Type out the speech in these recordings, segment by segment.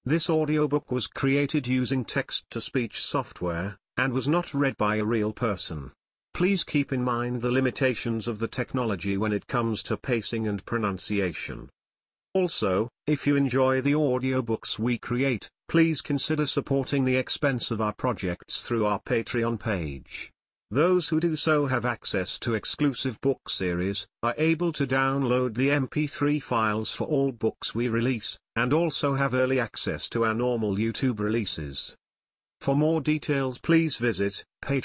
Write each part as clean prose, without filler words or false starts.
This audiobook was created using text-to-speech software, and was not read by a real person. Please keep in mind the limitations of the technology when it comes to pacing and pronunciation. Also, if you enjoy the audiobooks we create, please consider supporting the expense of our projects through our Patreon page. Those who do so have access to exclusive book series, are able to download the MP3 files for all books we release, and also have early access to our normal YouTube releases. For more details please visit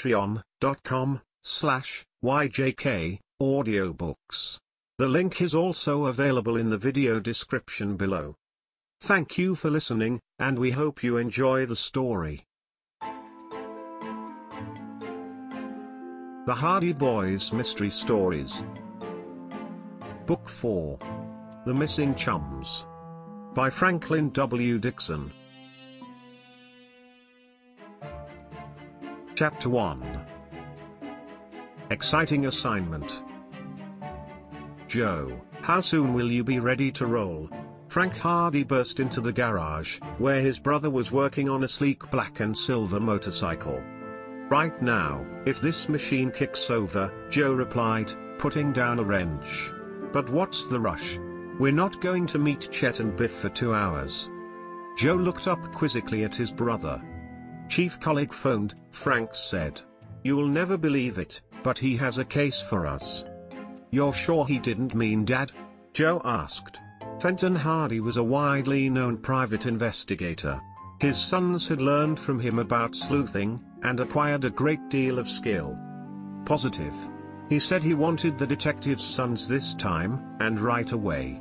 patreon.com/YJKaudiobooks. The link is also available in the video description below. Thank you for listening, and we hope you enjoy the story. The Hardy Boys Mystery Stories. Book 4. The Missing Chums. By Franklin W. Dixon. Chapter 1. Exciting assignment. Joe, how soon will you be ready to roll? Frank Hardy burst into the garage, where his brother was working on a sleek black and silver motorcycle. Right now, if this machine kicks over, Joe replied, putting down a wrench. But what's the rush? We're not going to meet Chet and Biff for 2 hours. Joe looked up quizzically at his brother. Chief Colleague phoned, Frank said. You'll never believe it, but he has a case for us. You're sure he didn't mean Dad? Joe asked. Fenton Hardy was a widely known private investigator. His sons had learned from him about sleuthing, and acquired a great deal of skill. Positive. He said he wanted the detective's sons this time, and right away.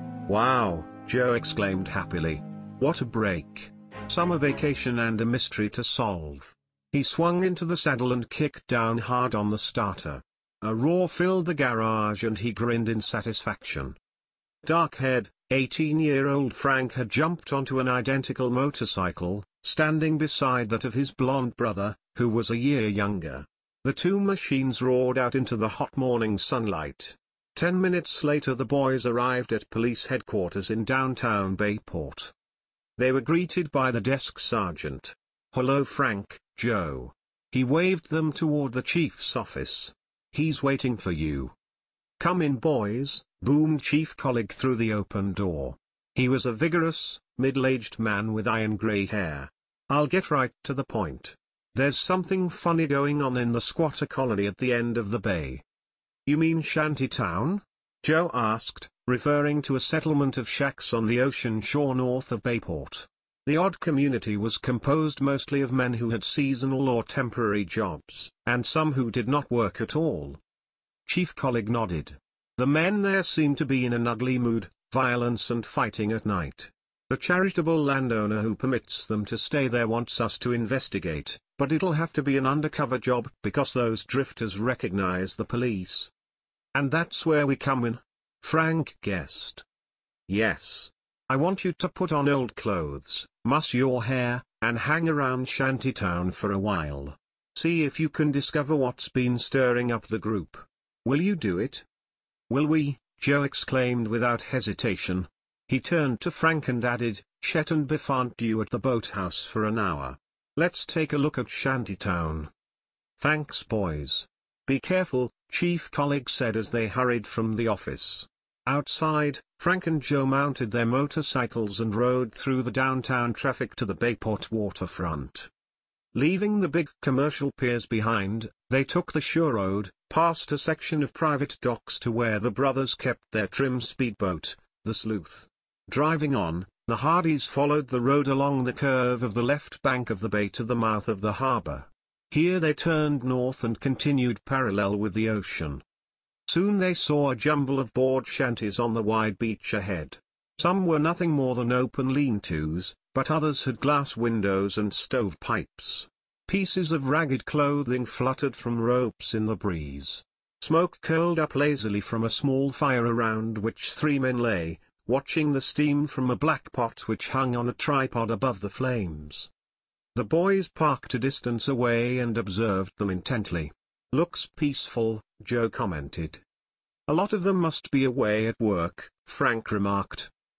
Wow, Joe exclaimed happily. What a break. Summer vacation and a mystery to solve. He swung into the saddle and kicked down hard on the starter. A roar filled the garage and he grinned in satisfaction. Dark-haired, 18-year-old Frank had jumped onto an identical motorcycle, standing beside that of his blonde brother, who was a year younger. The two machines roared out into the hot morning sunlight. 10 minutes later the boys arrived at police headquarters in downtown Bayport. They were greeted by the desk sergeant. Hello Frank, Joe. He waved them toward the chief's office. He's waiting for you. Come in boys, boomed Chief Colleague through the open door. He was a vigorous, middle-aged man with iron gray hair. I'll get right to the point. There's something funny going on in the squatter colony at the end of the bay. You mean Shantytown? Joe asked, referring to a settlement of shacks on the ocean shore north of Bayport. The odd community was composed mostly of men who had seasonal or temporary jobs, and some who did not work at all. Chief Colleague nodded. The men there seemed to be in an ugly mood, violence and fighting at night. The charitable landowner who permits them to stay there wants us to investigate, but it'll have to be an undercover job because those drifters recognize the police. And that's where we come in? Frank guessed. Yes. I want you to put on old clothes, muss your hair, and hang around Shantytown for a while. See if you can discover what's been stirring up the group. Will you do it? Will we? Joe exclaimed without hesitation. He turned to Frank and added, Chet and Biff aren't due at the boathouse for an hour. Let's take a look at Shantytown. Thanks boys. Be careful, Chief Colleague said as they hurried from the office. Outside, Frank and Joe mounted their motorcycles and rode through the downtown traffic to the Bayport waterfront. Leaving the big commercial piers behind, they took the shore road, past a section of private docks to where the brothers kept their trim speedboat, the Sleuth. Driving on, the Hardys followed the road along the curve of the left bank of the bay to the mouth of the harbor. Here they turned north and continued parallel with the ocean. Soon they saw a jumble of board shanties on the wide beach ahead. Some were nothing more than open lean-tos, but others had glass windows and stovepipes. Pieces of ragged clothing fluttered from ropes in the breeze. Smoke curled up lazily from a small fire around which 3 men lay, watching the steam from a black pot which hung on a tripod above the flames. The boys parked a distance away and observed them intently. Looks peaceful, Joe commented. A lot of them must be away at work, Frank remarked.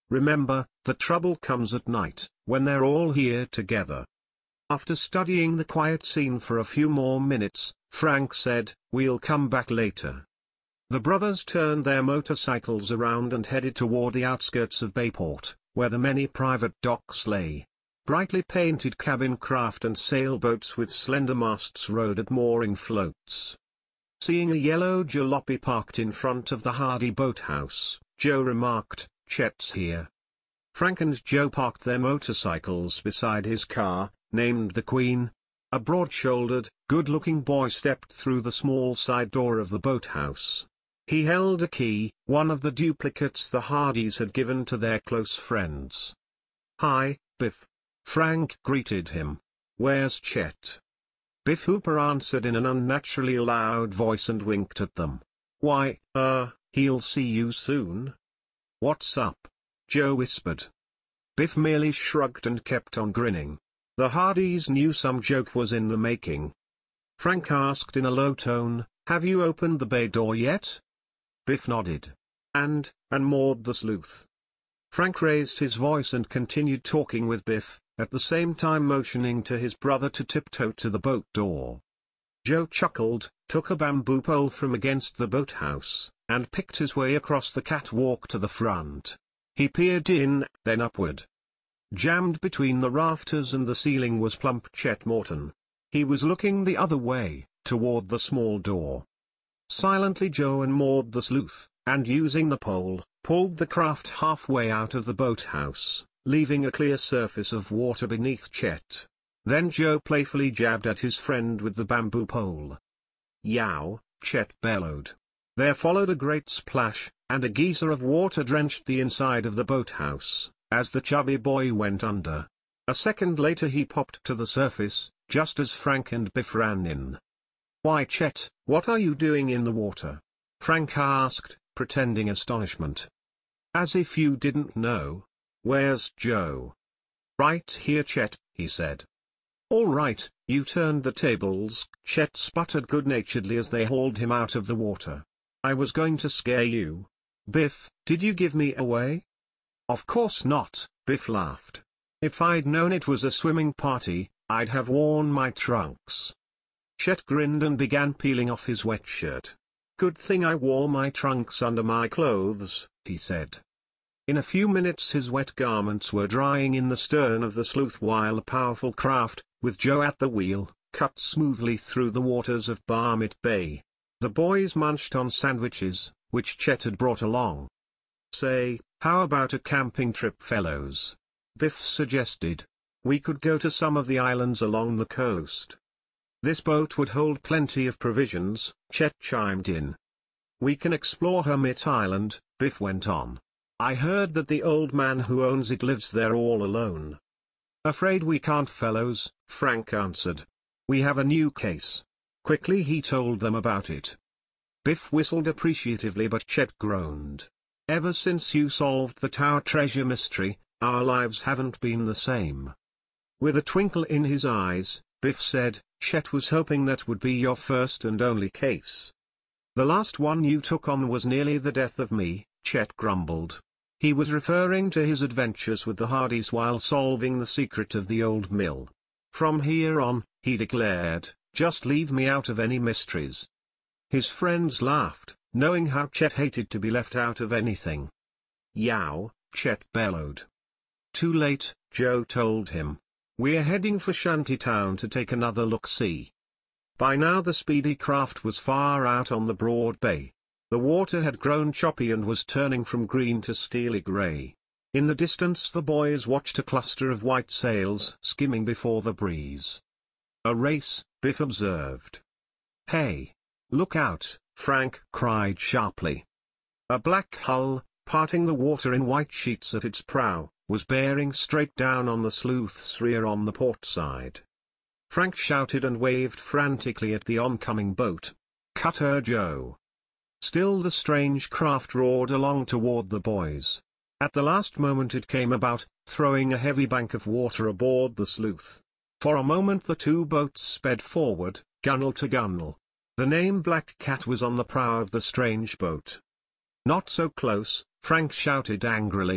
Remember, the trouble comes at night, when they're all here together. After studying the quiet scene for a few more minutes, Frank said, "We'll come back later." The brothers turned their motorcycles around and headed toward the outskirts of Bayport, where the many private docks lay. Brightly painted cabin craft and sailboats with slender masts rode at mooring floats. Seeing a yellow jalopy parked in front of the Hardy boathouse, Joe remarked, "Chet's here." Frank and Joe parked their motorcycles beside his car, named the Queen. A broad-shouldered, good-looking boy stepped through the small side door of the boathouse. He held a key, one of the duplicates the Hardys had given to their close friends. "Hi, Biff." Frank greeted him. "Where's Chet?" Biff Hooper answered in an unnaturally loud voice and winked at them. "Why, he'll see you soon." "What's up?" Joe whispered. Biff merely shrugged and kept on grinning. The Hardys knew some joke was in the making. Frank asked in a low tone, "Have you opened the bay door yet?" Biff nodded. And moored the sleuth." Frank raised his voice and continued talking with Biff, at the same time motioning to his brother to tiptoe to the boat door. Joe chuckled, took a bamboo pole from against the boathouse, and picked his way across the catwalk to the front. He peered in, then upward. Jammed between the rafters and the ceiling was plump Chet Morton. He was looking the other way, toward the small door. Silently Joe unmoored the sleuth, and using the pole, pulled the craft halfway out of the boathouse, leaving a clear surface of water beneath Chet. Then Joe playfully jabbed at his friend with the bamboo pole. "Yow!" Chet bellowed. There followed a great splash, and a geyser of water drenched the inside of the boathouse, as the chubby boy went under. A second later he popped to the surface, just as Frank and Biff ran in. "Why, Chet, what are you doing in the water?" Frank asked, pretending astonishment. "As if you didn't know. Where's Joe?" "Right here, Chet," he said. "All right, you turned the tables," Chet sputtered good-naturedly as they hauled him out of the water. "I was going to scare you. Biff, did you give me away?" "Of course not," Biff laughed. "If I'd known it was a swimming party, I'd have worn my trunks." Chet grinned and began peeling off his wet shirt. "Good thing I wore my trunks under my clothes," he said. In a few minutes his wet garments were drying in the stern of the sleuth while the powerful craft, with Joe at the wheel, cut smoothly through the waters of Barmit Bay. The boys munched on sandwiches, which Chet had brought along. "Say, how about a camping trip, fellows?" Biff suggested. "We could go to some of the islands along the coast." "This boat would hold plenty of provisions," Chet chimed in. "We can explore Hermit Island," Biff went on. "I heard that the old man who owns it lives there all alone." "Afraid we can't, fellows," Frank answered. "We have a new case." Quickly he told them about it. Biff whistled appreciatively, but Chet groaned. "Ever since you solved the Tower treasure mystery, our lives haven't been the same." With a twinkle in his eyes, Biff said, "Chet was hoping that would be your first and only case." "The last one you took on was nearly the death of me," Chet grumbled. He was referring to his adventures with the Hardys while solving the secret of the old mill. "From here on," he declared, "just leave me out of any mysteries." His friends laughed, knowing how Chet hated to be left out of anything. "Yow!" Chet bellowed. "Too late," Joe told him. "We're heading for Shantytown to take another look-see." By now the speedy craft was far out on the broad bay. The water had grown choppy and was turning from green to steely gray. In the distance the boys watched a cluster of white sails skimming before the breeze. "A race," Biff observed. "Hey! Look out!" Frank cried sharply. A black hull, parting the water in white sheets at its prow, was bearing straight down on the sleuth's rear on the port side. Frank shouted and waved frantically at the oncoming boat. "Cut her, Joe!" Still the strange craft roared along toward the boys. At the last moment it came about, throwing a heavy bank of water aboard the sleuth. For a moment the two boats sped forward, gunwale to gunwale. The name Black Cat was on the prow of the strange boat. "Not so close," Frank shouted angrily.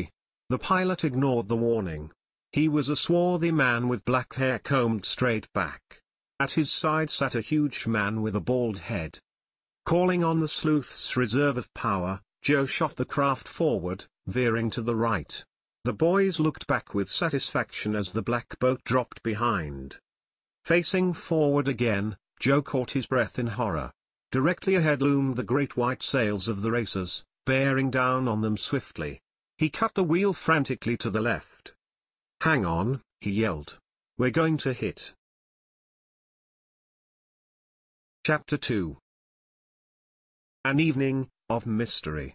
The pilot ignored the warning. He was a swarthy man with black hair combed straight back. At his side sat a huge man with a bald head. Calling on the sleuth's reserve of power, Joe shot the craft forward, veering to the right. The boys looked back with satisfaction as the black boat dropped behind. Facing forward again, Joe caught his breath in horror. Directly ahead loomed the great white sails of the racers, bearing down on them swiftly. He cut the wheel frantically to the left. "Hang on," he yelled. "We're going to hit." Chapter 2. An Evening of Mystery.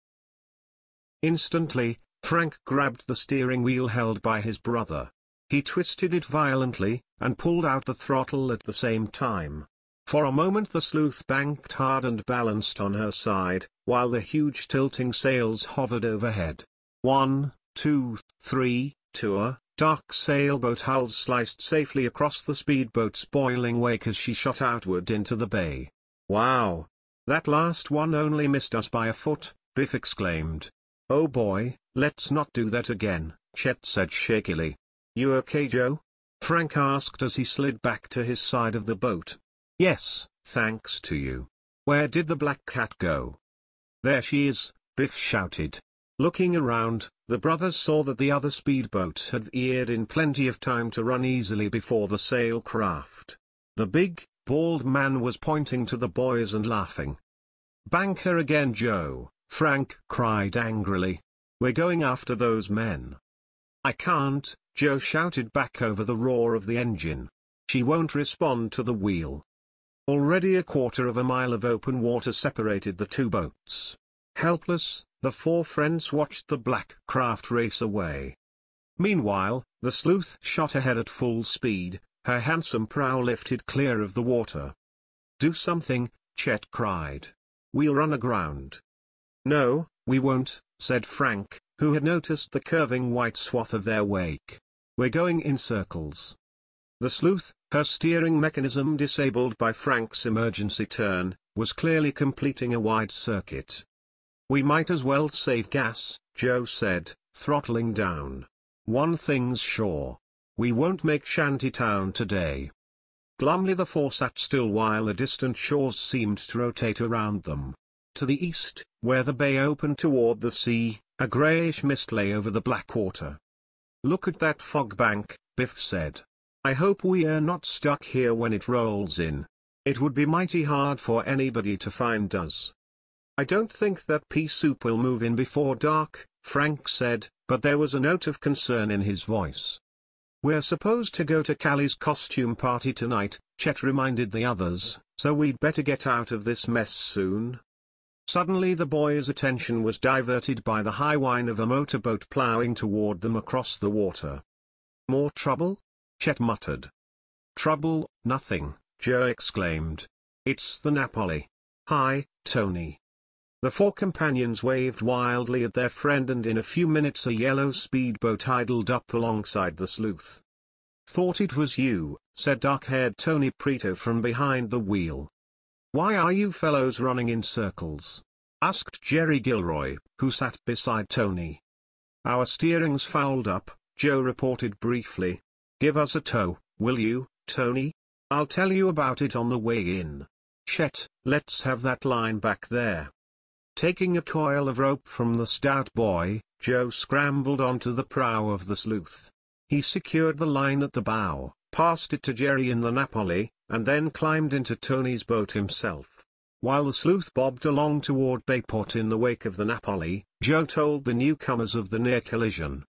Instantly, Frank grabbed the steering wheel held by his brother. He twisted it violently, and pulled out the throttle at the same time. For a moment the sleuth banked hard and balanced on her side, while the huge tilting sails hovered overhead. 1, 2, 3, tour, dark sailboat hulls sliced safely across the speedboat's boiling wake as she shot outward into the bay. "Wow! That last one only missed us by a foot," Biff exclaimed. "Oh boy, let's not do that again," Chet said shakily. "You okay, Joe?" Frank asked as he slid back to his side of the boat. "Yes, thanks to you. Where did the black cat go?" "There she is," Biff shouted. Looking around, the brothers saw that the other speedboat had veered in plenty of time to run easily before the sail craft. The big, bald man was pointing to the boys and laughing. "Bank her again, Joe," Frank cried angrily. "We're going after those men." "I can't," Joe shouted back over the roar of the engine. "She won't respond to the wheel." Already a quarter of a mile of open water separated the two boats. Helpless, the four friends watched the black craft race away. Meanwhile, the sleuth shot ahead at full speed, her handsome prow lifted clear of the water. "Do something," Chet cried. "We'll run aground." "No, we won't," said Frank, who had noticed the curving white swath of their wake. "We're going in circles." The sleuth, her steering mechanism disabled by Frank's emergency turn, was clearly completing a wide circuit. "We might as well save gas," Joe said, throttling down. "One thing's sure. We won't make Shantytown today." Glumly the four sat still while the distant shores seemed to rotate around them. To the east, where the bay opened toward the sea, a grayish mist lay over the black water. "Look at that fog bank," Biff said. "I hope we're not stuck here when it rolls in. It would be mighty hard for anybody to find us." "I don't think that pea soup will move in before dark," Frank said, but there was a note of concern in his voice. "We're supposed to go to Callie's costume party tonight," Chet reminded the others, "so we'd better get out of this mess soon." Suddenly the boys' attention was diverted by the high whine of a motorboat plowing toward them across the water. "More trouble?" Chet muttered. "Trouble, nothing," Joe exclaimed. "It's the Napoli. Hi, Tony." The four companions waved wildly at their friend and in a few minutes a yellow speedboat idled up alongside the sleuth. "Thought it was you," said dark-haired Tony Preto from behind the wheel. "Why are you fellows running in circles?" asked Jerry Gilroy, who sat beside Tony. "Our steering's fouled up," Joe reported briefly. "Give us a tow, will you, Tony? I'll tell you about it on the way in. Chet, let's have that line back there." Taking a coil of rope from the stout boy, Joe scrambled onto the prow of the sleuth. He secured the line at the bow, passed it to Jerry in the Napoli, and then climbed into Tony's boat himself. While the sleuth bobbed along toward Bayport in the wake of the Napoli, Joe told the newcomers of the near collision.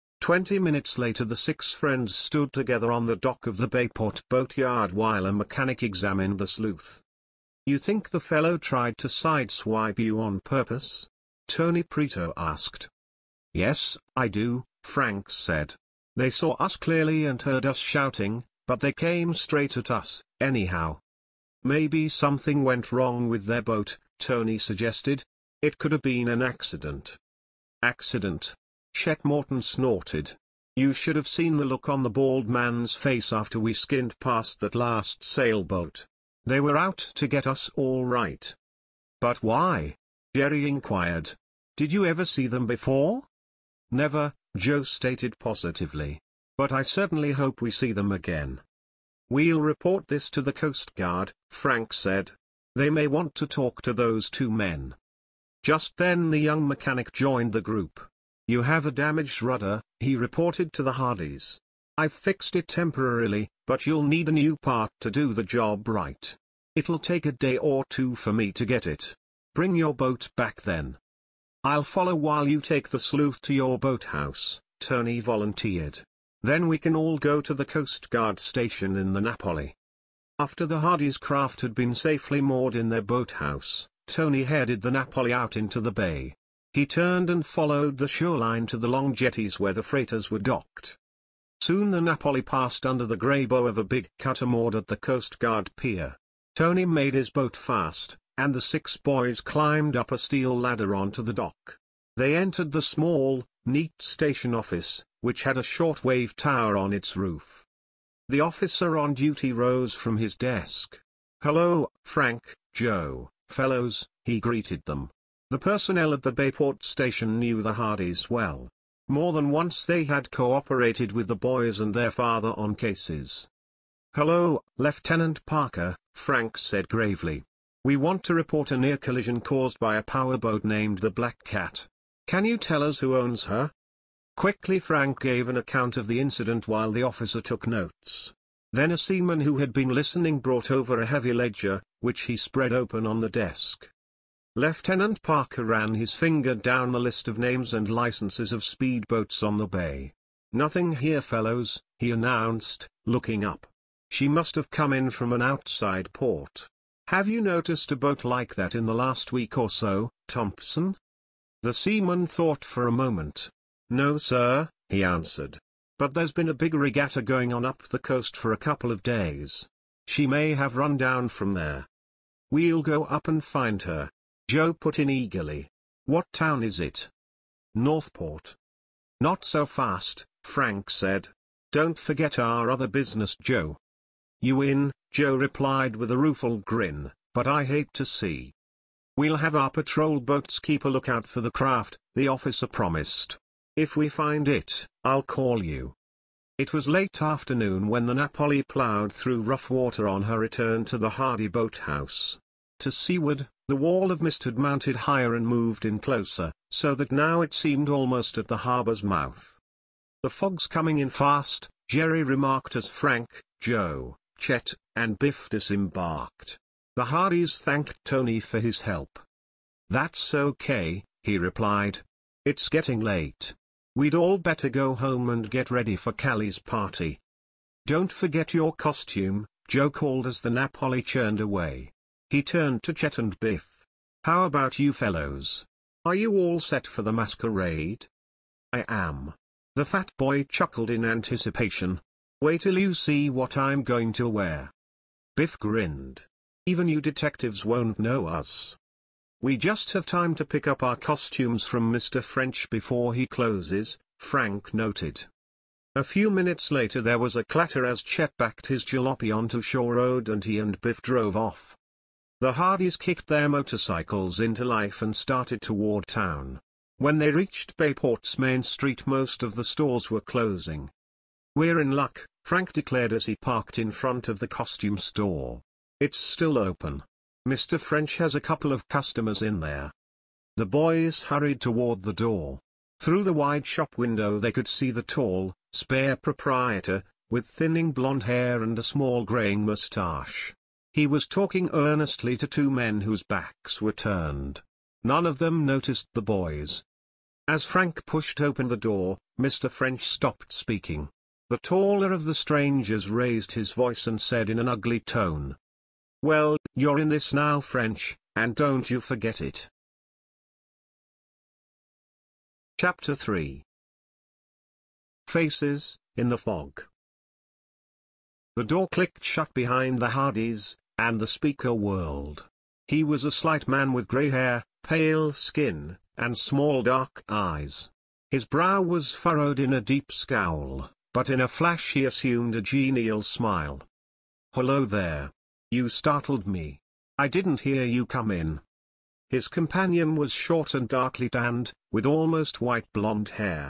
20 minutes later the six friends stood together on the dock of the Bayport boatyard while a mechanic examined the sleuth. "You think the fellow tried to sideswipe you on purpose?" Tony Preto asked. "Yes, I do," Frank said. "They saw us clearly and heard us shouting, but they came straight at us, anyhow." "Maybe something went wrong with their boat," Tony suggested. "It could have been an accident." "Accident?" Chet Morton snorted. "You should have seen the look on the bald man's face after we skinned past that last sailboat. They were out to get us all right." "But why?" Jerry inquired. "Did you ever see them before?" Never, Joe stated positively. But I certainly hope we see them again. We'll report this to the Coast Guard, Frank said. They may want to talk to those two men. Just then the young mechanic joined the group. You have a damaged rudder, he reported to the Hardys. I've fixed it temporarily, but you'll need a new part to do the job right. It'll take a day or two for me to get it. Bring your boat back then. I'll follow while you take the sleuth to your boathouse, Tony volunteered. Then we can all go to the Coast Guard station in the Napoli. After the Hardys' craft had been safely moored in their boathouse, Tony headed the Napoli out into the bay. He turned and followed the shoreline to the long jetties where the freighters were docked. Soon the Napoli passed under the grey bow of a big cutter moored at the Coast Guard pier. Tony made his boat fast, and the 6 boys climbed up a steel ladder onto the dock. They entered the small, neat station office, which had a shortwave tower on its roof. The officer on duty rose from his desk. "Hello, Frank, Joe, fellows," he greeted them. The personnel at the Bayport station knew the Hardys well. More than once they had cooperated with the boys and their father on cases. "Hello, Lieutenant Parker," Frank said gravely. "We want to report a near collision caused by a powerboat named the Black Cat. Can you tell us who owns her?" Quickly Frank gave an account of the incident while the officer took notes. Then a seaman who had been listening brought over a heavy ledger, which he spread open on the desk. Lieutenant Parker ran his finger down the list of names and licenses of speedboats on the bay. "Nothing here, fellows," he announced, looking up. "She must have come in from an outside port. Have you noticed a boat like that in the last week or so, Thompson?" The seaman thought for a moment. "No, sir," he answered. "But there's been a big regatta going on up the coast for a couple of days. She may have run down from there." "We'll go up and find her," Joe put in eagerly. "What town is it?" "Northport." "Not so fast," Frank said. "Don't forget our other business, Joe." "You in?" Joe replied with a rueful grin, "but I hate to see." "We'll have our patrol boats keep a lookout for the craft," the officer promised. "If we find it, I'll call you." It was late afternoon when the Napoli plowed through rough water on her return to the Hardy boathouse. To seaward, the wall of mist had mounted higher and moved in closer, so that now it seemed almost at the harbor's mouth. "The fog's coming in fast," Jerry remarked as Frank, Joe, Chet, and Biff disembarked. The Hardys thanked Tony for his help. "That's okay," he replied. "It's getting late. We'd all better go home and get ready for Callie's party." "Don't forget your costume," Joe called as the Napoli churned away. He turned to Chet and Biff. "How about you fellows? Are you all set for the masquerade?" "I am." The fat boy chuckled in anticipation. "Wait till you see what I'm going to wear." Biff grinned. "Even you detectives won't know us. We just have time to pick up our costumes from Mr. French before he closes," Frank noted. A few minutes later there was a clatter as Chet backed his jalopy onto Shore Road and he and Biff drove off. The Hardys kicked their motorcycles into life and started toward town. When they reached Bayport's main street most of the stores were closing. "We're in luck," Frank declared as he parked in front of the costume store. "It's still open. Mr. French has a couple of customers in there." The boys hurried toward the door. Through the wide shop window they could see the tall, spare proprietor, with thinning blonde hair and a small graying mustache. He was talking earnestly to 2 men whose backs were turned. None of them noticed the boys. As Frank pushed open the door, Mr. French stopped speaking. The taller of the strangers raised his voice and said in an ugly tone, "Well, you're in this now, French, and don't you forget it." Chapter 3. Faces, in the Fog. The door clicked shut behind the Hardys, and the speaker whirled. He was a slight man with grey hair, pale skin, and small dark eyes. His brow was furrowed in a deep scowl, but in a flash he assumed a genial smile. "Hello there. You startled me. I didn't hear you come in." His companion was short and darkly tanned, with almost white blonde hair.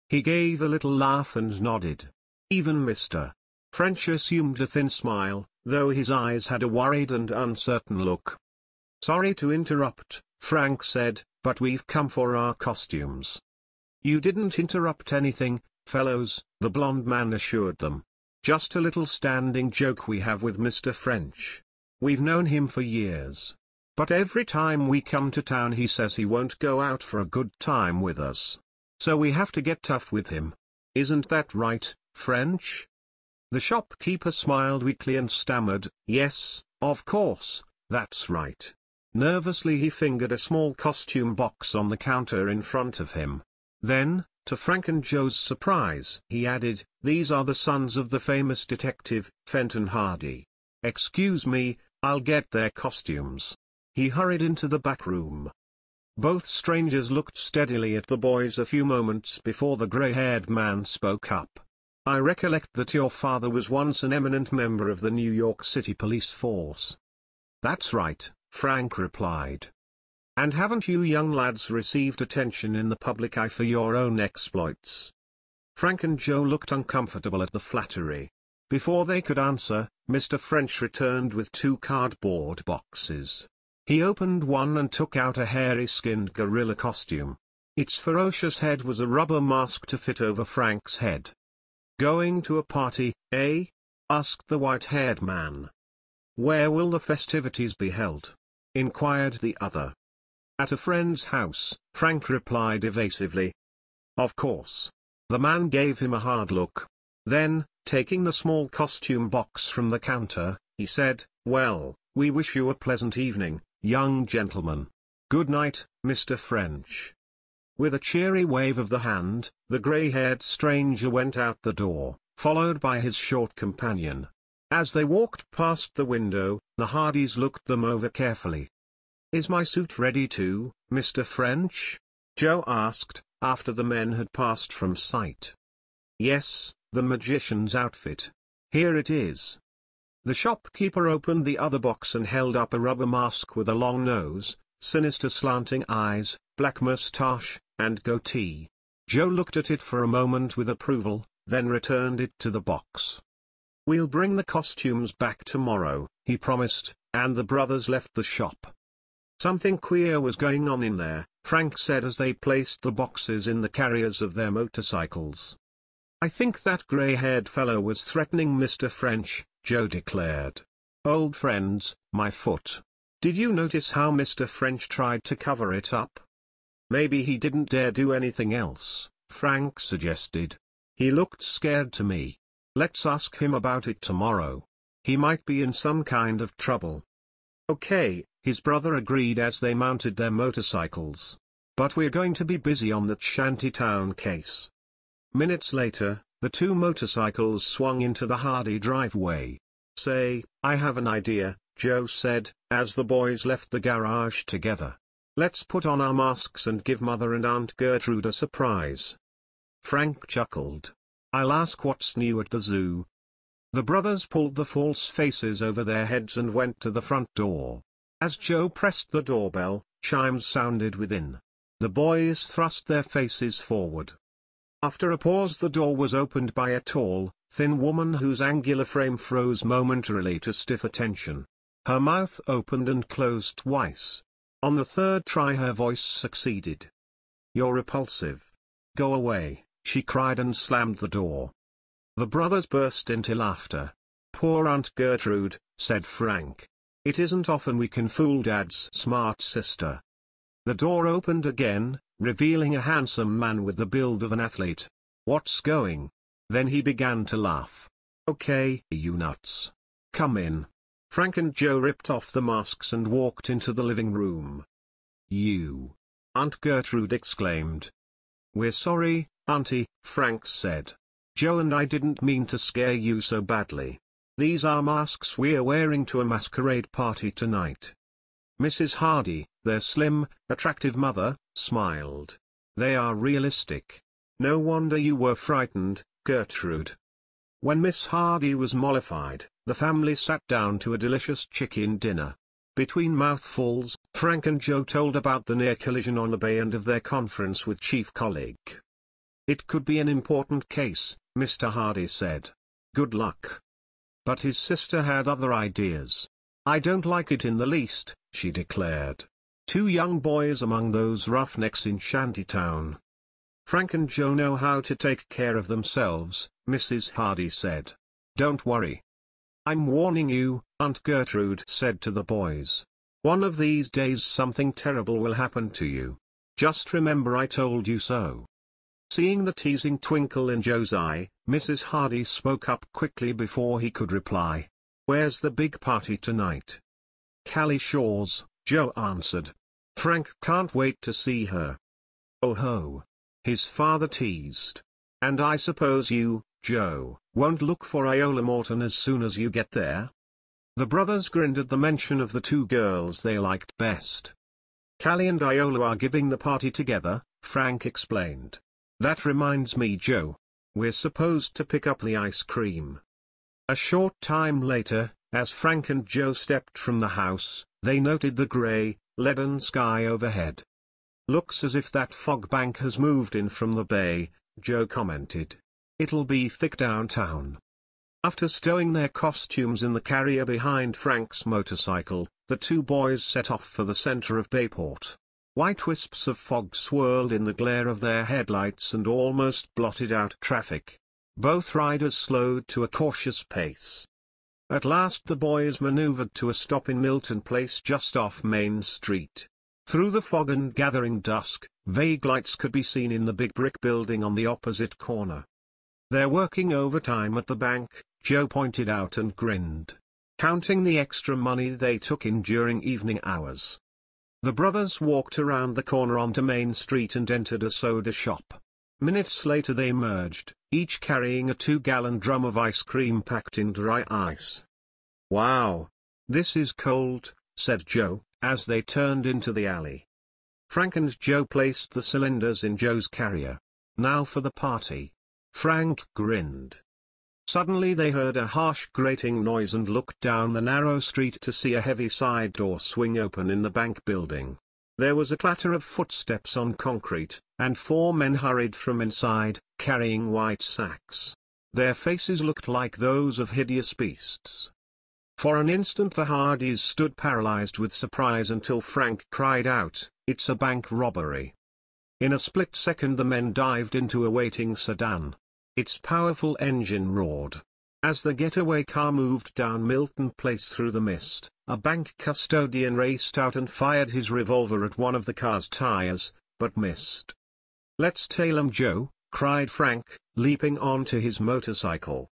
He gave a little laugh and nodded. Even Mr. French assumed a thin smile, though his eyes had a worried and uncertain look. "Sorry to interrupt," Frank said, "but we've come for our costumes." "You didn't interrupt anything, fellows," the blond man assured them. "Just a little standing joke we have with Mr. French. We've known him for years. But every time we come to town he says he won't go out for a good time with us. So we have to get tough with him. Isn't that right, French?" The shopkeeper smiled weakly and stammered, "Yes, of course, that's right." Nervously he fingered a small costume box on the counter in front of him. Then, to Frank and Joe's surprise, he added, "These are the sons of the famous detective, Fenton Hardy. Excuse me, I'll get their costumes." He hurried into the back room. Both strangers looked steadily at the boys a few moments before the gray-haired man spoke up. "I recollect that your father was once an eminent member of the New York City police force." "That's right," Frank replied. "And haven't you young lads received attention in the public eye for your own exploits?" Frank and Joe looked uncomfortable at the flattery. Before they could answer, Mr. French returned with 2 cardboard boxes. He opened one and took out a hairy-skinned gorilla costume. Its ferocious head was a rubber mask to fit over Frank's head. "Going to a party, eh?" asked the white-haired man. "Where will the festivities be held?" inquired the other. "At a friend's house," Frank replied evasively. "Of course." The man gave him a hard look. Then, taking the small costume box from the counter, he said, "Well, we wish you a pleasant evening, young gentlemen. Good night, Mr. French." With a cheery wave of the hand, the gray-haired stranger went out the door, followed by his short companion. As they walked past the window, the Hardys looked them over carefully. "Is my suit ready too, Mr. French?" Joe asked, after the men had passed from sight. "Yes, the magician's outfit. Here it is." The shopkeeper opened the other box and held up a rubber mask with a long nose, sinister slanting eyes, black mustache, and goatee. Joe looked at it for a moment with approval, then returned it to the box. "We'll bring the costumes back tomorrow," he promised, and the brothers left the shop. "Something queer was going on in there," Frank said as they placed the boxes in the carriers of their motorcycles. "I think that gray-haired fellow was threatening Mr. French," Joe declared. "Old friends, my foot. Did you notice how Mr. French tried to cover it up?" "Maybe he didn't dare do anything else," Frank suggested. "He looked scared to me. Let's ask him about it tomorrow. He might be in some kind of trouble." "Okay," his brother agreed as they mounted their motorcycles. "But we're going to be busy on that Shantytown case." Minutes later, the 2 motorcycles swung into the Hardy driveway. "Say, I have an idea," Joe said, as the boys left the garage together. "Let's put on our masks and give Mother and Aunt Gertrude a surprise." Frank chuckled. "I'll ask what's new at the zoo." The brothers pulled the false faces over their heads and went to the front door. As Joe pressed the doorbell, chimes sounded within. The boys thrust their faces forward. After a pause, the door was opened by a tall, thin woman whose angular frame froze momentarily to stiff attention. Her mouth opened and closed twice. On the third try her voice succeeded. "You're repulsive. Go away," she cried and slammed the door. The brothers burst into laughter. "Poor Aunt Gertrude," said Frank. "It isn't often we can fool Dad's smart sister." The door opened again, revealing a handsome man with the build of an athlete. "What's going?" Then he began to laugh. "Okay, you nuts. Come in." Frank and Joe ripped off the masks and walked into the living room. "You!" Aunt Gertrude exclaimed. "We're sorry, Auntie," Frank said. "Joe and I didn't mean to scare you so badly. These are masks we're wearing to a masquerade party tonight." Mrs. Hardy, their slim, attractive mother, smiled. "They are realistic. No wonder you were frightened, Gertrude." When Miss Hardy was mollified, the family sat down to a delicious chicken dinner. Between mouthfuls, Frank and Joe told about the near collision on the bay and of their conference with Chief Colleague. It could be an important case, Mr. Hardy said. Good luck. But his sister had other ideas. I don't like it in the least, she declared. Two young boys among those roughnecks in Shantytown. Frank and Joe know how to take care of themselves, Mrs. Hardy said. Don't worry. I'm warning you, Aunt Gertrude said to the boys. One of these days something terrible will happen to you. Just remember I told you so. Seeing the teasing twinkle in Joe's eye, Mrs. Hardy spoke up quickly before he could reply. Where's the big party tonight? Callie Shaw's, Joe answered. Frank can't wait to see her. Oh ho! His father teased. And I suppose you, Joe, won't look for Iola Morton as soon as you get there? The brothers grinned at the mention of the two girls they liked best. Callie and Iola are giving the party together, Frank explained. That reminds me, Joe. We're supposed to pick up the ice cream. A short time later, as Frank and Joe stepped from the house, they noted the grey, leaden sky overhead. Looks as if that fog bank has moved in from the bay, Joe commented. It'll be thick downtown. After stowing their costumes in the carrier behind Frank's motorcycle, the two boys set off for the center of Bayport. White wisps of fog swirled in the glare of their headlights and almost blotted out traffic. Both riders slowed to a cautious pace. At last the boys maneuvered to a stop in Milton Place just off Main Street. Through the fog and gathering dusk, vague lights could be seen in the big brick building on the opposite corner. They're working overtime at the bank, Joe pointed out and grinned. Counting the extra money they took in during evening hours. The brothers walked around the corner onto Main Street and entered a soda shop. Minutes later they emerged, each carrying a 2-gallon drum of ice cream packed in dry ice. Wow! This is cold, said Joe, as they turned into the alley. Frank and Joe placed the cylinders in Joe's carrier. Now for the party. Frank grinned. Suddenly they heard a harsh grating noise and looked down the narrow street to see a heavy side door swing open in the bank building. There was a clatter of footsteps on concrete, and 4 men hurried from inside, carrying white sacks. Their faces looked like those of hideous beasts. For an instant the Hardys stood paralyzed with surprise until Frank cried out, "It's a bank robbery." In a split second the men dived into a waiting sedan. Its powerful engine roared. As the getaway car moved down Milton Place through the mist, a bank custodian raced out and fired his revolver at one of the car's tires, but missed. "Let's tail 'em, Joe," cried Frank, leaping onto his motorcycle.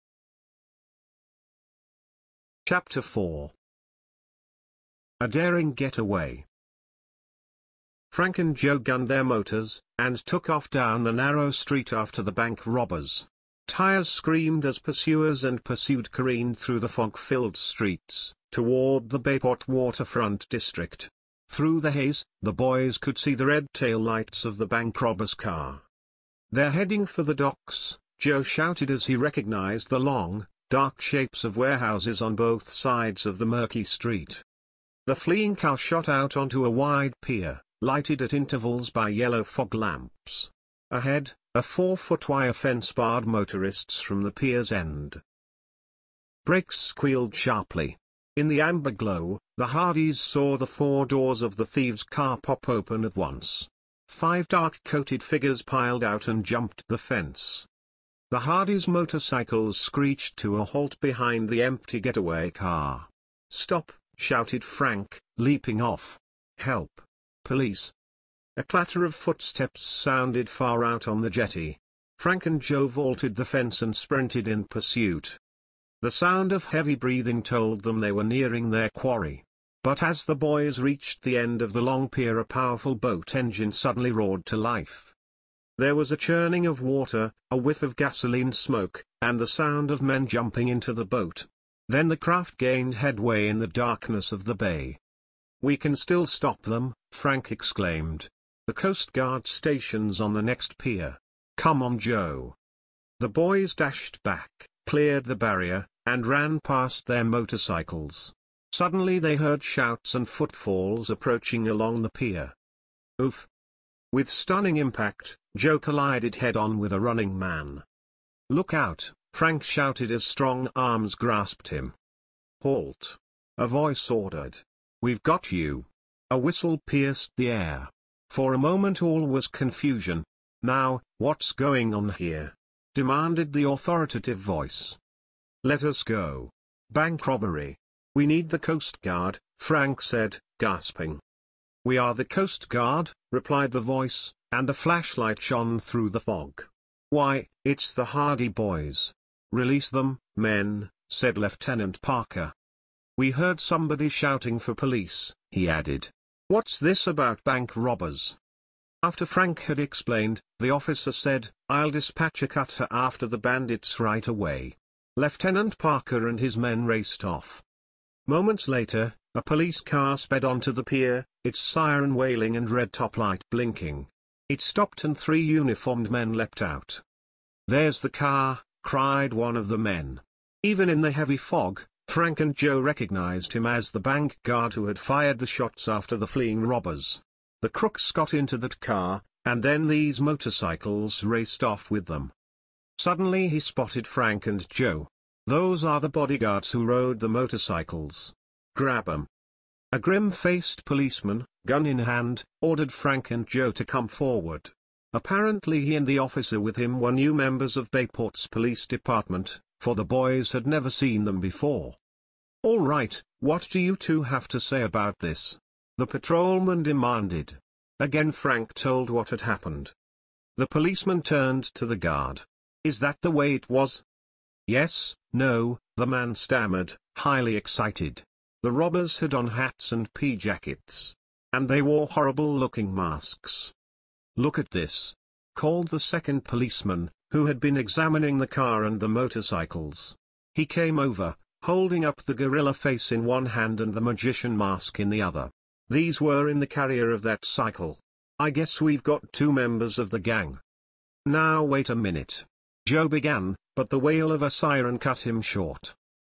Chapter 4. A daring getaway. Frank and Joe gunned their motors, and took off down the narrow street after the bank robbers. Tires screamed as pursuers and pursued careened through the fog-filled streets, toward the Bayport waterfront district. Through the haze, the boys could see the red tail lights of the bank robber's car. "They're heading for the docks," Joe shouted as he recognized the long, dark shapes of warehouses on both sides of the murky street. The fleeing car shot out onto a wide pier, lighted at intervals by yellow fog lamps. Ahead, a 4-foot wire fence barred motorists from the pier's end. Brakes squealed sharply. In the amber glow, the Hardys saw the 4 doors of the thieves' car pop open at once. 5 dark-coated figures piled out and jumped the fence. The Hardys' motorcycles screeched to a halt behind the empty getaway car. "Stop!" shouted Frank, leaping off. "Help! Police!" A clatter of footsteps sounded far out on the jetty. Frank and Joe vaulted the fence and sprinted in pursuit. The sound of heavy breathing told them they were nearing their quarry. But as the boys reached the end of the long pier a powerful boat engine suddenly roared to life. There was a churning of water, a whiff of gasoline smoke, and the sound of men jumping into the boat. Then the craft gained headway in the darkness of the bay. "We can still stop them," Frank exclaimed. "The Coast Guard station's on the next pier. Come on, Joe." The boys dashed back, cleared the barrier, and ran past their motorcycles. Suddenly they heard shouts and footfalls approaching along the pier. "Oof! With stunning impact, Joe collided head-on with a running man. "Look out!" Frank shouted as strong arms grasped him. "Halt!" a voice ordered. "We've got you." A whistle pierced the air. For a moment all was confusion. "Now, what's going on here?" demanded the authoritative voice. "Let us go. Bank robbery. We need the Coast Guard," Frank said, gasping. "We are the Coast Guard," replied the voice, and a flashlight shone through the fog. "Why, it's the Hardy Boys." "Release them, men," said Lieutenant Parker. "We heard somebody shouting for police," he added. "What's this about bank robbers?" After Frank had explained, the officer said, "I'll dispatch a cutter after the bandits right away." Lieutenant Parker and his men raced off. Moments later, a police car sped onto the pier, its siren wailing and red top light blinking. It stopped and 3 uniformed men leapt out. "There's the car," cried one of the men. Even in the heavy fog, Frank and Joe recognized him as the bank guard who had fired the shots after the fleeing robbers. The crooks got into that car, and then these motorcycles raced off with them. Suddenly he spotted Frank and Joe. "Those are the bodyguards who rode the motorcycles. Grab 'em." A grim-faced policeman, gun in hand, ordered Frank and Joe to come forward. Apparently he and the officer with him were new members of Bayport's police department, for the boys had never seen them before. "All right, what do you two have to say about this?" the patrolman demanded. Again Frank told what had happened. The policeman turned to the guard. "Is that the way it was?" "Yes, no," the man stammered, highly excited. "The robbers had on hats and pea jackets. And they wore horrible-looking masks." "Look at this," called the second policeman, who had been examining the car and the motorcycles. He came over, holding up the gorilla face in one hand and the magician mask in the other. "These were in the carrier of that cycle. I guess we've got 2 members of the gang." "Now wait a minute," Joe began, but the wail of a siren cut him short.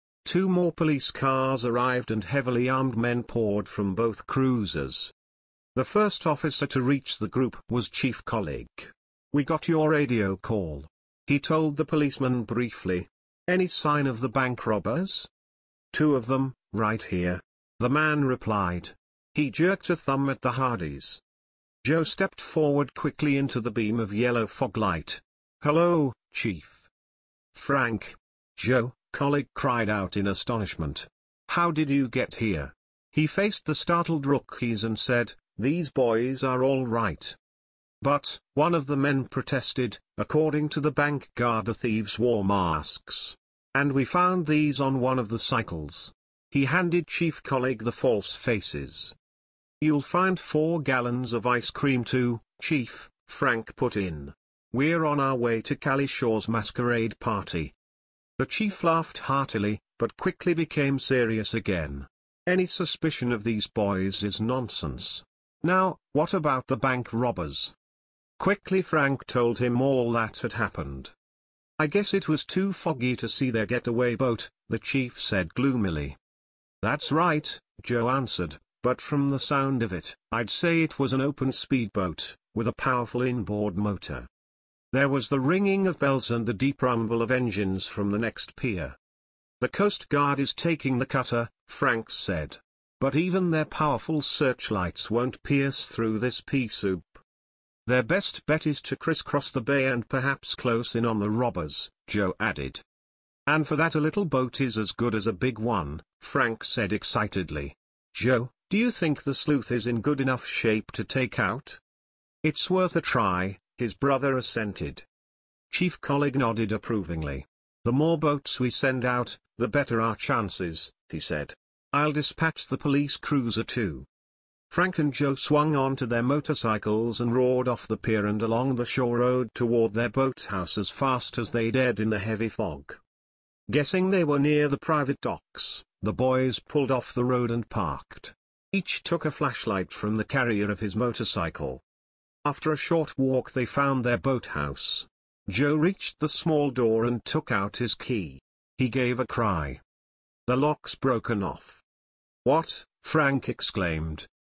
2 more police cars arrived and heavily armed men poured from both cruisers. The first officer to reach the group was Chief Colleague. "We got your radio call," he told the policeman briefly. "Any sign of the bank robbers?" "2 of them, right here," the man replied. He jerked a thumb at the Hardys. Joe stepped forward quickly into the beam of yellow fog light. "Hello, Chief." "Frank." "Joe," Colleague cried out in astonishment. "How did you get here?" He faced the startled rookies and said, "These boys are all right." "But," one of the men protested, "according to the bank guard the thieves wore masks. And we found these on one of the cycles." He handed Chief Colleague the false faces. "You'll find 4 gallons of ice cream too, Chief," Frank put in. "We're on our way to Callie Shaw's masquerade party." The chief laughed heartily, but quickly became serious again. "Any suspicion of these boys is nonsense. Now, what about the bank robbers?" Quickly Frank told him all that had happened. "I guess it was too foggy to see their getaway boat," the chief said gloomily. "That's right," Joe answered, "but from the sound of it, I'd say it was an open speedboat, with a powerful inboard motor." There was the ringing of bells and the deep rumble of engines from the next pier. "The Coast Guard is taking the cutter," Frank said. "But even their powerful searchlights won't pierce through this pea soup. Their best bet is to crisscross the bay and perhaps close in on the robbers," Joe added. "And for that a little boat is as good as a big one," Frank said excitedly. "Joe, do you think the sleuth is in good enough shape to take out?" "It's worth a try," his brother assented. Chief Colleague nodded approvingly. "The more boats we send out, the better our chances," he said. "I'll dispatch the police cruiser too." Frank and Joe swung onto their motorcycles and roared off the pier and along the shore road toward their boathouse as fast as they dared in the heavy fog. Guessing they were near the private docks, the boys pulled off the road and parked. Each took a flashlight from the carrier of his motorcycle. After a short walk they found their boathouse. Joe reached the small door and took out his key. He gave a cry. "The lock's broken off." "What?" Frank exclaimed.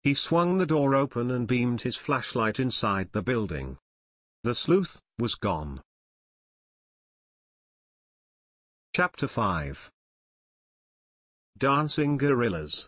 He swung the door open and beamed his flashlight inside the building. The sleuth was gone. Chapter 5. Dancing Gorillas.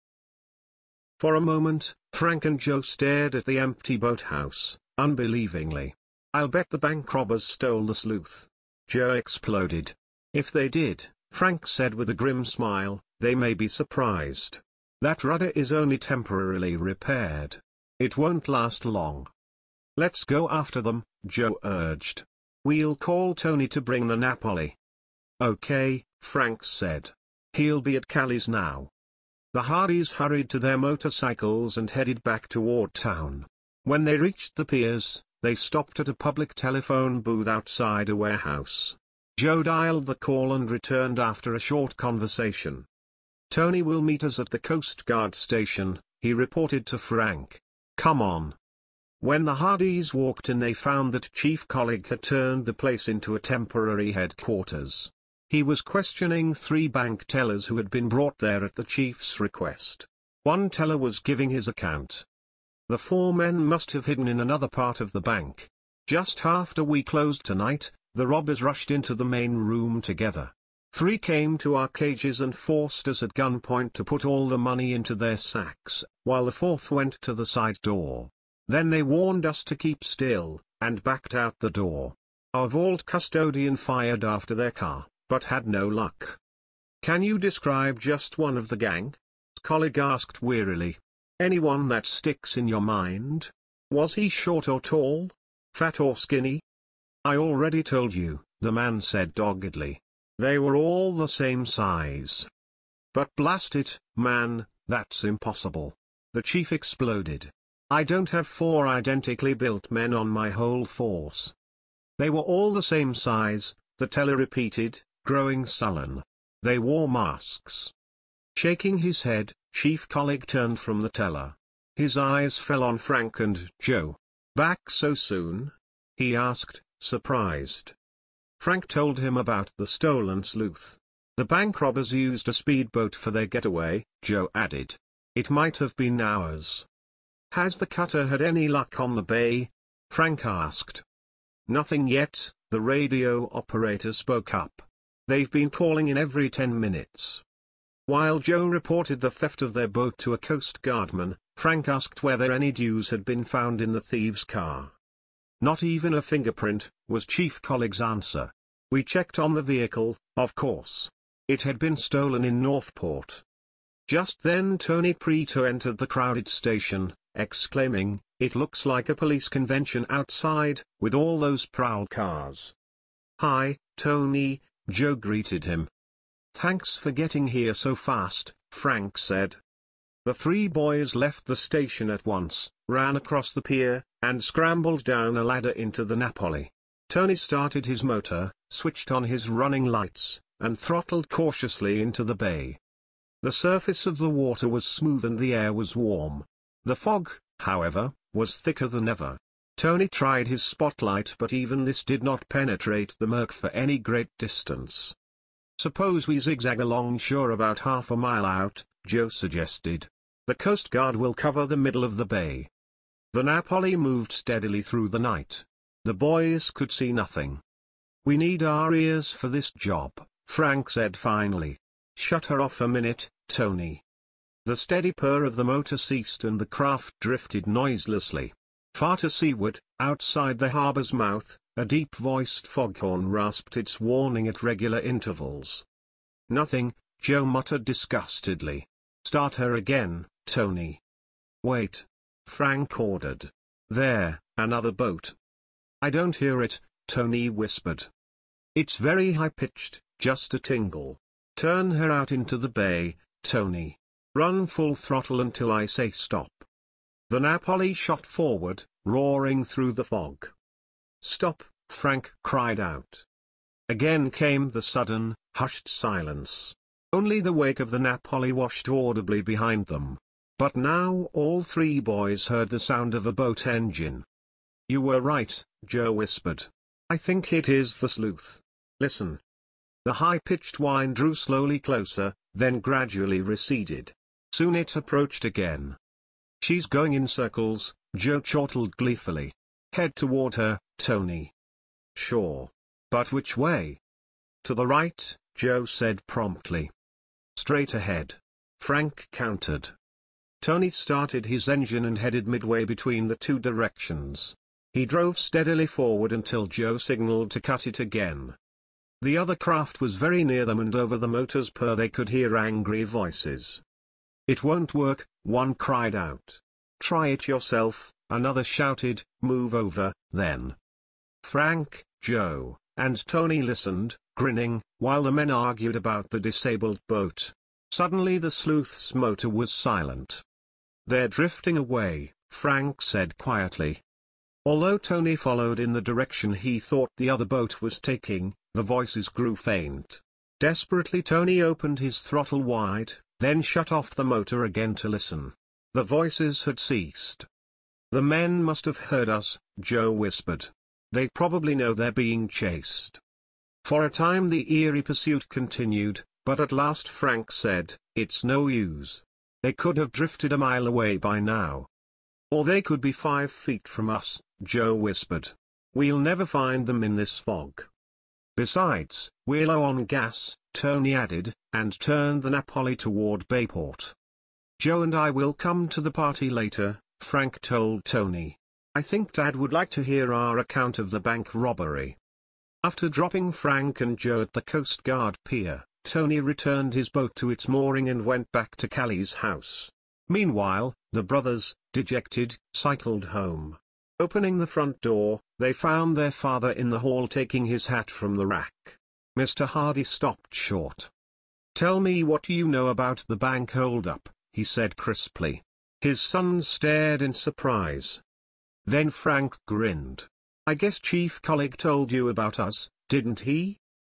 For a moment, Frank and Joe stared at the empty boathouse, unbelievingly. "I'll bet the bank robbers stole the sleuth," Joe exploded. "If they did," Frank said with a grim smile, "they may be surprised. That rudder is only temporarily repaired. It won't last long." "Let's go after them," Joe urged. "We'll call Tony to bring the Napoli." "Okay," Frank said. "He'll be at Callie's now." The Hardys hurried to their motorcycles and headed back toward town. When they reached the piers, they stopped at a public telephone booth outside a warehouse. Joe dialed the call and returned after a short conversation. "Tony will meet us at the Coast Guard station," he reported to Frank. "Come on." When the Hardys walked in, they found that Chief Collig had turned the place into a temporary headquarters. He was questioning 3 bank tellers who had been brought there at the chief's request. One teller was giving his account. The 4 men must have hidden in another part of the bank. "Just after we closed tonight, the robbers rushed into the main room together. 3 came to our cages and forced us at gunpoint to put all the money into their sacks, while the 4th went to the side door. Then they warned us to keep still, and backed out the door. Our vault custodian fired after their car, but had no luck." "Can you describe just one of the gang?" Collig asked wearily. "Anyone that sticks in your mind? Was he short or tall? Fat or skinny?" "I already told you," the man said doggedly. "They were all the same size." "But blast it, man, that's impossible," the chief exploded. "I don't have 4 identically built men on my whole force." "They were all the same size," the teller repeated, growing sullen. "They wore masks." Shaking his head, Chief Collig turned from the teller. His eyes fell on Frank and Joe. "Back so soon?" he asked, surprised. Frank told him about the stolen sleuth. "The bank robbers used a speedboat for their getaway," Joe added. "It might have been ours." "Has the cutter had any luck on the bay?" Frank asked. "Nothing yet," the radio operator spoke up. "They've been calling in every 10 minutes. While Joe reported the theft of their boat to a Coast Guardman, Frank asked whether any dues had been found in the thieves' car. "Not even a fingerprint," was Chief Collig's answer. "We checked on the vehicle, of course. It had been stolen in Northport." Just then Tony Preto entered the crowded station, exclaiming, "It looks like a police convention outside, with all those prowl cars." "Hi, Tony," Joe greeted him. "Thanks for getting here so fast," Frank said. The 3 boys left the station at once, ran across the pier, and scrambled down a ladder into the Napoli. Tony started his motor, switched on his running lights, and throttled cautiously into the bay. The surface of the water was smooth and the air was warm. The fog, however, was thicker than ever. Tony tried his spotlight, but even this did not penetrate the murk for any great distance. "Suppose we zigzag along shore about half a mile out," Joe suggested. "The Coast Guard will cover the middle of the bay." The Napoli moved steadily through the night. The boys could see nothing. "We need our ears for this job," Frank said finally. "Shut her off a minute, Tony." The steady purr of the motor ceased and the craft drifted noiselessly. Far to seaward, outside the harbor's mouth, a deep-voiced foghorn rasped its warning at regular intervals. "Nothing," Joe muttered disgustedly. "Start her again, Tony." "Wait," Frank ordered. "There, another boat." "I don't hear it," Tony whispered. "It's very high-pitched, just a tingle. Turn her out into the bay, Tony. Run full throttle until I say stop." The Napoli shot forward, roaring through the fog. "Stop," Frank cried out. Again came the sudden, hushed silence. Only the wake of the Napoli washed audibly behind them. But now all 3 boys heard the sound of a boat engine. "You were right," Joe whispered. "I think it is the sleuth. Listen." The high-pitched whine drew slowly closer, then gradually receded. Soon it approached again. She's going in circles, Joe chortled gleefully. Head toward her, Tony. Sure. But which way? To the right, Joe said promptly. Straight ahead. Frank countered. Tony started his engine and headed midway between the two directions. He drove steadily forward until Joe signaled to cut it again. The other craft was very near them, and over the motor's purr they could hear angry voices. It won't work, one cried out. Try it yourself, another shouted. Move over, then. Frank, Joe, and Tony listened, grinning, while the men argued about the disabled boat. Suddenly the sleuth's motor was silent. They're drifting away, Frank said quietly. Although Tony followed in the direction he thought the other boat was taking, the voices grew faint. Desperately Tony opened his throttle wide, then shut off the motor again to listen. The voices had ceased. The men must have heard us, Joe whispered. They probably know they're being chased. For a time the eerie pursuit continued, but at last Frank said, it's no use. They could have drifted a mile away by now. Or they could be 5 feet from us, Joe whispered. We'll never find them in this fog. Besides, we're low on gas, Tony added, and turned the Napoli toward Bayport. Joe and I will come to the party later, Frank told Tony. I think Dad would like to hear our account of the bank robbery. After dropping Frank and Joe at the Coast Guard pier, Tony returned his boat to its mooring and went back to Callie's house. Meanwhile, the brothers, dejected, cycled home. Opening the front door, they found their father in the hall taking his hat from the rack. Mr. Hardy stopped short. Tell me what you know about the bank holdup, he said crisply. His sons stared in surprise. Then Frank grinned. I guess Chief Colleague told you about us, didn't he?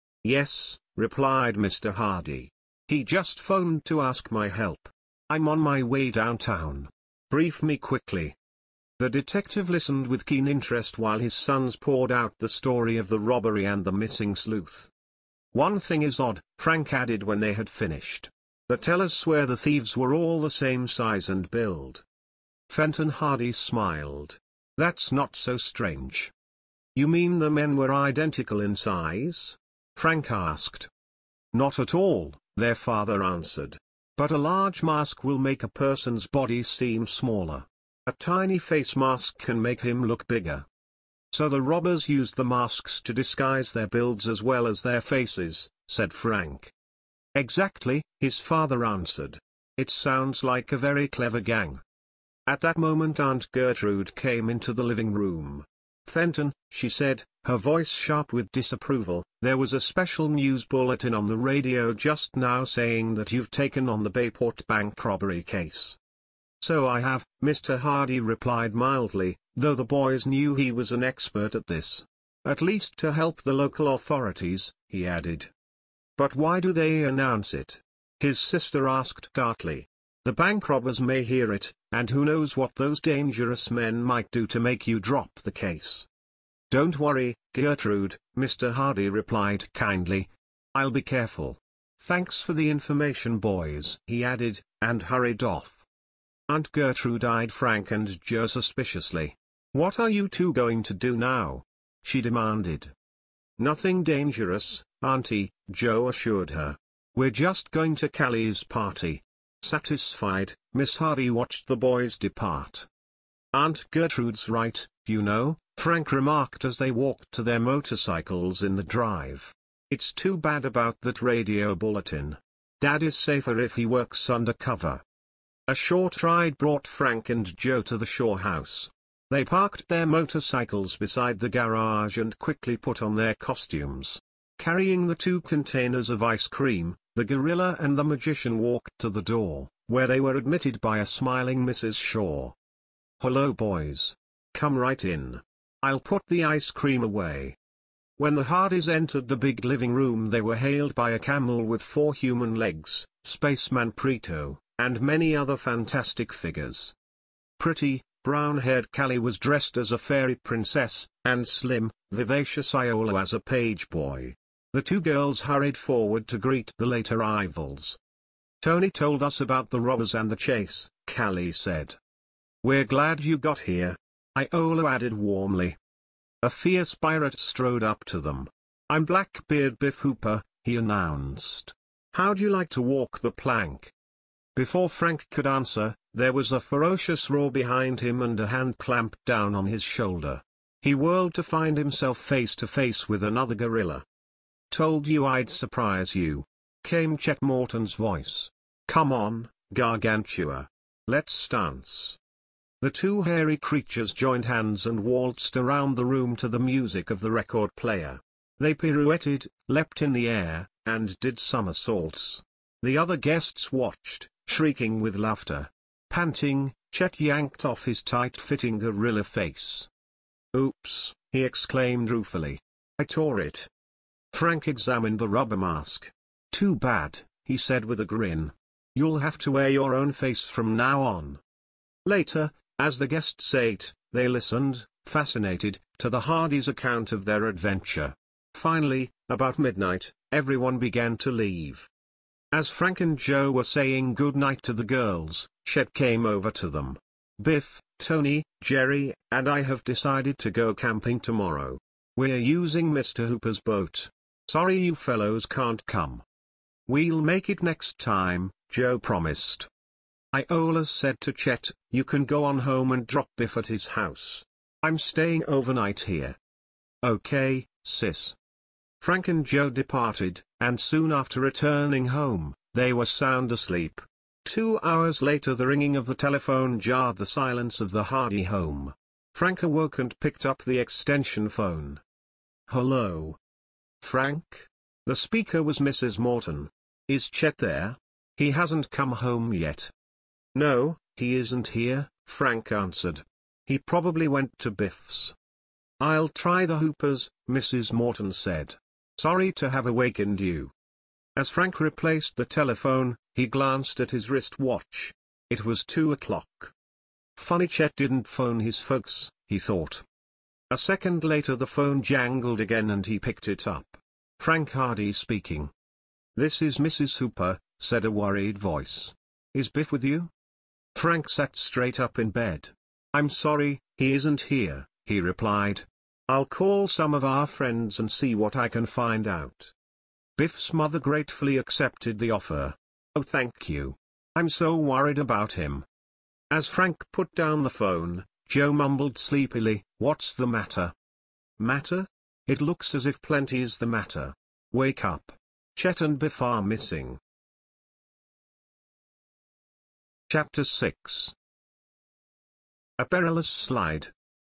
Yes, replied Mr. Hardy. He just phoned to ask my help. I'm on my way downtown. Brief me quickly. The detective listened with keen interest while his sons poured out the story of the robbery and the missing sleuth. One thing is odd, Frank added when they had finished. The tellers swear the thieves were all the same size and build. Fenton Hardy smiled. That's not so strange. You mean the men were identical in size? Frank asked. Not at all, their father answered. But a large mask will make a person's body seem smaller. A tiny face mask can make him look bigger. So the robbers used the masks to disguise their builds as well as their faces, said Frank. Exactly, his father answered. It sounds like a very clever gang. At that moment Aunt Gertrude came into the living room. Fenton, she said, her voice sharp with disapproval, there was a special news bulletin on the radio just now saying that you've taken on the Bayport bank robbery case. So I have, Mr. Hardy replied mildly, though the boys knew he was an expert at this. At least to help the local authorities, he added. But why do they announce it? His sister asked tartly. The bank robbers may hear it, and who knows what those dangerous men might do to make you drop the case. Don't worry, Gertrude, Mr. Hardy replied kindly. I'll be careful. Thanks for the information, boys, he added, and hurried off. Aunt Gertrude eyed Frank and Joe suspiciously. What are you two going to do now? She demanded. Nothing dangerous, Auntie, Joe assured her. We're just going to Callie's party. Satisfied, Miss Hardy watched the boys depart. Aunt Gertrude's right, you know, Frank remarked as they walked to their motorcycles in the drive. It's too bad about that radio bulletin. Dad is safer if he works undercover. A short ride brought Frank and Joe to the Shaw house. They parked their motorcycles beside the garage and quickly put on their costumes. Carrying the 2 containers of ice cream, the gorilla and the magician walked to the door, where they were admitted by a smiling Mrs. Shaw. Hello boys. Come right in. I'll put the ice cream away. When the Hardys entered the big living room they were hailed by a camel with 4 human legs, Spaceman Preto, and many other fantastic figures. Pretty, brown-haired Callie was dressed as a fairy princess, and slim, vivacious Iolo as a page boy. The 2 girls hurried forward to greet the late arrivals. Tony told us about the robbers and the chase, Callie said. "We're glad you got here," Iola added warmly. A fierce pirate strode up to them. "I'm Blackbeard Biff Hooper," he announced. "How'd you like to walk the plank?" Before Frank could answer, there was a ferocious roar behind him and a hand clamped down on his shoulder. He whirled to find himself face to face with another gorilla. "Told you I'd surprise you," came Chet Morton's voice. "Come on, Gargantua. Let's dance." The two hairy creatures joined hands and waltzed around the room to the music of the record player. They pirouetted, leapt in the air, and did somersaults. The other guests watched, shrieking with laughter. Panting, Chet yanked off his tight-fitting gorilla face. "Oops," he exclaimed ruefully. "I tore it." Frank examined the rubber mask. "Too bad," he said with a grin. "You'll have to wear your own face from now on." Later, as the guests ate, they listened, fascinated, to the Hardys' account of their adventure. Finally, about midnight, everyone began to leave. As Frank and Joe were saying goodnight to the girls, Chet came over to them. "Biff, Tony, Jerry, and I have decided to go camping tomorrow. We're using Mr. Hooper's boat. Sorry you fellows can't come." "We'll make it next time," Joe promised. Iola said to Chet, "You can go on home and drop Biff at his house. I'm staying overnight here." "Okay, sis." Frank and Joe departed, and soon after returning home, they were sound asleep. 2 hours later the ringing of the telephone jarred the silence of the Hardy home. Frank awoke and picked up the extension phone. "Hello? Frank?" The speaker was Mrs. Morton. "Is Chet there? He hasn't come home yet." "No, he isn't here," Frank answered. "He probably went to Biff's." "I'll try the Hoopers," Mrs. Morton said. "Sorry to have awakened you." As Frank replaced the telephone, he glanced at his wristwatch. It was 2 o'clock. Funny Chet didn't phone his folks, he thought. A second later the phone jangled again and he picked it up. Frank Hardy speaking. "This is Mrs. Hooper," said a worried voice. "Is Biff with you?" Frank sat straight up in bed. "I'm sorry, he isn't here," he replied. "I'll call some of our friends and see what I can find out." Biff's mother gratefully accepted the offer. "Oh, thank you. I'm so worried about him." As Frank put down the phone, Joe mumbled sleepily, "What's the matter?" "Matter? It looks as if plenty is the matter. Wake up. Chet and Biff are missing." Chapter 6. A Perilous Slide.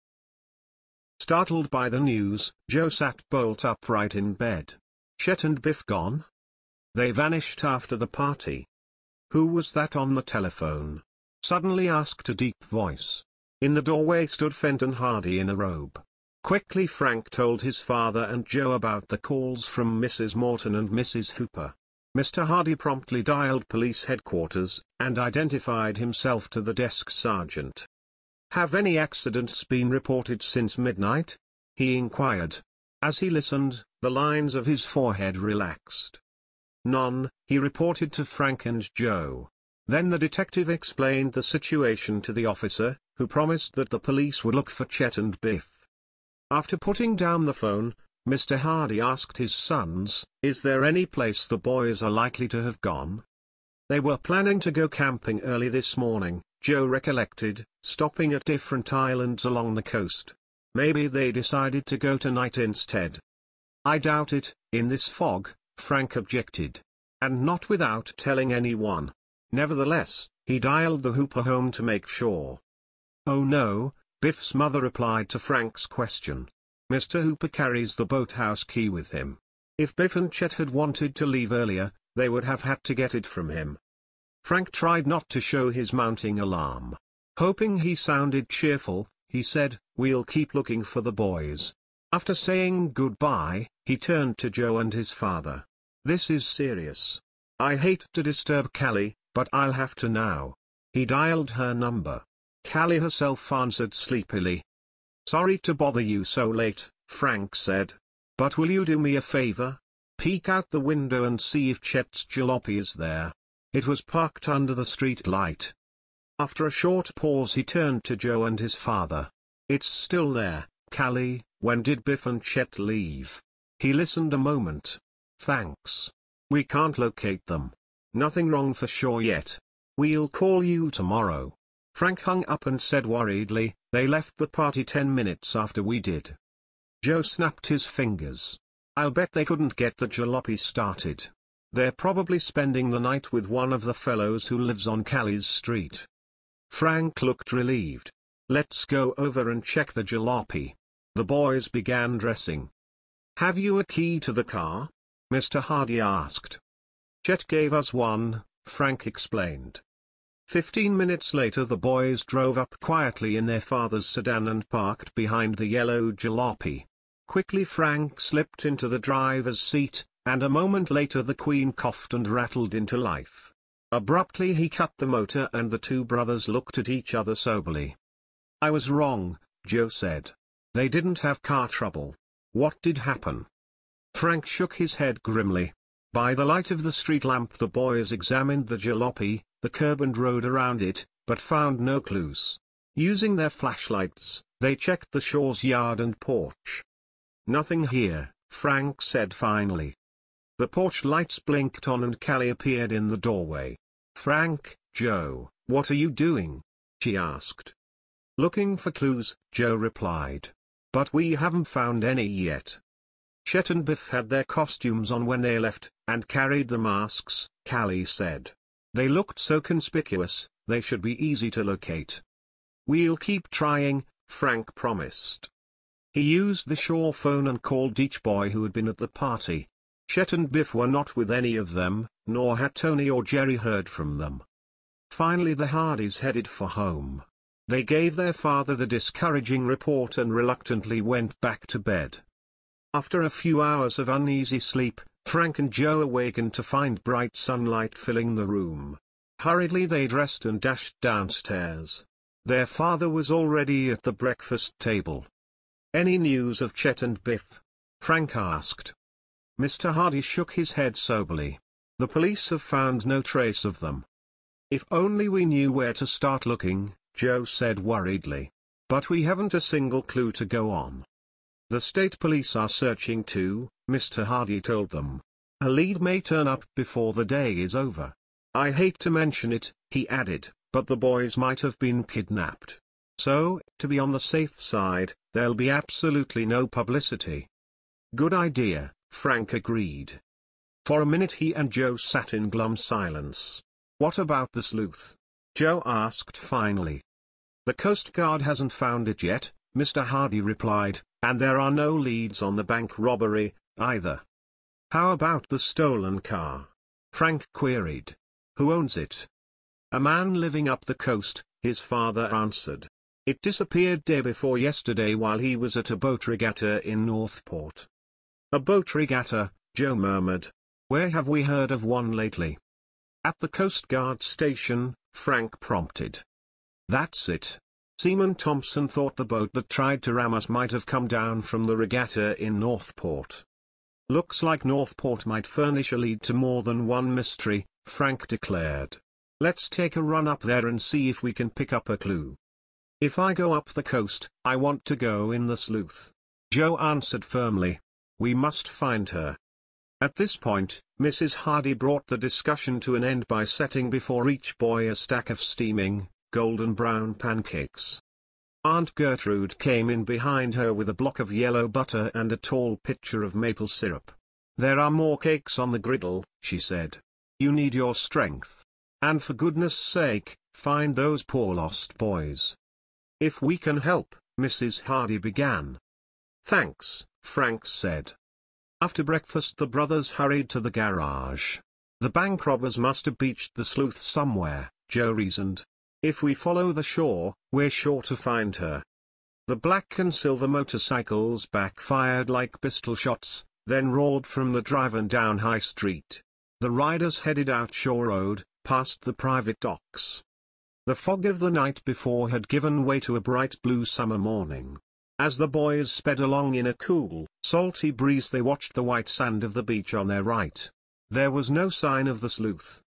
Startled by the news, Joe sat bolt upright in bed. Chet and Biff gone? They vanished after the party. Who was that on the telephone? Suddenly asked a deep voice. In the doorway stood Fenton Hardy in a robe. Quickly Frank told his father and Joe about the calls from Mrs. Morton and Mrs. Hooper. Mr. Hardy promptly dialed police headquarters, and identified himself to the desk sergeant. "Have any accidents been reported since midnight?" he inquired. As he listened, the lines of his forehead relaxed. "None," he reported to Frank and Joe. Then the detective explained the situation to the officer, who promised that the police would look for Chet and Biff. After putting down the phone, Mr. Hardy asked his sons, "Is there any place the boys are likely to have gone?" "They were planning to go camping early this morning," Joe recollected, "stopping at different islands along the coast. Maybe they decided to go tonight instead." "I doubt it, in this fog," Frank objected. "And not without telling anyone." Nevertheless, he dialed the Hooper home to make sure. "Oh no," Biff's mother replied to Frank's question. "Mr. Hooper carries the boathouse key with him. If Biff and Chet had wanted to leave earlier, they would have had to get it from him." Frank tried not to show his mounting alarm. Hoping he sounded cheerful, he said, "We'll keep looking for the boys." After saying goodbye, he turned to Joe and his father. "This is serious. I hate to disturb Callie, but I'll have to now." He dialed her number. Callie herself answered sleepily. "Sorry to bother you so late," Frank said. "But will you do me a favor? Peek out the window and see if Chet's jalopy is there. It was parked under the street light." After a short pause he turned to Joe and his father. "It's still there, Callie. When did Biff and Chet leave?" He listened a moment. "Thanks. We can't locate them. Nothing wrong for sure yet. We'll call you tomorrow." Frank hung up and said worriedly, "They left the party 10 minutes after we did." Joe snapped his fingers. "I'll bet they couldn't get the jalopy started. They're probably spending the night with one of the fellows who lives on Callie's street." Frank looked relieved. "Let's go over and check the jalopy." The boys began dressing. "Have you a key to the car?" Mr. Hardy asked. "Chet gave us one," Frank explained. 15 minutes later the boys drove up quietly in their father's sedan and parked behind the yellow jalopy. Quickly Frank slipped into the driver's seat, and a moment later the Queen coughed and rattled into life. Abruptly he cut the motor and the two brothers looked at each other soberly. "I was wrong," Joe said. "They didn't have car trouble. What did happen?" Frank shook his head grimly. By the light of the street lamp the boys examined the jalopy, the curb and road around it, but found no clues. Using their flashlights, they checked the Shaw's yard and porch. "Nothing here," Frank said finally. The porch lights blinked on and Callie appeared in the doorway. "Frank, Joe, what are you doing?" she asked. "Looking for clues," Joe replied. "But we haven't found any yet." "Chet and Biff had their costumes on when they left, and carried the masks," Callie said. "They looked so conspicuous, they should be easy to locate." "We'll keep trying," Frank promised. He used the Shaw phone and called each boy who had been at the party. Chet and Biff were not with any of them, nor had Tony or Jerry heard from them. Finally the Hardys headed for home. They gave their father the discouraging report and reluctantly went back to bed. After a few hours of uneasy sleep, Frank and Joe awakened to find bright sunlight filling the room. Hurriedly they dressed and dashed downstairs. Their father was already at the breakfast table. "Any news of Chet and Biff?" Frank asked. Mr. Hardy shook his head soberly. "The police have found no trace of them." "If only we knew where to start looking," Joe said worriedly. "But we haven't a single clue to go on." "The state police are searching too," Mr. Hardy told them. "A lead may turn up before the day is over. I hate to mention it," he added, "but the boys might have been kidnapped. So, to be on the safe side, there'll be absolutely no publicity." "Good idea," Frank agreed. For a minute he and Joe sat in glum silence. "What about the sleuth?" Joe asked finally. "The Coast Guard hasn't found it yet," Mr. Hardy replied, "and there are no leads on the bank robbery, either." "How about the stolen car?" Frank queried. "Who owns it?" "A man living up the coast," his father answered. "It disappeared day before yesterday while he was at a boat regatta in Northport." "A boat regatta," Joe murmured. "Where have we heard of one lately?" "At the Coast Guard station," Frank prompted. "That's it. Seaman Thompson thought the boat that tried to ram us might have come down from the regatta in Northport." "Looks like Northport might furnish a lead to more than one mystery," Frank declared. "Let's take a run up there and see if we can pick up a clue." "If I go up the coast, I want to go in the sleuth," Joe answered firmly. "We must find her." At this point, Mrs. Hardy brought the discussion to an end by setting before each boy a stack of steaming, golden brown pancakes. Aunt Gertrude came in behind her with a block of yellow butter and a tall pitcher of maple syrup. "There are more cakes on the griddle," she said. "You need your strength. And for goodness sake, find those poor lost boys." "If we can help," Mrs. Hardy began. "Thanks," Frank said. After breakfast the brothers hurried to the garage. "The bank robbers must have beached the sleuth somewhere," Joe reasoned. "If we follow the shore, we're sure to find her." The black and silver motorcycles backfired like pistol shots, then roared from the drive and down High Street. The riders headed out Shore Road, past the private docks. The fog of the night before had given way to a bright blue summer morning. As the boys sped along in a cool, salty breeze they watched the white sand of the beach on their right. There was no sign of the sleuth.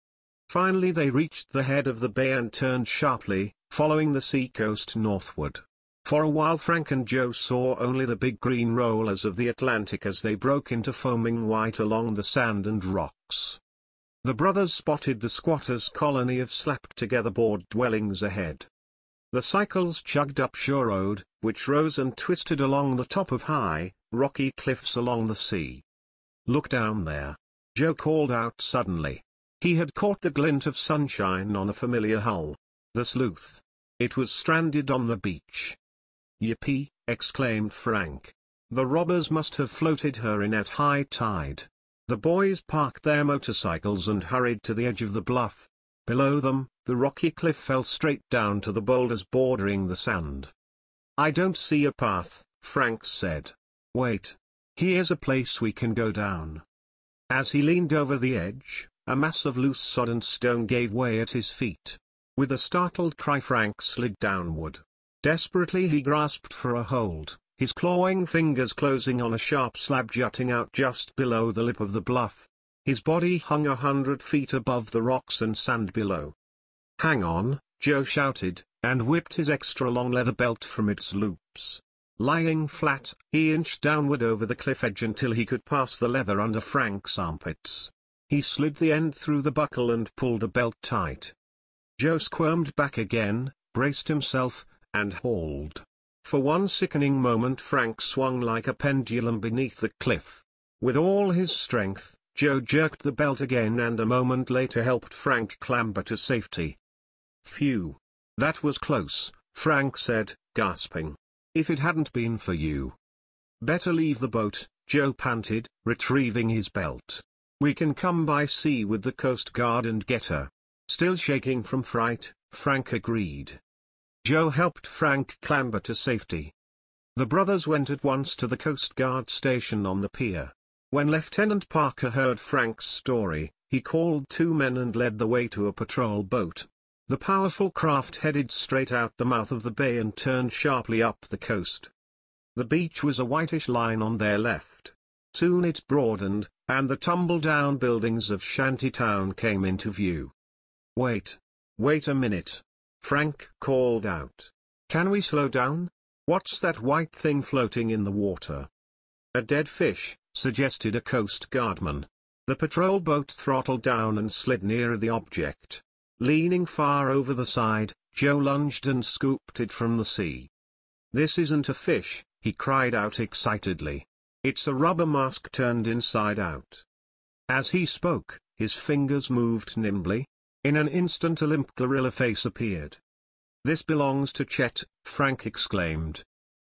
Finally they reached the head of the bay and turned sharply, following the seacoast northward. For a while Frank and Joe saw only the big green rollers of the Atlantic as they broke into foaming white along the sand and rocks. The brothers spotted the squatters' colony of slapped-together board dwellings ahead. The cycles chugged up shore road, which rose and twisted along the top of high, rocky cliffs along the sea. "Look down there," Joe called out suddenly. He had caught the glint of sunshine on a familiar hull. The sleuth. It was stranded on the beach. "Yippee!" exclaimed Frank. "The robbers must have floated her in at high tide." The boys parked their motorcycles and hurried to the edge of the bluff. Below them, the rocky cliff fell straight down to the boulders bordering the sand. "I don't see a path," Frank said. "Wait. Here's a place we can go down." As he leaned over the edge, a mass of loose sodden stone gave way at his feet. With a startled cry Frank slid downward. Desperately he grasped for a hold, his clawing fingers closing on a sharp slab jutting out just below the lip of the bluff. His body hung 100 feet above the rocks and sand below. "Hang on," Joe shouted, and whipped his extra long leather belt from its loops. Lying flat, he inched downward over the cliff edge until he could pass the leather under Frank's armpits. He slid the end through the buckle and pulled the belt tight. Joe squirmed back again, braced himself, and hauled. For one sickening moment Frank swung like a pendulum beneath the cliff. With all his strength, Joe jerked the belt again and a moment later helped Frank clamber to safety. "Phew. That was close," Frank said, gasping. "If it hadn't been for you." "Better leave the boat," Joe panted, retrieving his belt. "We can come by sea with the Coast Guard and get her." Still shaking from fright, Frank agreed. Joe helped Frank clamber to safety. The brothers went at once to the Coast Guard station on the pier. When Lieutenant Parker heard Frank's story, he called 2 men and led the way to a patrol boat. The powerful craft headed straight out the mouth of the bay and turned sharply up the coast. The beach was a whitish line on their left. Soon it broadened, and the tumble-down buildings of Shantytown came into view. "Wait a minute," Frank called out. "Can we slow down? What's that white thing floating in the water?" "A dead fish," suggested a Coast Guardman. The patrol boat throttled down and slid nearer the object. Leaning far over the side, Joe lunged and scooped it from the sea. "This isn't a fish," he cried out excitedly. "It's a rubber mask turned inside out." As he spoke, his fingers moved nimbly. In an instant a limp gorilla face appeared. "This belongs to Chet," Frank exclaimed.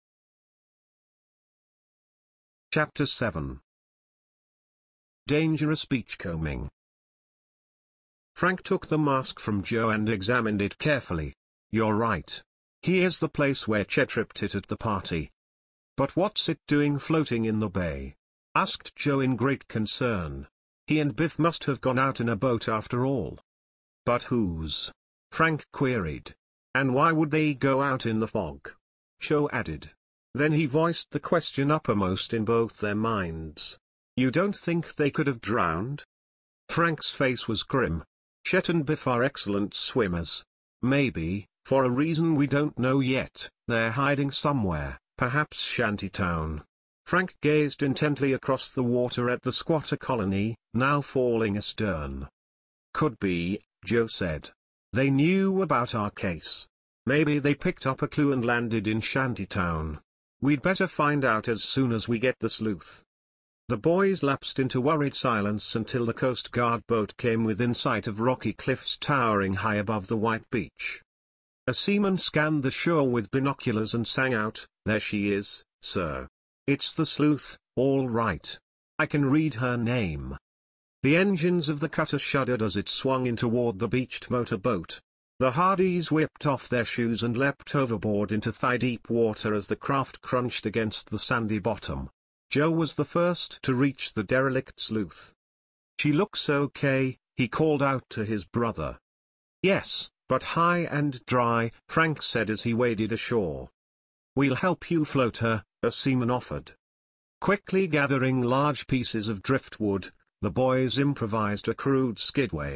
Chapter 7. Dangerous Beachcombing. Frank took the mask from Joe and examined it carefully. "You're right. Here's the place where Chet tripped it at the party." "But what's it doing floating in the bay?" asked Joe in great concern. "He and Biff must have gone out in a boat after all." "But whose?" Frank queried. "And why would they go out in the fog?" Joe added. Then he voiced the question uppermost in both their minds. "You don't think they could have drowned?" Frank's face was grim. "Chet and Biff are excellent swimmers. Maybe, for a reason we don't know yet, they're hiding somewhere, perhaps Shantytown." Frank gazed intently across the water at the squatter colony, now falling astern. "Could be," Joe said. "They knew about our case. Maybe they picked up a clue and landed in Shantytown. We'd better find out as soon as we get the sleuth." The boys lapsed into worried silence until the Coast Guard boat came within sight of rocky cliffs towering high above the white beach. A seaman scanned the shore with binoculars and sang out, "There she is, sir. It's the sleuth, all right. I can read her name." The engines of the cutter shuddered as it swung in toward the beached motorboat. The Hardys whipped off their shoes and leapt overboard into thigh-deep water as the craft crunched against the sandy bottom. Joe was the first to reach the derelict sleuth. "She looks okay," he called out to his brother. "Yes, but high and dry," Frank said as he waded ashore. "We'll help you float her," a seaman offered. Quickly gathering large pieces of driftwood, the boys improvised a crude skidway.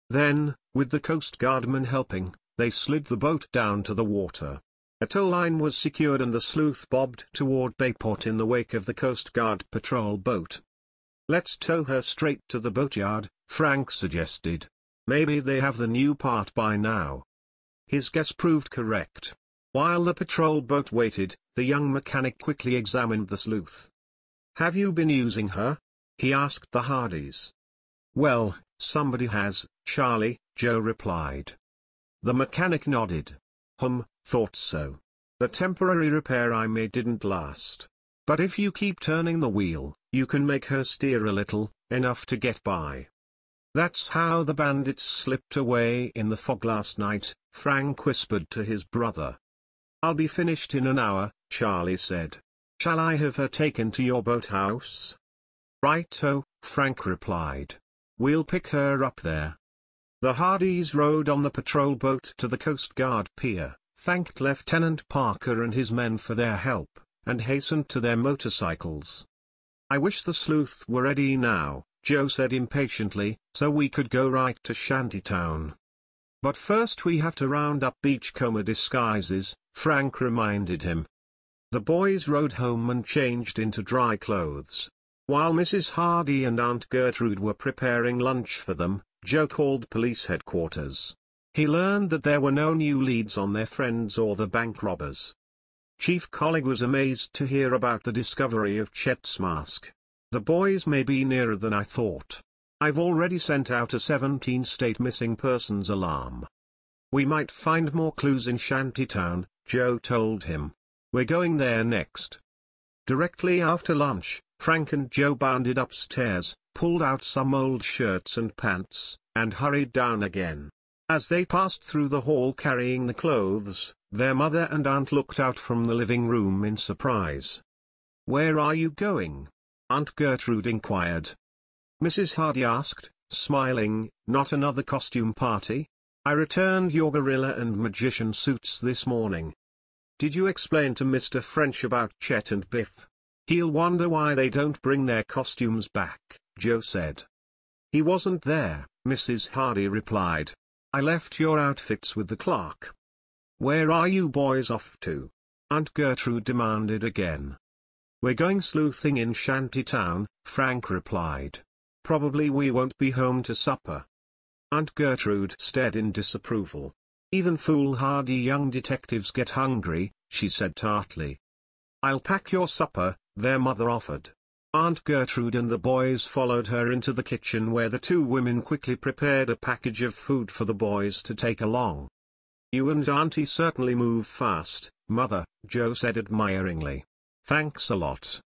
Then, with the Coast Guardman helping, they slid the boat down to the water. A tow line was secured and the sleuth bobbed toward Bayport in the wake of the Coast Guard patrol boat. "Let's tow her straight to the boatyard," Frank suggested. "Maybe they have the new part by now." His guess proved correct. While the patrol boat waited, the young mechanic quickly examined the sleuth. "Have you been using her?" he asked the Hardys. "Well, somebody has, Charlie," Joe replied. The mechanic nodded. Thought so. The temporary repair I made didn't last. But if you keep turning the wheel, you can make her steer a little, enough to get by." "That's how the bandits slipped away in the fog last night," Frank whispered to his brother. "I'll be finished in an hour," Charlie said. "Shall I have her taken to your boathouse?" "Righto," Frank replied. "We'll pick her up there." The Hardys rowed on the patrol boat to the Coast Guard pier, thanked Lieutenant Parker and his men for their help, and hastened to their motorcycles. "I wish the sleuth were ready now," Joe said impatiently, "so we could go right to Shantytown." "But first we have to round up beachcomber disguises," Frank reminded him. The boys rode home and changed into dry clothes. While Mrs. Hardy and Aunt Gertrude were preparing lunch for them, Joe called police headquarters. He learned that there were no new leads on their friends or the bank robbers. Chief Collig was amazed to hear about the discovery of Chet's mask. "The boys may be nearer than I thought. I've already sent out a 17-state missing persons alarm. We might find more clues in Shantytown," Joe told him. "We're going there next." Directly after lunch, Frank and Joe bounded upstairs, pulled out some old shirts and pants, and hurried down again. As they passed through the hall carrying the clothes, their mother and aunt looked out from the living room in surprise. "Where are you going?" Aunt Gertrude inquired. Mrs. Hardy asked, smiling. "Not another costume party? I returned your gorilla and magician suits this morning." "Did you explain to Mr. French about Chet and Biff? He'll wonder why they don't bring their costumes back," Joe said. "He wasn't there," Mrs. Hardy replied. "I left your outfits with the clerk." "Where are you boys off to?" Aunt Gertrude demanded again. "We're going sleuthing in Shantytown," Frank replied. "Probably we won't be home to supper." Aunt Gertrude stared in disapproval. "Even foolhardy young detectives get hungry," she said tartly. "I'll pack your supper," their mother offered. Aunt Gertrude and the boys followed her into the kitchen where the two women quickly prepared a package of food for the boys to take along. "You and Auntie certainly move fast, Mother," Joe said admiringly. "Thanks a lot."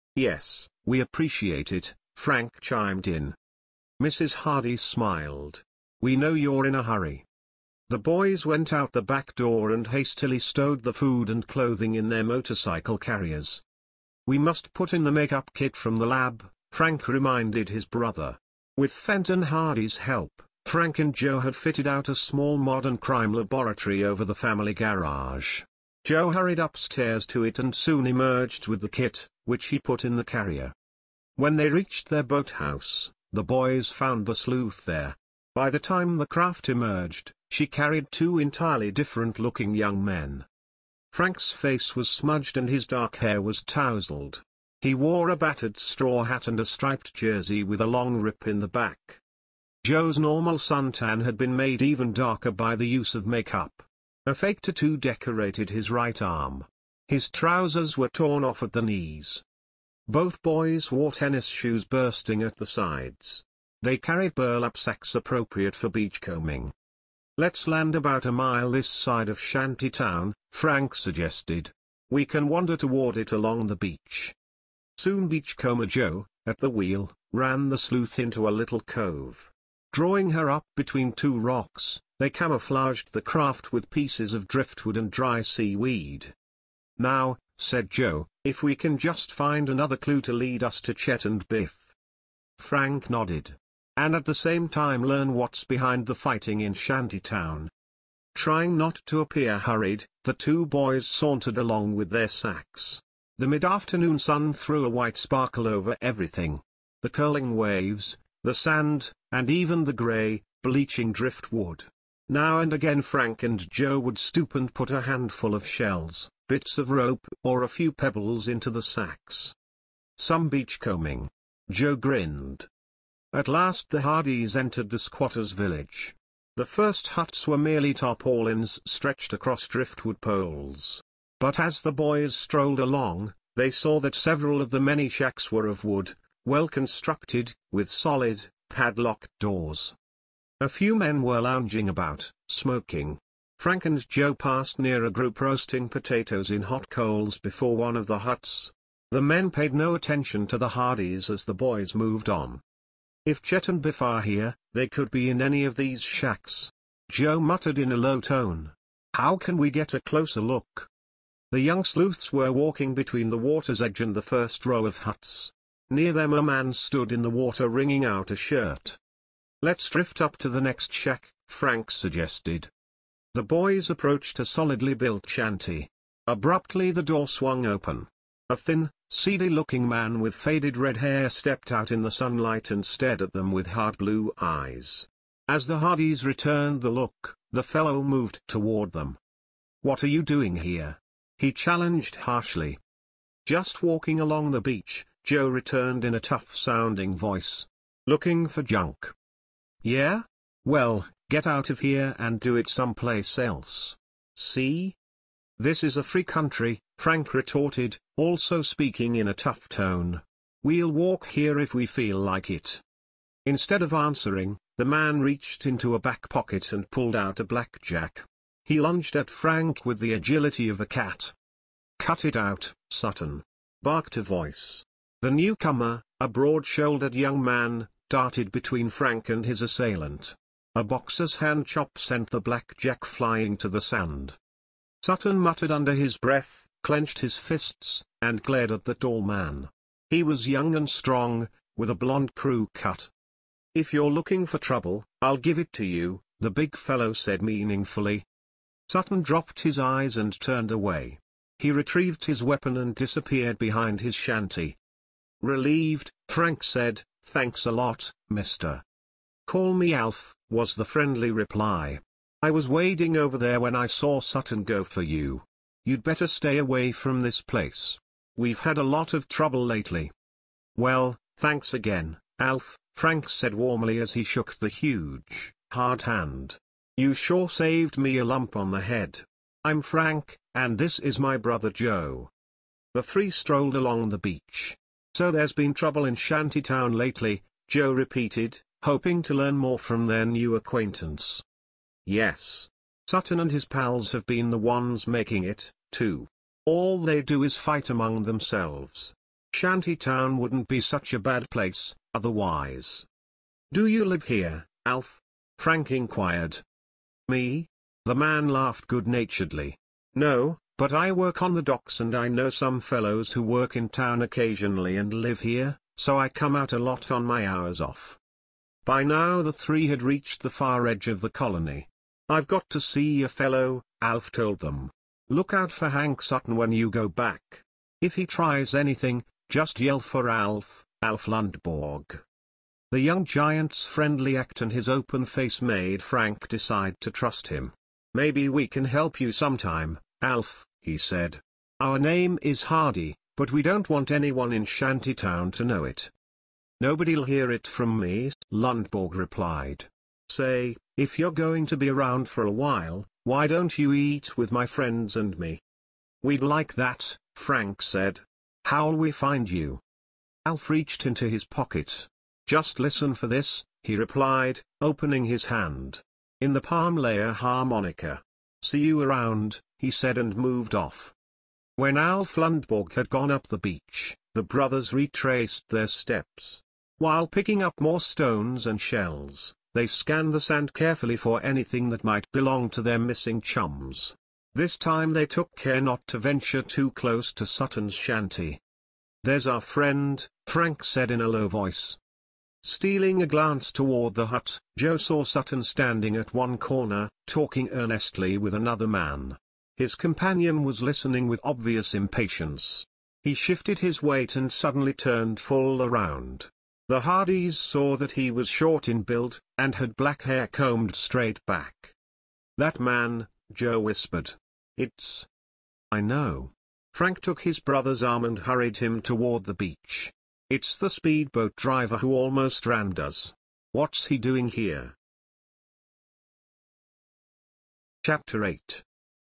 "Yes, we appreciate it," Frank chimed in. Mrs. Hardy smiled. "We know you're in a hurry." The boys went out the back door and hastily stowed the food and clothing in their motorcycle carriers. "We must put in the makeup kit from the lab," Frank reminded his brother. With Fenton Hardy's help, Frank and Joe had fitted out a small modern crime laboratory over the family garage. Joe hurried upstairs to it and soon emerged with the kit, which he put in the carrier. When they reached their boathouse, the boys found the sleuth there. By the time the craft emerged, she carried two entirely different-looking young men. Frank's face was smudged and his dark hair was tousled. He wore a battered straw hat and a striped jersey with a long rip in the back. Joe's normal suntan had been made even darker by the use of makeup. A fake tattoo decorated his right arm. His trousers were torn off at the knees. Both boys wore tennis shoes bursting at the sides. They carried burlap sacks appropriate for beachcombing. "Let's land about a mile this side of Shantytown," Frank suggested. "We can wander toward it along the beach." Soon Beachcomber Joe, at the wheel, ran the sleuth into a little cove. Drawing her up between two rocks, they camouflaged the craft with pieces of driftwood and dry seaweed. "Now," said Joe, "if we can just find another clue to lead us to Chet and Biff." Frank nodded. "And at the same time learn what's behind the fighting in Shantytown." Trying not to appear hurried, the two boys sauntered along with their sacks. The mid-afternoon sun threw a white sparkle over everything. The curling waves, the sand, and even the gray, bleaching driftwood. Now and again Frank and Joe would stoop and put a handful of shells, bits of rope, or a few pebbles into the sacks. Some beachcombing. Joe grinned. At last the Hardys entered the squatters' village. The first huts were merely tarpaulins stretched across driftwood poles. But as the boys strolled along, they saw that several of the many shacks were of wood, well constructed, with solid, padlocked doors. A few men were lounging about, smoking. Frank and Joe passed near a group roasting potatoes in hot coals before one of the huts. The men paid no attention to the Hardys as the boys moved on. If Chet and Biff are here, they could be in any of these shacks. Joe muttered in a low tone. How can we get a closer look? The young sleuths were walking between the water's edge and the first row of huts. Near them a man stood in the water wringing out a shirt. Let's drift up to the next shack, Frank suggested. The boys approached a solidly built shanty. Abruptly the door swung open. A thin, seedy-looking man with faded red hair stepped out in the sunlight and stared at them with hard blue eyes. As the Hardys returned the look, the fellow moved toward them. What are you doing here? He challenged harshly. Just walking along the beach, Joe returned in a tough-sounding voice. Looking for junk. Yeah? Well, get out of here and do it someplace else. See? This is a free country, Frank retorted, also speaking in a tough tone. We'll walk here if we feel like it. Instead of answering, the man reached into a back pocket and pulled out a blackjack. He lunged at Frank with the agility of a cat. Cut it out, Sutton, barked a voice. The newcomer, a broad-shouldered young man, darted between Frank and his assailant. A boxer's hand chop sent the blackjack flying to the sand. Sutton muttered under his breath, clenched his fists, and glared at the tall man. He was young and strong, with a blonde crew cut. If you're looking for trouble, I'll give it to you, the big fellow said meaningfully. Sutton dropped his eyes and turned away. He retrieved his weapon and disappeared behind his shanty. Relieved, Frank said, "Thanks a lot, mister." "Call me Alf," was the friendly reply. "I was wading over there when I saw Sutton go for you. You'd better stay away from this place. We've had a lot of trouble lately." "Well, thanks again, Alf," Frank said warmly as he shook the huge, hard hand. "You sure saved me a lump on the head. I'm Frank, and this is my brother Joe." The three strolled along the beach. "So there's been trouble in Shantytown lately," Joe repeated, hoping to learn more from their new acquaintance. "Yes. Sutton and his pals have been the ones making it, too. All they do is fight among themselves. Shantytown wouldn't be such a bad place, otherwise." "Do you live here, Alf?" Frank inquired. "Me?" The man laughed good-naturedly. "No, but I work on the docks and I know some fellows who work in town occasionally and live here, so I come out a lot on my hours off." By now the three had reached the far edge of the colony. "I've got to see a fellow," Alf told them. "Look out for Hank Sutton when you go back. If he tries anything, just yell for Alf Lundborg." The young giant's friendly act and his open face made Frank decide to trust him. "Maybe we can help you sometime, Alf," he said. "Our name is Hardy, but we don't want anyone in Shantytown to know it." "Nobody'll hear it from me," Lundborg replied. "Say, if you're going to be around for a while, why don't you eat with my friends and me?" "We'd like that," Frank said. "How'll we find you?" Alf reached into his pocket. "Just listen for this," he replied, opening his hand. In the palm lay a harmonica. "See you around," he said and moved off. When Alf Lundborg had gone up the beach, the brothers retraced their steps. While picking up more stones and shells, they scanned the sand carefully for anything that might belong to their missing chums. This time they took care not to venture too close to Sutton's shanty. "There's our friend," Frank said in a low voice. Stealing a glance toward the hut, Joe saw Sutton standing at one corner, talking earnestly with another man. His companion was listening with obvious impatience. He shifted his weight and suddenly turned full around. The Hardys saw that he was short in build, and had black hair combed straight back. "That man," Joe whispered. "It's—" "I know." Frank took his brother's arm and hurried him toward the beach. "It's the speedboat driver who almost rammed us. What's he doing here?" Chapter 8.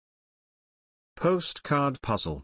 Postcard Puzzle.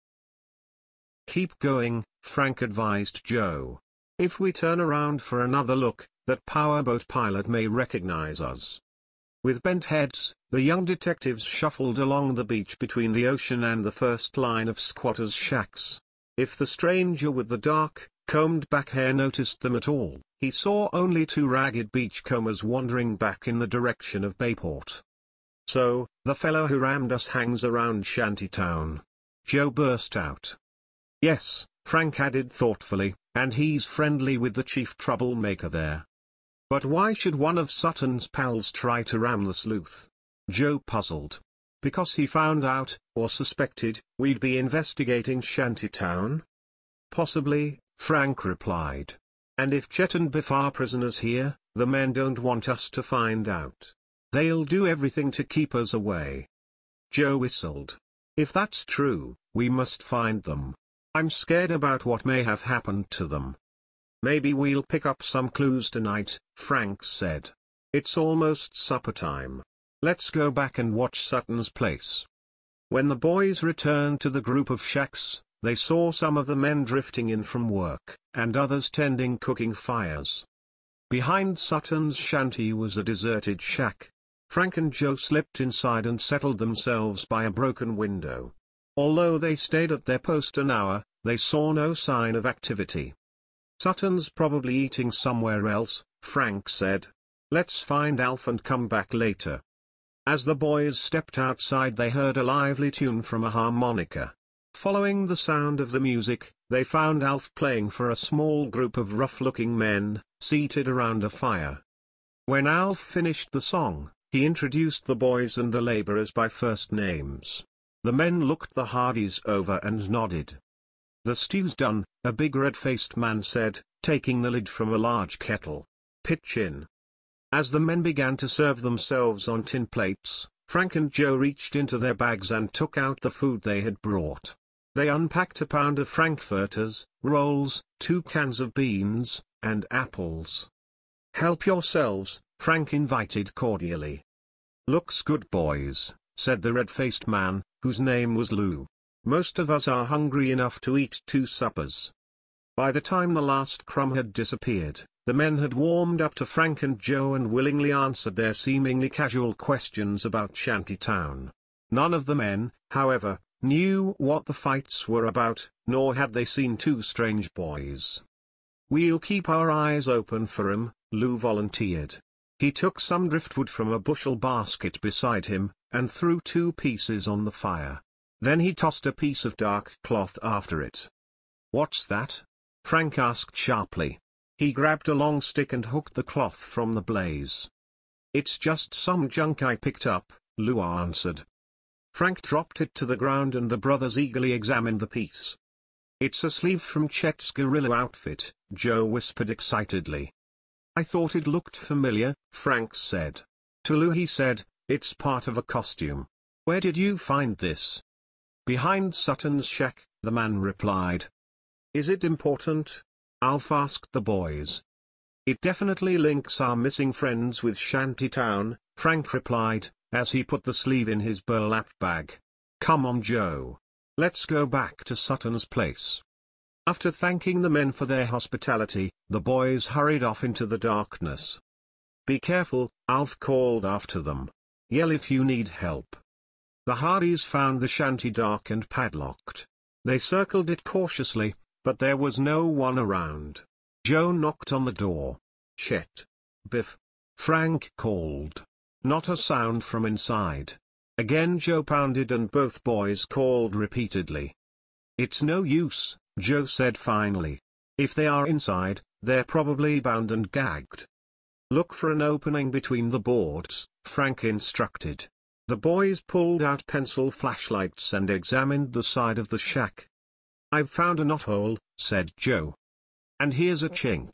"Keep going," Frank advised Joe. "If we turn around for another look, that powerboat pilot may recognize us." With bent heads, the young detectives shuffled along the beach between the ocean and the first line of squatters' shacks. If the stranger with the dark, combed-back hair noticed them at all, he saw only two ragged beachcombers wandering back in the direction of Bayport. "So, the fellow who rammed us hangs around Shantytown?" Joe burst out. "Yes," Frank added thoughtfully, "and he's friendly with the chief troublemaker there." "But why should one of Sutton's pals try to ram the sleuth?" Joe puzzled. "Because he found out, or suspected, we'd be investigating Shantytown?" "Possibly," Frank replied. "And if Chet and Biff are prisoners here, the men don't want us to find out. They'll do everything to keep us away." Joe whistled. "If that's true, we must find them. I'm scared about what may have happened to them." "Maybe we'll pick up some clues tonight," Frank said. "It's almost supper time. Let's go back and watch Sutton's place." When the boys returned to the group of shacks, they saw some of the men drifting in from work, and others tending cooking fires. Behind Sutton's shanty was a deserted shack. Frank and Joe slipped inside and settled themselves by a broken window. Although they stayed at their post an hour, they saw no sign of activity. "Sutton's probably eating somewhere else," Frank said. "Let's find Alf and come back later." As the boys stepped outside, they heard a lively tune from a harmonica. Following the sound of the music, they found Alf playing for a small group of rough-looking men, seated around a fire. When Alf finished the song, he introduced the boys and the laborers by first names. The men looked the Hardys over and nodded. "The stew's done," a big red-faced man said, taking the lid from a large kettle. "Pitch in." As the men began to serve themselves on tin plates, Frank and Joe reached into their bags and took out the food they had brought. They unpacked a pound of frankfurters, rolls, 2 cans of beans, and apples. "Help yourselves," Frank invited cordially. "Looks good, boys," said the red-faced man, whose name was Lou. "Most of us are hungry enough to eat 2 suppers." By the time the last crumb had disappeared, the men had warmed up to Frank and Joe and willingly answered their seemingly casual questions about Shantytown. None of the men, however, knew what the fights were about, nor had they seen 2 strange boys. "We'll keep our eyes open for 'em," Lou volunteered. He took some driftwood from a bushel basket beside him, and threw 2 pieces on the fire. Then he tossed a piece of dark cloth after it. "What's that?" Frank asked sharply. He grabbed a long stick and hooked the cloth from the blaze. "It's just some junk I picked up," Lou answered. Frank dropped it to the ground and the brothers eagerly examined the piece. "It's a sleeve from Chet's guerrilla outfit," Joe whispered excitedly. "I thought it looked familiar," Frank said. To Lou he said, "It's part of a costume. Where did you find this?" "Behind Sutton's shack," the man replied. "Is it important?" Alf asked the boys. "It definitely links our missing friends with Shantytown," Frank replied, as he put the sleeve in his burlap bag. "Come on, Joe. Let's go back to Sutton's place." After thanking the men for their hospitality, the boys hurried off into the darkness. "Be careful," Alf called after them. "Yell if you need help." The Hardys found the shanty dark and padlocked. They circled it cautiously, but there was no one around. Joe knocked on the door. "Chet. Biff." Frank called. Not a sound from inside. Again Joe pounded and both boys called repeatedly. "It's no use," Joe said finally. "If they are inside, they're probably bound and gagged." "Look for an opening between the boards," Frank instructed. The boys pulled out pencil flashlights and examined the side of the shack. "I've found a knothole," said Joe. "And here's a chink."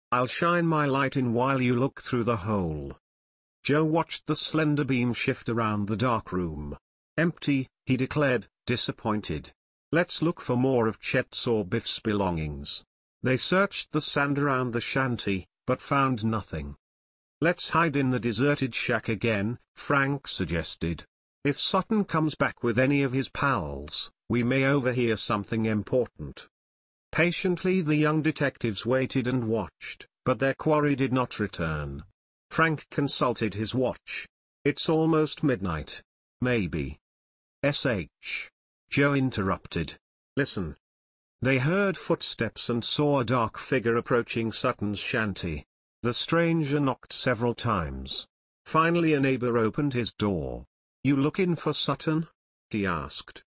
I'll shine my light in while you look through the hole. Joe watched the slender beam shift around the dark room. Empty, he declared, disappointed. Let's look for more of Chet's or Biff's belongings. They searched the sand around the shanty, but found nothing. Let's hide in the deserted shack again, Frank suggested. If Sutton comes back with any of his pals, we may overhear something important. Patiently the young detectives waited and watched, but their quarry did not return. Frank consulted his watch. It's almost midnight. Maybe. Joe interrupted. Listen. They heard footsteps and saw a dark figure approaching Sutton's shanty. The stranger knocked several times. Finally a neighbor opened his door. You looking for Sutton? He asked.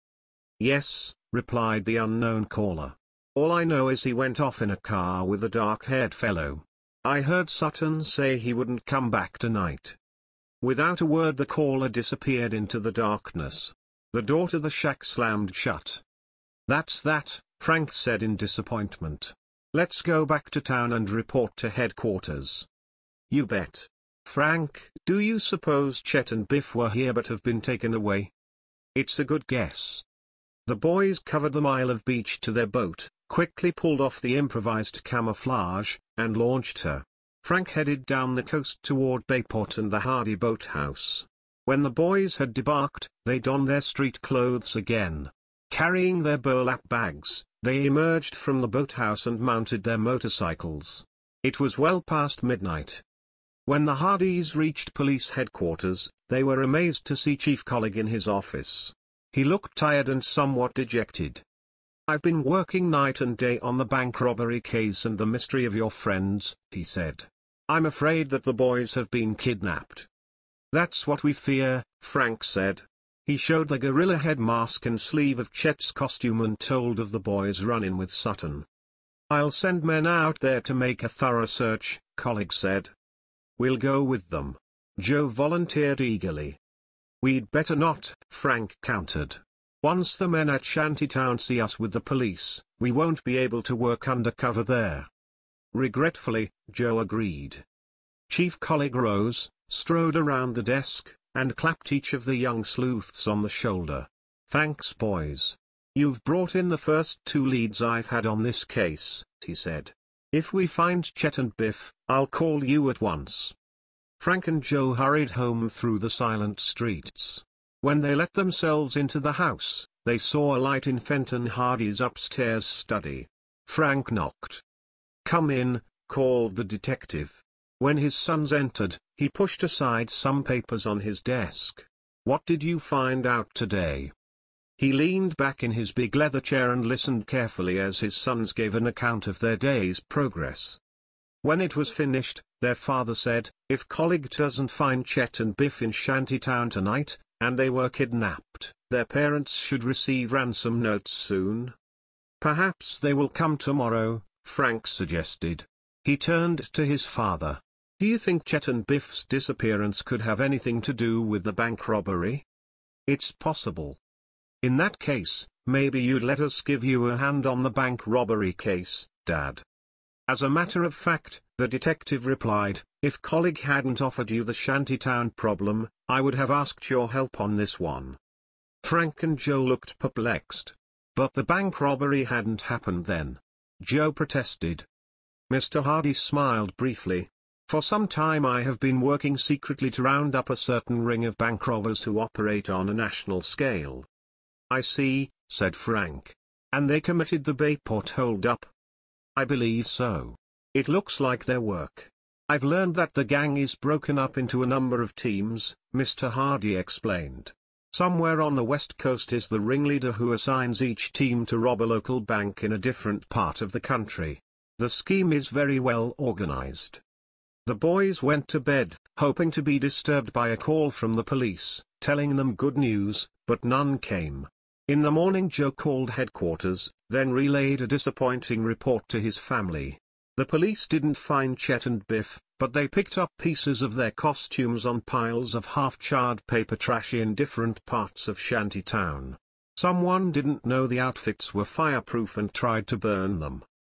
Yes, replied the unknown caller. All I know is he went off in a car with a dark-haired fellow. I heard Sutton say he wouldn't come back tonight. Without a word the caller disappeared into the darkness. The door to the shack slammed shut. That's that, Frank said in disappointment. Let's go back to town and report to headquarters. You bet. Frank, do you suppose Chet and Biff were here but have been taken away? It's a good guess. The boys covered the mile of beach to their boat, quickly pulled off the improvised camouflage, and launched her. Frank headed down the coast toward Bayport and the Hardy boathouse. When the boys had debarked, they donned their street clothes again. Carrying their burlap bags, they emerged from the boathouse and mounted their motorcycles. It was well past midnight. When the Hardys reached police headquarters, they were amazed to see Chief Collig in his office. He looked tired and somewhat dejected. I've been working night and day on the bank robbery case and the mystery of your friends, he said. I'm afraid that the boys have been kidnapped. That's what we fear, Frank said. He showed the gorilla head mask and sleeve of Chet's costume and told of the boys' run-in with Sutton. I'll send men out there to make a thorough search, Collig said. We'll go with them. Joe volunteered eagerly. We'd better not, Frank countered. Once the men at Shantytown see us with the police, we won't be able to work undercover there. Regretfully, Joe agreed. Chief Collig rose, strode around the desk, and clapped each of the young sleuths on the shoulder. Thanks, boys. You've brought in the first two leads I've had on this case, he said. If we find Chet and Biff, I'll call you at once. Frank and Joe hurried home through the silent streets. When they let themselves into the house, they saw a light in Fenton Hardy's upstairs study. Frank knocked. Come in, called the detective. When his sons entered, he pushed aside some papers on his desk. What did you find out today? He leaned back in his big leather chair and listened carefully as his sons gave an account of their day's progress. When it was finished, their father said, if Collig doesn't find Chet and Biff in Shantytown tonight, and they were kidnapped, their parents should receive ransom notes soon. Perhaps they will come tomorrow, Frank suggested. He turned to his father. Do you think Chet and Biff's disappearance could have anything to do with the bank robbery? It's possible. In that case, maybe you'd let us give you a hand on the bank robbery case, Dad. As a matter of fact, the detective replied, if Collig hadn't offered you the Shantytown problem, I would have asked your help on this one. Frank and Joe looked perplexed. But the bank robbery hadn't happened then. Joe protested. Mr. Hardy smiled briefly. For some time I have been working secretly to round up a certain ring of bank robbers who operate on a national scale. I see, said Frank. And they committed the Bayport hold-up? I believe so. It looks like their work. I've learned that the gang is broken up into a number of teams, Mr. Hardy explained. Somewhere on the West Coast is the ringleader who assigns each team to rob a local bank in a different part of the country. The scheme is very well organized. The boys went to bed, hoping to be disturbed by a call from the police, telling them good news, but none came. In the morning Joe called headquarters, then relayed a disappointing report to his family. The police didn't find Chet and Biff, but they picked up pieces of their costumes on piles of half-charred paper trash in different parts of Shantytown. Someone didn't know the outfits were fireproof and tried to burn them.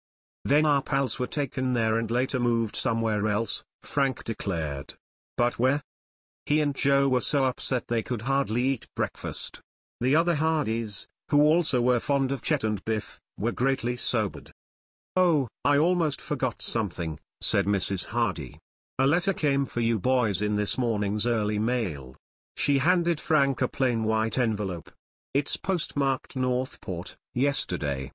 Then our pals were taken there and later moved somewhere else, Frank declared. But where? He and Joe were so upset they could hardly eat breakfast. The other Hardys, who also were fond of Chet and Biff, were greatly sobered. "Oh, I almost forgot something," said Mrs. Hardy. "A letter came for you boys in this morning's early mail." She handed Frank a plain white envelope. "It's postmarked Northport, yesterday."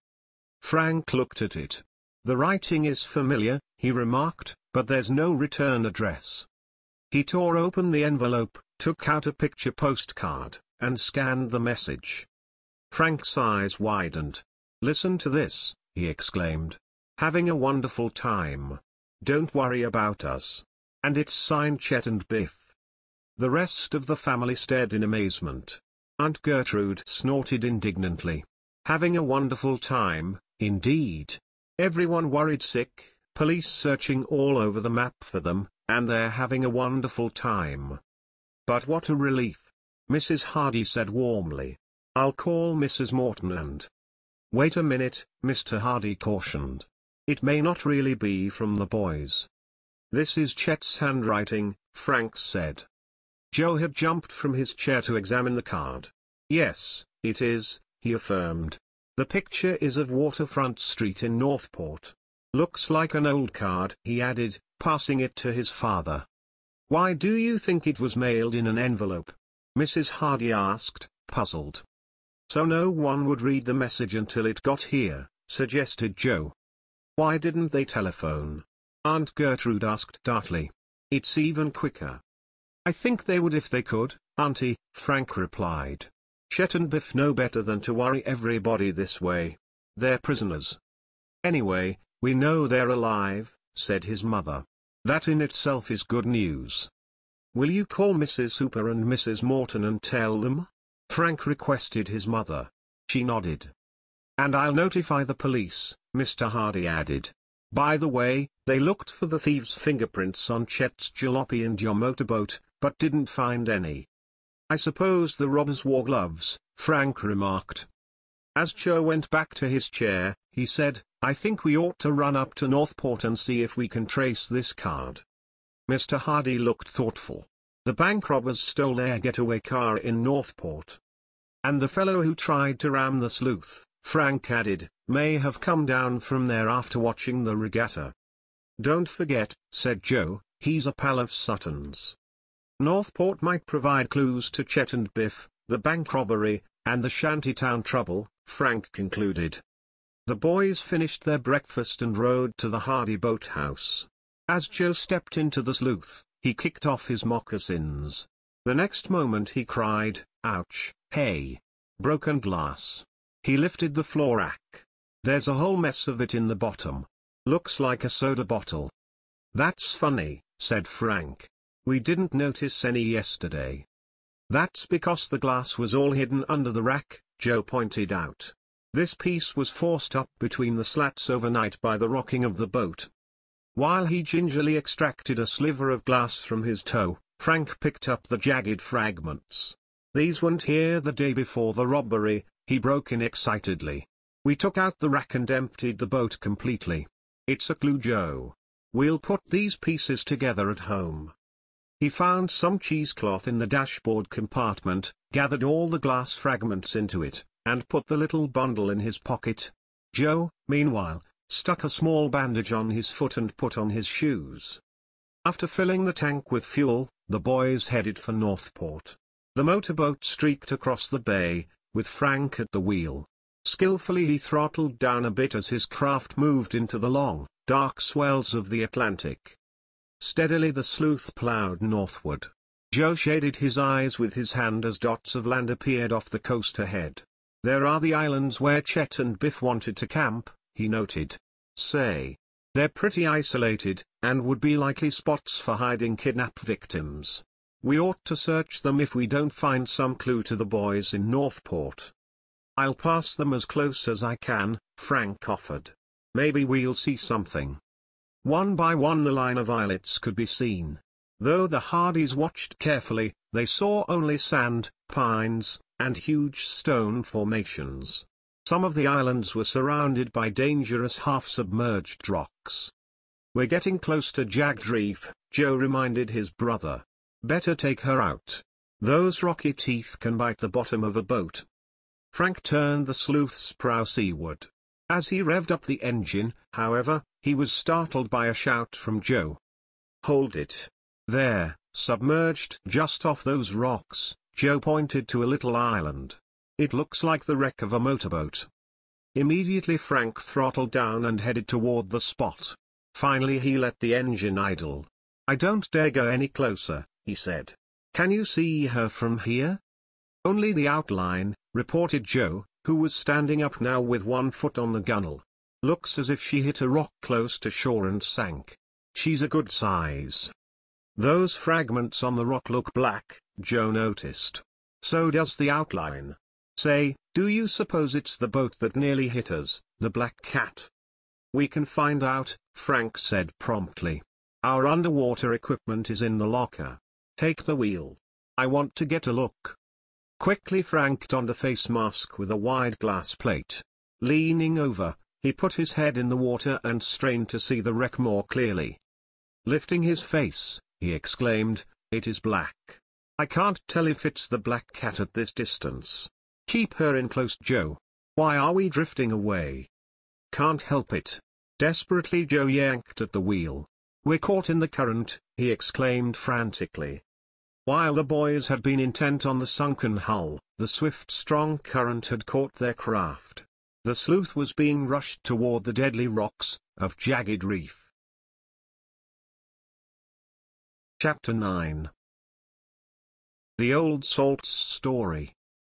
Frank looked at it. "The writing is familiar," he remarked, "but there's no return address." He tore open the envelope, took out a picture postcard, and scanned the message. Frank's eyes widened. "Listen to this," he exclaimed. "Having a wonderful time. Don't worry about us." And it's signed Chet and Biff. The rest of the family stared in amazement. Aunt Gertrude snorted indignantly. Having a wonderful time, indeed. Everyone worried sick, police searching all over the map for them, and they're having a wonderful time. "But what a relief," Mrs. Hardy said warmly. "I'll call Mrs. Morton and—" "Wait a minute," Mr. Hardy cautioned. "It may not really be from the boys." "This is Chet's handwriting," Frank said. Joe had jumped from his chair to examine the card. "Yes, it is," he affirmed. "The picture is of Waterfront Street in Northport. Looks like an old card," he added, passing it to his father. "Why do you think it was mailed in an envelope?" Mrs. Hardy asked, puzzled. "So no one would read the message until it got here," suggested Joe. "Why didn't they telephone?" Aunt Gertrude asked darkly. "It's even quicker." "I think they would if they could, Auntie," Frank replied. "Chet and Biff know better than to worry everybody this way. They're prisoners." "Anyway, we know they're alive," said his mother. "That in itself is good news." "Will you call Mrs. Hooper and Mrs. Morton and tell them?" Frank requested his mother. She nodded. "And I'll notify the police," Mr. Hardy added. "By the way, they looked for the thieves' fingerprints on Chet's jalopy and your motorboat, but didn't find any." "I suppose the robbers wore gloves," Frank remarked. As Joe went back to his chair, he said, "I think we ought to run up to Northport and see if we can trace this card." Mr. Hardy looked thoughtful. "The bank robbers stole their getaway car in Northport. And the fellow who tried to ram the sleuth," Frank added, "may have come down from there after watching the regatta." "Don't forget," said Joe, "he's a pal of Sutton's. Northport might provide clues to Chet and Biff, the bank robbery, and the shantytown trouble," Frank concluded. The boys finished their breakfast and rode to the Hardy boathouse. As Joe stepped into the sleuth, he kicked off his moccasins. The next moment he cried, "Ouch, hey! Broken glass." He lifted the floor rack. "There's a whole mess of it in the bottom. Looks like a soda bottle." "That's funny," said Frank. "We didn't notice any yesterday." "That's because the glass was all hidden under the rack," Joe pointed out. "This piece was forced up between the slats overnight by the rocking of the boat." While he gingerly extracted a sliver of glass from his toe, Frank picked up the jagged fragments. "These weren't here the day before the robbery," he broke in excitedly. "We took out the rack and emptied the boat completely. It's a clue, Joe. We'll put these pieces together at home." He found some cheesecloth in the dashboard compartment, gathered all the glass fragments into it, and put the little bundle in his pocket. Joe, meanwhile, stuck a small bandage on his foot and put on his shoes. After filling the tank with fuel, the boys headed for Northport. The motorboat streaked across the bay, with Frank at the wheel. Skillfully he throttled down a bit as his craft moved into the long, dark swells of the Atlantic. Steadily the sleuth plowed northward. Joe shaded his eyes with his hand as dots of land appeared off the coast ahead. "There are the islands where Chet and Biff wanted to camp," he noted. "Say, they're pretty isolated, and would be likely spots for hiding kidnap victims. We ought to search them if we don't find some clue to the boys in Northport." "I'll pass them as close as I can," Frank offered. "Maybe we'll see something." One by one the line of islets could be seen. Though the Hardys watched carefully, they saw only sand, pines, and huge stone formations. Some of the islands were surrounded by dangerous half-submerged rocks. "We're getting close to jagged reef," Joe reminded his brother. "Better take her out. Those rocky teeth can bite the bottom of a boat." Frank turned the sleuth's prow seaward. As he revved up the engine, however, he was startled by a shout from Joe. "Hold it! There, submerged just off those rocks." Joe pointed to a little island. "It looks like the wreck of a motorboat." Immediately Frank throttled down and headed toward the spot. Finally he let the engine idle. "I don't dare go any closer," he said. "Can you see her from here?" "Only the outline," reported Joe, who was standing up now with one foot on the gunwale. "Looks as if she hit a rock close to shore and sank. She's a good size." "Those fragments on the rock look black," Joe noticed. "So does the outline. Say, do you suppose it's the boat that nearly hit us, the Black Cat?" "We can find out," Frank said promptly. "Our underwater equipment is in the locker. Take the wheel. I want to get a look." Quickly Frank donned a face mask with a wide glass plate. Leaning over, he put his head in the water and strained to see the wreck more clearly. Lifting his face, he exclaimed, "It is black. I can't tell if it's the Black Cat at this distance. Keep her in close, Joe. Why are we drifting away?" "Can't help it." Desperately Joe yanked at the wheel. "We're caught in the current," he exclaimed frantically. While the boys had been intent on the sunken hull, the swift strong current had caught their craft. The sleuth was being rushed toward the deadly rocks of jagged reef. Chapter 9. The Old Salt's Story.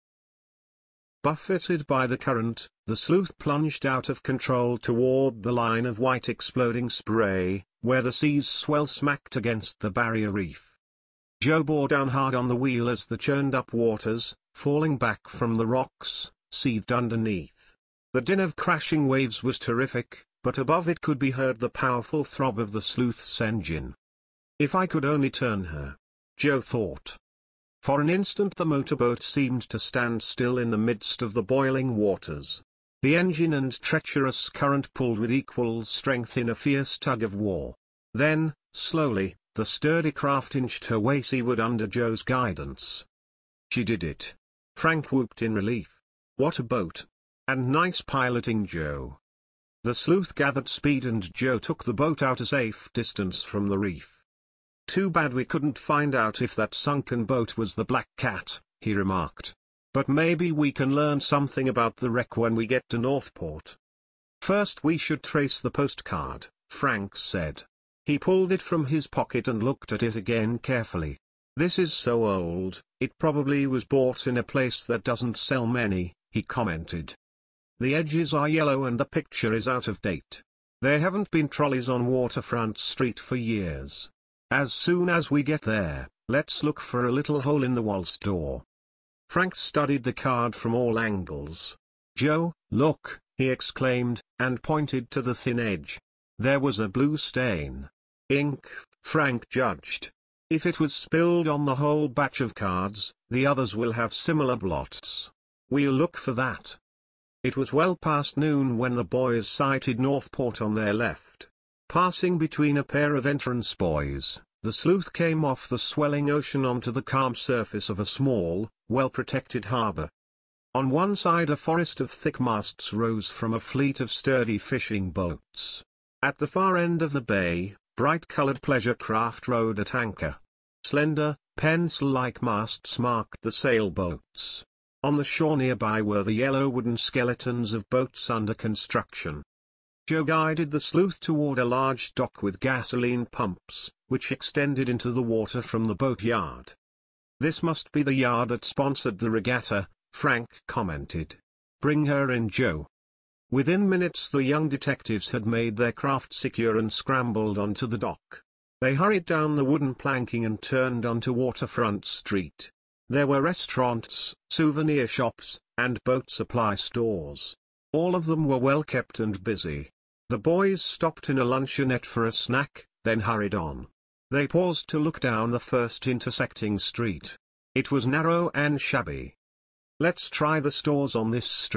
Buffeted by the current, the sleuth plunged out of control toward the line of white exploding spray, where the sea's swell smacked against the barrier reef. Joe bore down hard on the wheel as the churned-up waters, falling back from the rocks, seethed underneath. The din of crashing waves was terrific, but above it could be heard the powerful throb of the sleuth's engine. "If I could only turn her," Joe thought. For an instant the motorboat seemed to stand still in the midst of the boiling waters. The engine and treacherous current pulled with equal strength in a fierce tug-of-war. Then, slowly, the sturdy craft inched her way seaward under Joe's guidance. "She did it!" Frank whooped in relief. "What a boat! And nice piloting, Joe." The sleuth gathered speed and Joe took the boat out a safe distance from the reef. "Too bad we couldn't find out if that sunken boat was the Black Cat," he remarked. "But maybe we can learn something about the wreck when we get to Northport." "First we should trace the postcard," Frank said. He pulled it from his pocket and looked at it again carefully. "This is so old, it probably was bought in a place that doesn't sell many," he commented. "The edges are yellow and the picture is out of date. There haven't been trolleys on Waterfront Street for years. As soon as we get there, let's look for a little hole in the walls door." Frank studied the card from all angles. "Joe, look," he exclaimed, and pointed to the thin edge. There was a blue stain. "Ink," Frank judged. "If it was spilled on the whole batch of cards, the others will have similar blots. We'll look for that." It was well past noon when the boys sighted Northport on their left. Passing between a pair of entrance buoys, the sleuth came off the swelling ocean onto the calm surface of a small, well-protected harbor. On one side a forest of thick masts rose from a fleet of sturdy fishing boats. At the far end of the bay, bright-colored pleasure craft rode at anchor. Slender, pencil-like masts marked the sailboats. On the shore nearby were the yellow wooden skeletons of boats under construction. Joe guided the sleuth toward a large dock with gasoline pumps, which extended into the water from the boatyard. "This must be the yard that sponsored the regatta," Frank commented. "Bring her in, Joe." Within minutes the young detectives had made their craft secure and scrambled onto the dock. They hurried down the wooden planking and turned onto Waterfront Street. There were restaurants, souvenir shops, and boat supply stores. All of them were well kept and busy. The boys stopped in a luncheonette for a snack, then hurried on. They paused to look down the first intersecting street. It was narrow and shabby. "Let's try the stores on this street,"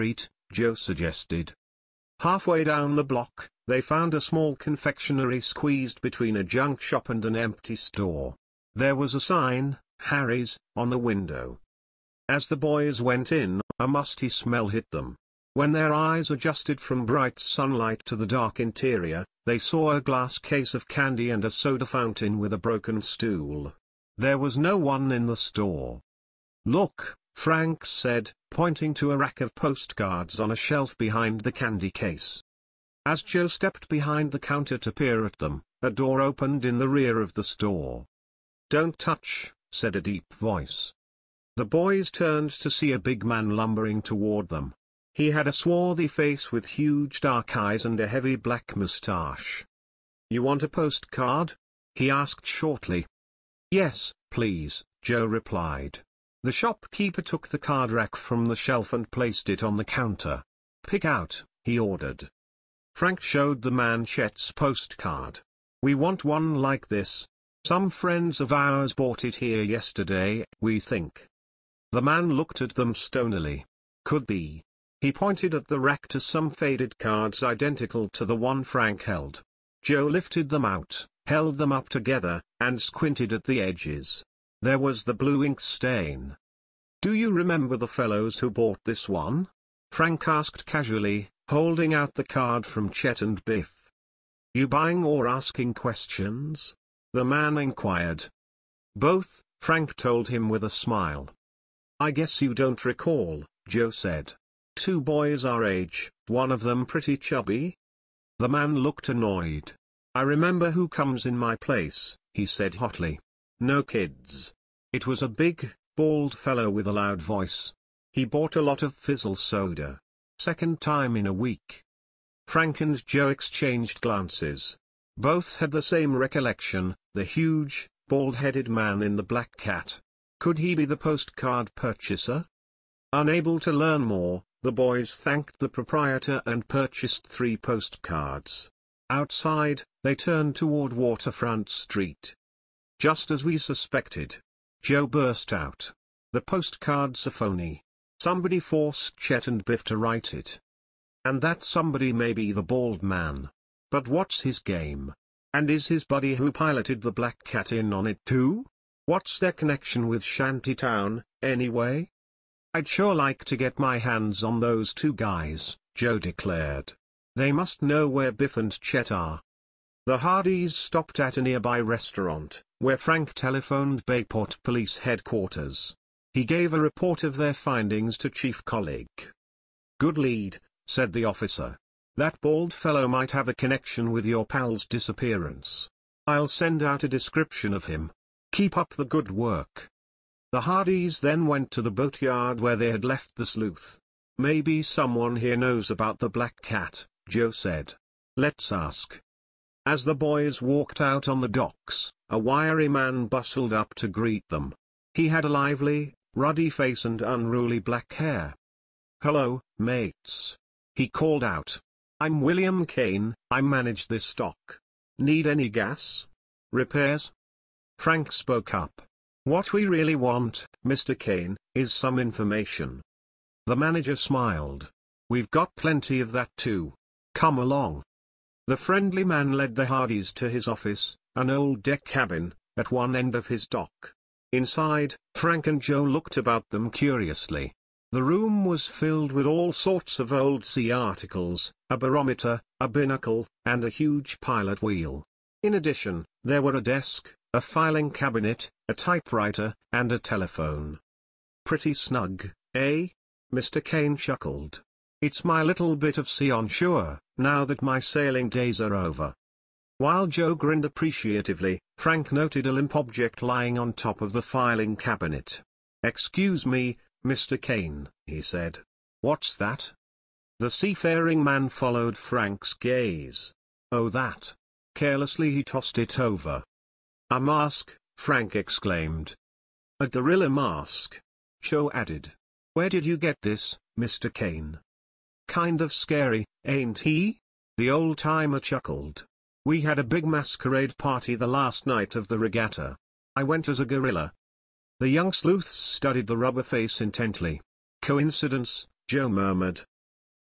Joe suggested. Halfway down the block, they found a small confectionery squeezed between a junk shop and an empty store. There was a sign, "Harry's," on the window. As the boys went in, a musty smell hit them. When their eyes adjusted from bright sunlight to the dark interior, they saw a glass case of candy and a soda fountain with a broken stool. There was no one in the store. "Look," Frank said, pointing to a rack of postcards on a shelf behind the candy case. As Joe stepped behind the counter to peer at them, a door opened in the rear of the store. "Don't touch," said a deep voice. The boys turned to see a big man lumbering toward them. He had a swarthy face with huge dark eyes and a heavy black mustache. "You want a postcard?" he asked shortly. "Yes, please," Joe replied. The shopkeeper took the card rack from the shelf and placed it on the counter. "Pick out," he ordered. Frank showed the man Chet's postcard. "We want one like this. Some friends of ours bought it here yesterday, we think." The man looked at them stonily. "Could be." He pointed at the rack to some faded cards identical to the one Frank held. Joe lifted them out, held them up together, and squinted at the edges. There was the blue ink stain. "Do you remember the fellows who bought this one?" Frank asked casually, holding out the card from Chet and Biff. "You buying or asking questions?" the man inquired. "Both," Frank told him with a smile. "I guess you don't recall," Joe said. "Two boys our age, one of them pretty chubby?" The man looked annoyed. "I remember who comes in my place," he said hotly. "No kids." It was a big, bald fellow with a loud voice. He bought a lot of fizzle soda. Second time in a week. Frank and Joe exchanged glances. Both had the same recollection, the huge, bald-headed man in the black cat. Could he be the postcard purchaser? Unable to learn more, the boys thanked the proprietor and purchased 3 postcards. Outside, they turned toward Waterfront Street. "Just as we suspected," Joe burst out. "The postcards are phony. Somebody forced Chet and Biff to write it. And that somebody may be the bald man. But what's his game? And is his buddy who piloted the Black Cat in on it too? What's their connection with Shantytown, anyway?" "I'd sure like to get my hands on those 2 guys," Joe declared. "They must know where Biff and Chet are." The Hardys stopped at a nearby restaurant, where Frank telephoned Bayport Police Headquarters. He gave a report of their findings to Chief Collig. "Good lead," said the officer. "That bald fellow might have a connection with your pal's disappearance. I'll send out a description of him. Keep up the good work." The Hardys then went to the boatyard where they had left the sleuth. "Maybe someone here knows about the Black Cat," Joe said. "Let's ask." As the boys walked out on the docks, a wiry man bustled up to greet them. He had a lively, ruddy face and unruly black hair. "Hello, mates," he called out. "I'm William Kane, I manage this dock. Need any gas? Repairs?" Frank spoke up. "What we really want, Mr. Kane, is some information." The manager smiled. "We've got plenty of that too. Come along." The friendly man led the Hardys to his office, an old deck cabin, at one end of his dock. Inside, Frank and Joe looked about them curiously. The room was filled with all sorts of old sea articles, a barometer, a binnacle, and a huge pilot wheel. In addition, there were a desk, a filing cabinet, a typewriter, and a telephone. "Pretty snug, eh?" Mr. Kane chuckled. "It's my little bit of sea on shore, now that my sailing days are over." While Joe grinned appreciatively, Frank noted a limp object lying on top of the filing cabinet. "Excuse me, Mr. Kane," he said. "What's that?" The seafaring man followed Frank's gaze. "Oh, that." Carelessly he tossed it over. "A mask," Frank exclaimed. "A gorilla mask," Joe added. "Where did you get this, Mr. Kane?" "Kind of scary, ain't he?" the old-timer chuckled. "We had a big masquerade party the last night of the regatta. I went as a gorilla." The young sleuths studied the rubber face intently. "Coincidence," Joe murmured.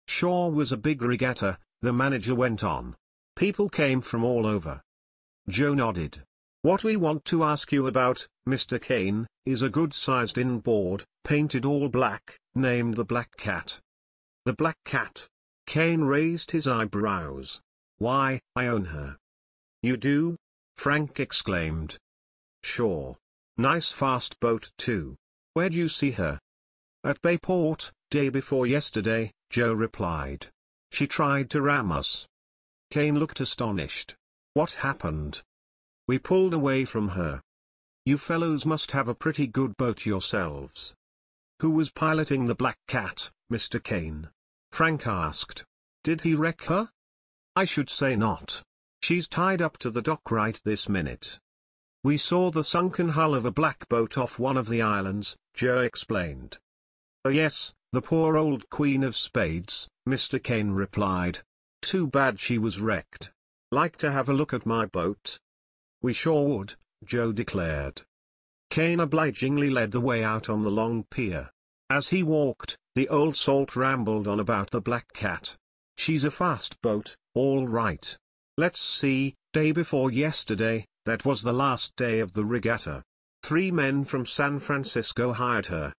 Sure was a big regatta, the manager went on. People came from all over. Joe nodded. What we want to ask you about, Mr. Kane, is a good-sized inboard, painted all black, named the Black Cat. The Black Cat? Kane raised his eyebrows. Why, I own her. You do? Frank exclaimed. Sure. Nice fast boat too. Where'd you see her? At Bayport, day before yesterday, Joe replied. She tried to ram us. Kane looked astonished. What happened? We pulled away from her. You fellows must have a pretty good boat yourselves. Who was piloting the Black Cat, Mr. Kane? Frank asked. Did he wreck her? I should say not. She's tied up to the dock right this minute. We saw the sunken hull of a black boat off one of the islands, Joe explained. Oh yes, the poor old Queen of Spades, Mr. Kane replied. Too bad she was wrecked. Like to have a look at my boat? We sure would, Joe declared. Kane obligingly led the way out on the long pier. As he walked, the old salt rambled on about the Black Cat. She's a fast boat, all right. Let's see, day before yesterday, that was the last day of the regatta. 3 men from San Francisco hired her.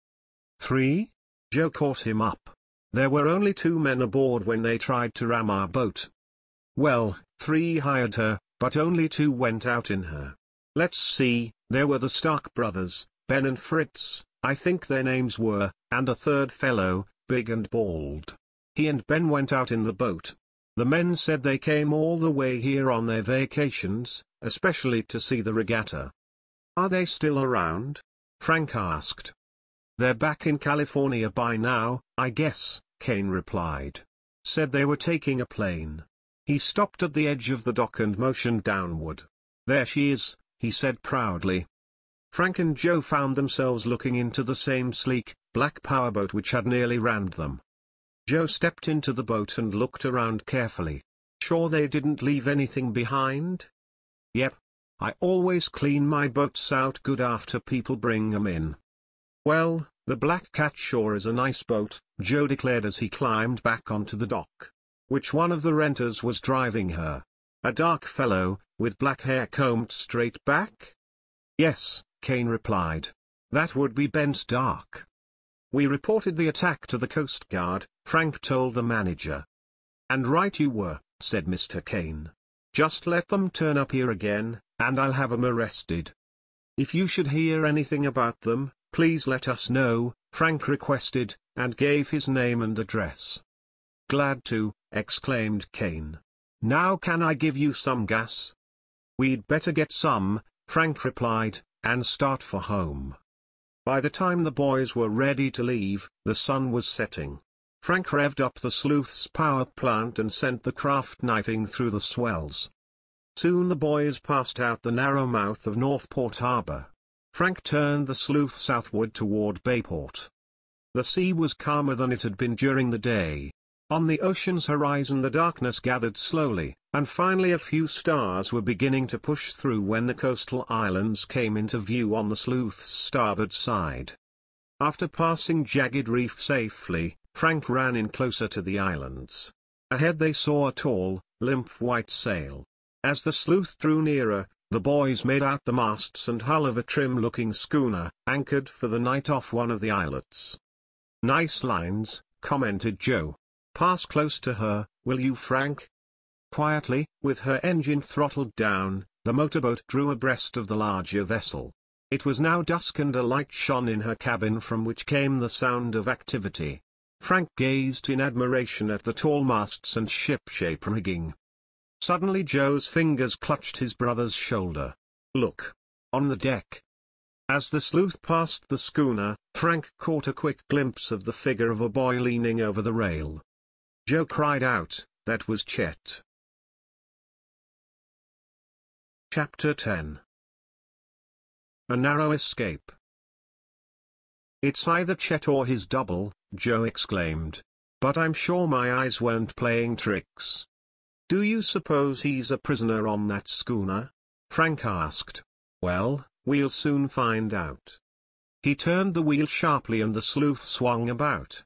3? Joe caught him up. There were only 2 men aboard when they tried to ram our boat. Well, 3 hired her, but only 2 went out in her. Let's see, there were the Stark brothers, Ben and Fritz, I think their names were, and a 3rd fellow, big and bald. He and Ben went out in the boat. The men said they came all the way here on their vacations, especially to see the regatta. Are they still around? Frank asked. They're back in California by now, I guess, Kane replied. Said they were taking a plane. He stopped at the edge of the dock and motioned downward. There she is, he said proudly. Frank and Joe found themselves looking into the same sleek, black powerboat which had nearly rammed them. Joe stepped into the boat and looked around carefully. Sure they didn't leave anything behind? Yep. I always clean my boats out good after people bring 'em in. Well, the Black Cat sure is a nice boat, Joe declared as he climbed back onto the dock. Which one of the renters was driving her? A dark fellow, with black hair combed straight back? Yes, Kane replied. That would be Ben Stark. We reported the attack to the Coast Guard, Frank told the manager. And right you were, said Mr. Kane. Just let them turn up here again, and I'll have 'em arrested. If you should hear anything about them, please let us know, Frank requested, and gave his name and address. Glad to, exclaimed Kane. Now can I give you some gas? We'd better get some, Frank replied, and start for home. By the time the boys were ready to leave, the sun was setting. Frank revved up the sleuth's power plant and sent the craft knifing through the swells. Soon the boys passed out the narrow mouth of Northport Harbor. Frank turned the sleuth southward toward Bayport. The sea was calmer than it had been during the day. On the ocean's horizon the darkness gathered slowly, and finally a few stars were beginning to push through when the coastal islands came into view on the sleuth's starboard side. After passing Jagged Reef safely, Frank ran in closer to the islands. Ahead they saw a tall, limp white sail. As the sleuth drew nearer, the boys made out the masts and hull of a trim-looking schooner, anchored for the night off one of the islets. Nice lines, commented Joe. Pass close to her, will you, Frank? Quietly, with her engine throttled down, the motorboat drew abreast of the larger vessel. It was now dusk and a light shone in her cabin from which came the sound of activity. Frank gazed in admiration at the tall masts and ship-shape rigging. Suddenly Joe's fingers clutched his brother's shoulder. Look! On the deck! As the sleuth passed the schooner, Frank caught a quick glimpse of the figure of a boy leaning over the rail. Joe cried out, that was Chet. Chapter 10. A narrow escape. It's either Chet or his double, Joe exclaimed. But I'm sure my eyes weren't playing tricks. Do you suppose he's a prisoner on that schooner? Frank asked. Well, we'll soon find out. He turned the wheel sharply and the sleuth swung about.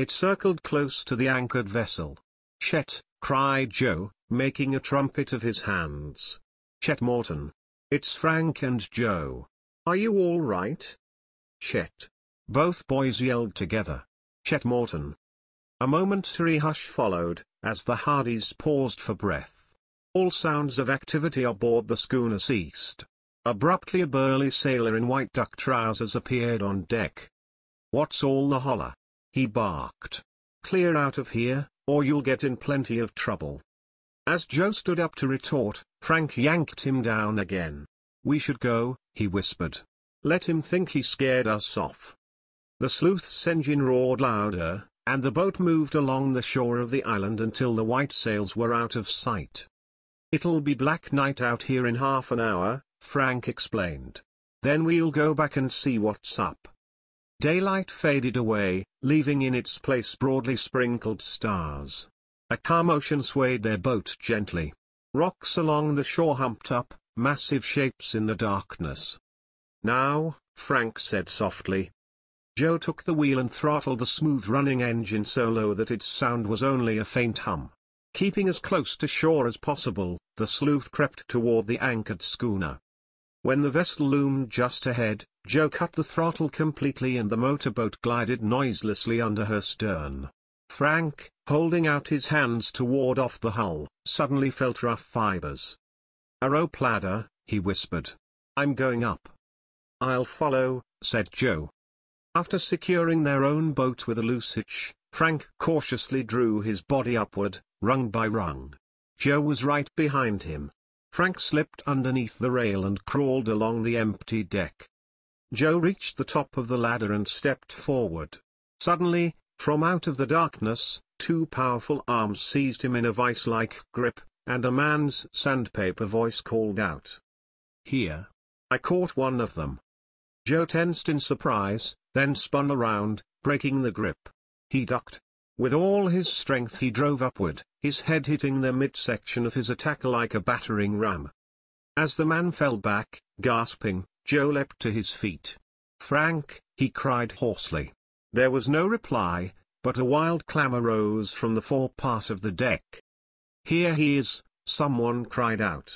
It circled close to the anchored vessel. "Chet," cried Joe, making a trumpet of his hands. "Chet Morton. It's Frank and Joe. Are you all right?" "Chet." Both boys yelled together. "Chet Morton." A momentary hush followed, as the Hardys paused for breath. All sounds of activity aboard the schooner ceased. Abruptly a burly sailor in white duck trousers appeared on deck. "What's all the holler?" he barked. "Clear out of here, or you'll get in plenty of trouble." As Joe stood up to retort, Frank yanked him down again. "We should go," he whispered. "Let him think he scared us off." The sleuth's engine roared louder, and the boat moved along the shore of the island until the white sails were out of sight. "It'll be black night out here in half an hour," Frank explained. "Then we'll go back and see what's up." Daylight faded away, leaving in its place broadly sprinkled stars. A calm ocean swayed their boat gently. Rocks along the shore humped up, massive shapes in the darkness. "Now," Frank said softly. Joe took the wheel and throttled the smooth-running engine so low that its sound was only a faint hum. Keeping as close to shore as possible, the sleuth crept toward the anchored schooner. When the vessel loomed just ahead, Joe cut the throttle completely and the motorboat glided noiselessly under her stern. Frank, holding out his hands to ward off the hull, suddenly felt rough fibers. "A rope ladder," he whispered. "I'm going up." "I'll follow," said Joe. After securing their own boat with a loose hitch, Frank cautiously drew his body upward, rung by rung. Joe was right behind him. Frank slipped underneath the rail and crawled along the empty deck. Joe reached the top of the ladder and stepped forward. Suddenly, from out of the darkness, two powerful arms seized him in a vice-like grip, and a man's sandpaper voice called out, "Here." I caught one of them. Joe tensed in surprise, then spun around, breaking the grip. He ducked. With all his strength he drove upward, his head hitting the midsection of his attacker like a battering ram. As the man fell back, gasping, Joe leapt to his feet. "Frank," he cried hoarsely. There was no reply, but a wild clamor rose from the forepart of the deck. "Here he is," someone cried out.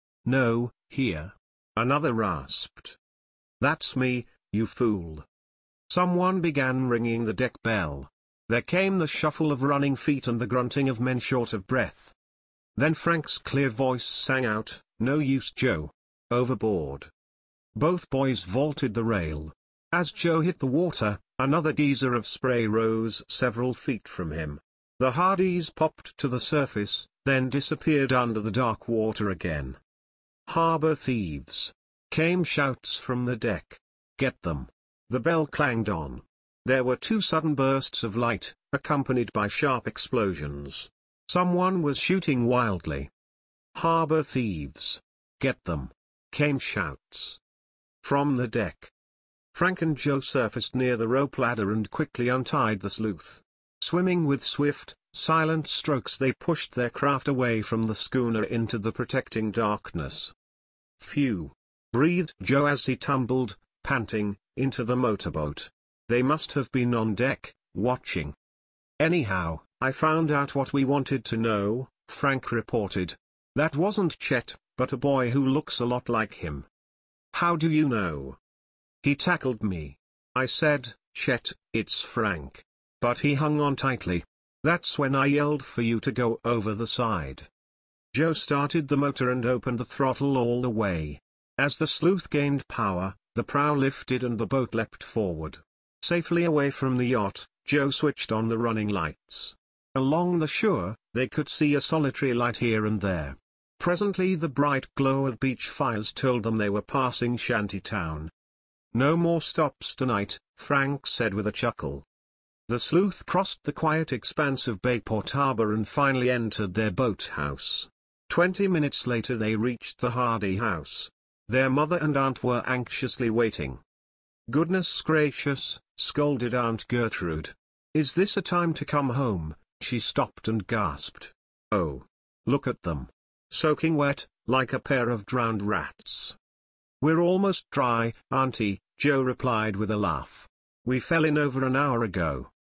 "No, here," another rasped. "That's me, you fool." Someone began ringing the deck bell. There came the shuffle of running feet and the grunting of men short of breath. Then Frank's clear voice sang out, "No use, Joe. Overboard." Both boys vaulted the rail. As Joe hit the water, another geyser of spray rose several feet from him. The Hardys popped to the surface, then disappeared under the dark water again. "Harbor thieves!" came shouts from the deck. "Get them!" The bell clanged on. There were two sudden bursts of light, accompanied by sharp explosions. Someone was shooting wildly. "Harbor thieves! Get them!" came shouts from the deck. Frank and Joe surfaced near the rope ladder and quickly untied the sleuth. Swimming with swift, silent strokes they pushed their craft away from the schooner into the protecting darkness. "Phew!" breathed Joe as he tumbled, panting, into the motorboat. "They must have been on deck, watching." "Anyhow, I found out what we wanted to know," Frank reported. "That wasn't Chet, but a boy who looks a lot like him." "How do you know?" "He tackled me. I said, 'Chet, it's Frank.' But he hung on tightly. That's when I yelled for you to go over the side." Joe started the motor and opened the throttle all the way. As the sleuth gained power, the prow lifted and the boat leapt forward. Safely away from the yacht, Joe switched on the running lights. Along the shore, they could see a solitary light here and there. Presently the bright glow of beach fires told them they were passing Shantytown. "No more stops tonight," Frank said with a chuckle. The sleuth crossed the quiet expanse of Bayport Harbor and finally entered their boathouse. 20 minutes later they reached the Hardy house. Their mother and aunt were anxiously waiting. "Goodness gracious," scolded Aunt Gertrude. "Is this a time to come home?" She stopped and gasped. "Oh. Look at them. Soaking wet, like a pair of drowned rats." "We're almost dry, Auntie," Joe replied with a laugh. "We fell in over an hour ago."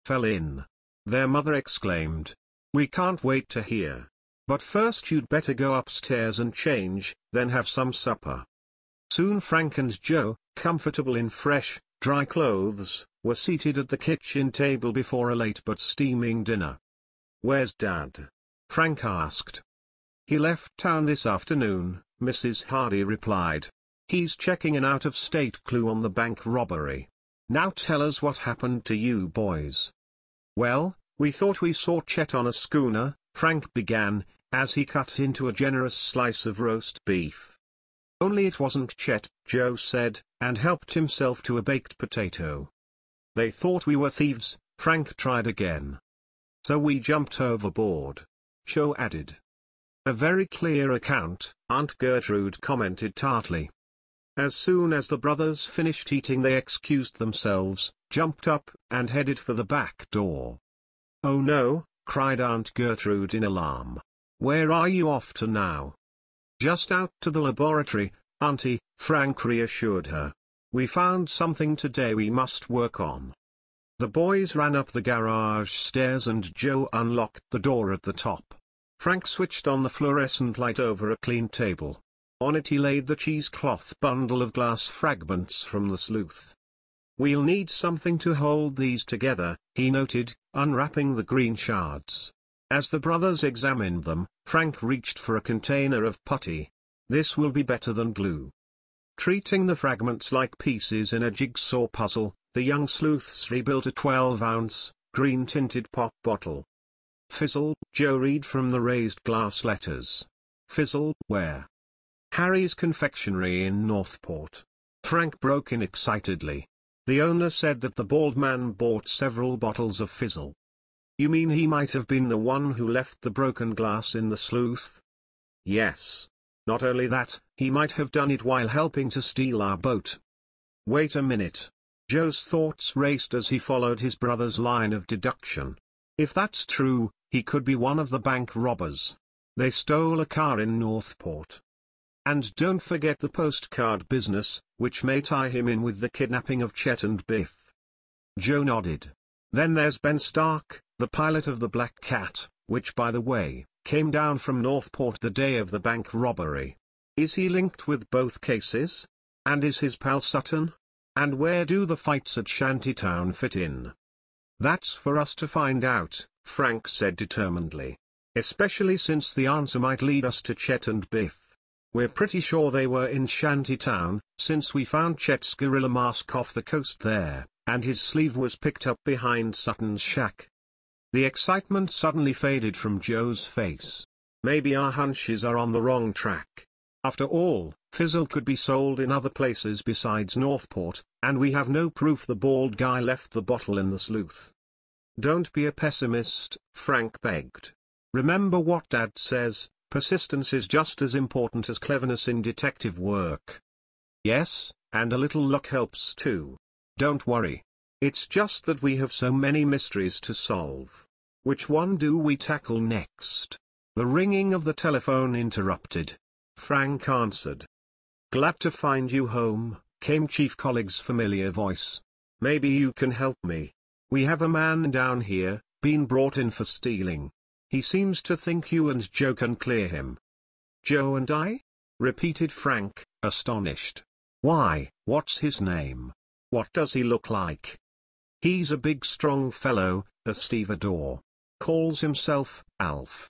fell in. Their mother exclaimed. "We can't wait to hear. But first you'd better go upstairs and change, then have some supper." Soon Frank and Joe, comfortable in fresh, dry clothes, were seated at the kitchen table before a late but steaming dinner. "Where's Dad?" Frank asked. "He left town this afternoon," Mrs. Hardy replied. "He's checking an out-of-state clue on the bank robbery. Now tell us what happened to you boys." "Well, we thought we saw Chet on a schooner," Frank began, as he cut into a generous slice of roast beef. "Only it wasn't Chet," Joe said, and helped himself to a baked potato. "They thought we were thieves," Frank tried again. "So we jumped overboard," Joe added. "A very clear account," Aunt Gertrude commented tartly. As soon as the brothers finished eating they excused themselves, jumped up, and headed for the back door. "Oh no," cried Aunt Gertrude in alarm. "Where are you off to now?" "Just out to the laboratory, Auntie," Frank reassured her. "We found something today we must work on." The boys ran up the garage stairs and Joe unlocked the door at the top. Frank switched on the fluorescent light over a clean table. On it he laid the cheesecloth bundle of glass fragments from the sleuth. "We'll need something to hold these together," he noted, unwrapping the green shards. As the brothers examined them, Frank reached for a container of putty. "This will be better than glue." Treating the fragments like pieces in a jigsaw puzzle, the young sleuths rebuilt a 12-ounce, green-tinted pop bottle. "Fizzle," Joe read from the raised glass letters. "Fizzle, where?" "Harry's Confectionery in Northport." Frank broke in excitedly. "The owner said that the bald man bought several bottles of Fizzle." "You mean he might have been the one who left the broken glass in the sleuth?" "Yes. Not only that, he might have done it while helping to steal our boat." "Wait a minute." Joe's thoughts raced as he followed his brother's line of deduction. "If that's true, he could be one of the bank robbers. They stole a car in Northport. And don't forget the postcard business, which may tie him in with the kidnapping of Chet and Biff." Joe nodded. "Then there's Ben Stark, the pilot of the Black Cat, which by the way, came down from Northport the day of the bank robbery. Is he linked with both cases? And is his pal Sutton? And where do the fights at Shantytown fit in?" "That's for us to find out," Frank said determinedly. "Especially since the answer might lead us to Chet and Biff. We're pretty sure they were in Shantytown, since we found Chet's gorilla mask off the coast there, and his sleeve was picked up behind Sutton's shack." The excitement suddenly faded from Joe's face. "Maybe our hunches are on the wrong track. After all, Fizzle could be sold in other places besides Northport, and we have no proof the bald guy left the bottle in the sleuth." "Don't be a pessimist," Frank begged. "Remember what Dad says, persistence is just as important as cleverness in detective work." "Yes, and a little luck helps too. Don't worry. It's just that we have so many mysteries to solve. Which one do we tackle next?" The ringing of the telephone interrupted. Frank answered. "Glad to find you home," came Chief Colleague's familiar voice. "Maybe you can help me. We have a man down here, been brought in for stealing. He seems to think you and Joe can clear him." "Joe and I?" repeated Frank, astonished. "Why, what's his name? What does he look like?" "He's a big strong fellow, a stevedore. Calls himself Alf."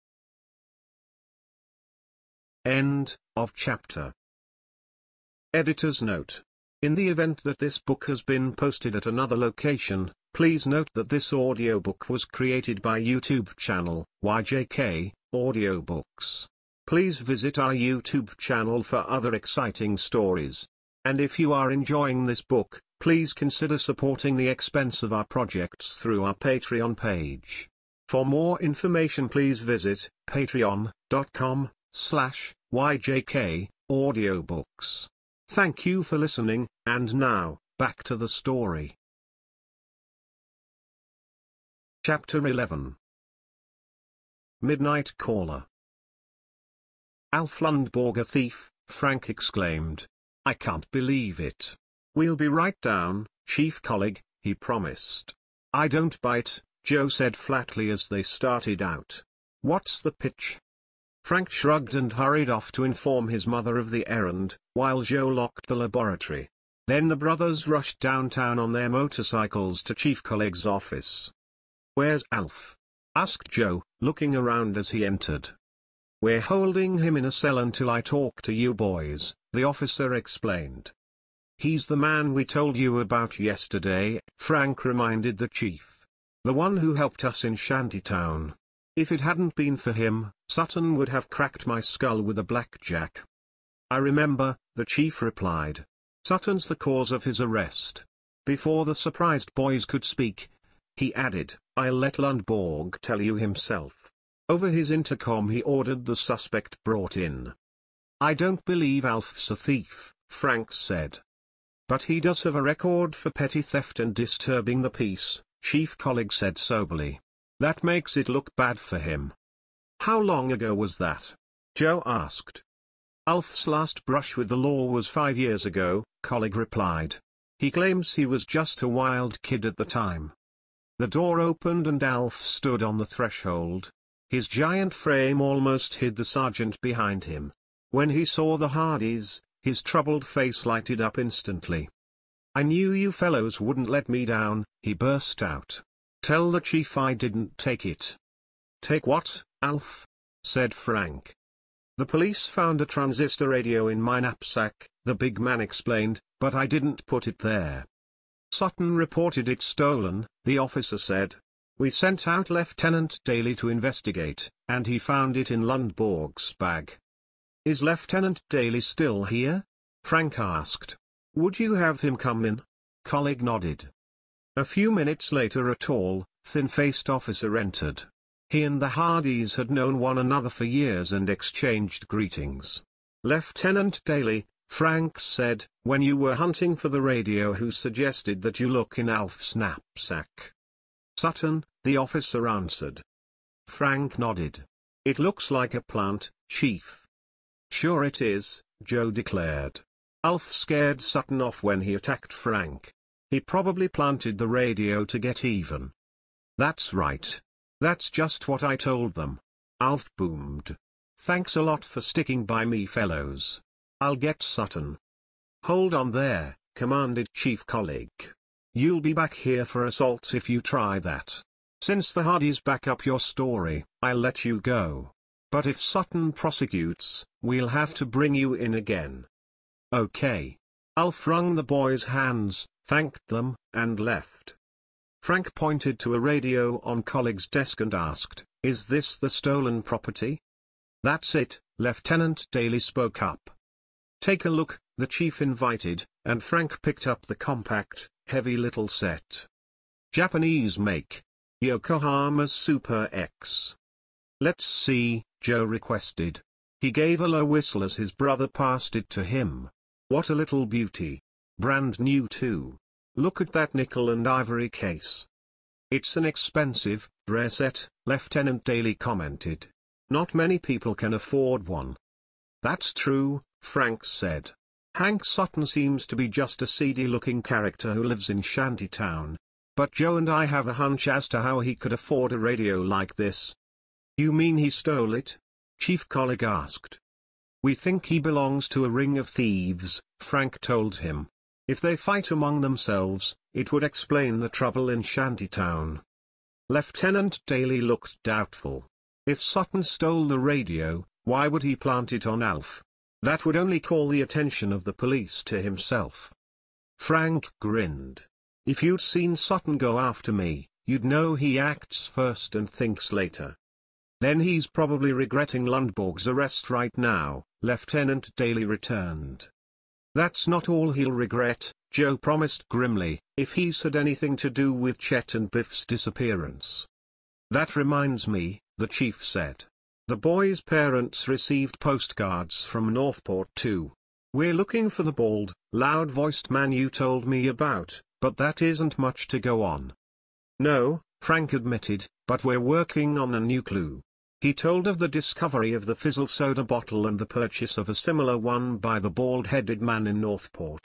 End of chapter. Editor's note. In the event that this book has been posted at another location, please note that this audiobook was created by YouTube channel, YJK, Audiobooks. Please visit our YouTube channel for other exciting stories. And if you are enjoying this book, please consider supporting the expense of our projects through our Patreon page. For more information please visit patreon.com/YJK Audiobooks. Thank you for listening, and now, back to the story. Chapter 11. Midnight Caller. "Alf Lundborg a thief," Frank exclaimed. "I can't believe it." "We'll be right down, Chief Colleague," he promised. "I don't bite," Joe said flatly as they started out. "What's the pitch?" Frank shrugged and hurried off to inform his mother of the errand, while Joe locked the laboratory. Then the brothers rushed downtown on their motorcycles to Chief Colleague's office. "Where's Alf?" asked Joe, looking around as he entered. "We're holding him in a cell until I talk to you boys," the officer explained. "He's the man we told you about yesterday," Frank reminded the chief. "The one who helped us in Shantytown. If it hadn't been for him, Sutton would have cracked my skull with a blackjack." "I remember," the chief replied. "Sutton's the cause of his arrest." Before the surprised boys could speak, he added, "I'll let Lundborg tell you himself." Over his intercom he ordered the suspect brought in. "I don't believe Alf's a thief," Frank said. "But he does have a record for petty theft and disturbing the peace," Chief Colleague said soberly. "That makes it look bad for him." "How long ago was that?" Joe asked. "Alf's last brush with the law was 5 years ago," Colleague replied. "He claims he was just a wild kid at the time." The door opened and Alf stood on the threshold. His giant frame almost hid the sergeant behind him. When he saw the Hardys, his troubled face lighted up instantly. "I knew you fellows wouldn't let me down," he burst out. "Tell the chief I didn't take it." "Take what, Alf?" said Frank. "The police found a transistor radio in my knapsack," the big man explained, "but I didn't put it there." "Sutton reported it stolen," the officer said. "We sent out Lieutenant Daly to investigate, and he found it in Lundborg's bag." "Is Lieutenant Daly still here?" Frank asked. "Would you have him come in?" Colleague nodded. A few minutes later a tall, thin-faced officer entered. He and the Hardys had known one another for years and exchanged greetings. "Lieutenant Daly," Frank said, "when you were hunting for the radio, who suggested that you look in Alf's knapsack?" "Sutton," the officer answered. Frank nodded. "It looks like a plant, Chief." "Sure it is," Joe declared. "Alf scared Sutton off when he attacked Frank. He probably planted the radio to get even." "That's right. That's just what I told them," Alf boomed. "Thanks a lot for sticking by me, fellows. I'll get Sutton." "Hold on there," commanded Chief Colleague. "You'll be back here for assault if you try that. Since the Hardys back up your story, I'll let you go. But if Sutton prosecutes, we'll have to bring you in again." "Okay." Alf wrung the boys' hands, thanked them, and left. Frank pointed to a radio on Colleague's desk and asked, "Is this the stolen property?" "That's it," Lieutenant Daly spoke up. "Take a look," the chief invited, and Frank picked up the compact, heavy little set. "Japanese make. Yokohama Super X." "Let's see," Joe requested. He gave a low whistle as his brother passed it to him. "What a little beauty. Brand new too. Look at that nickel and ivory case." "It's an expensive, rare set," Lieutenant Daly commented. "Not many people can afford one." "That's true," Frank said. "Hank Sutton seems to be just a seedy-looking character who lives in Shantytown. But Joe and I have a hunch as to how he could afford a radio like this." "You mean he stole it?" Chief Colleague asked. "We think he belongs to a ring of thieves," Frank told him. "If they fight among themselves, it would explain the trouble in Shantytown." Lieutenant Daly looked doubtful. If Sutton stole the radio, why would he plant it on Alf? That would only call the attention of the police to himself. Frank grinned. "If you'd seen Sutton go after me, you'd know he acts first and thinks later." "Then he's probably regretting Lundborg's arrest right now," Lieutenant Daly returned. "That's not all he'll regret," Joe promised grimly, "if he's had anything to do with Chet and Biff's disappearance." "That reminds me," the chief said. "The boys' parents received postcards from Northport too. We're looking for the bald, loud-voiced man you told me about, but that isn't much to go on." "No," Frank admitted, "but we're working on a new clue." He told of the discovery of the fizzle soda bottle and the purchase of a similar one by the bald-headed man in Northport.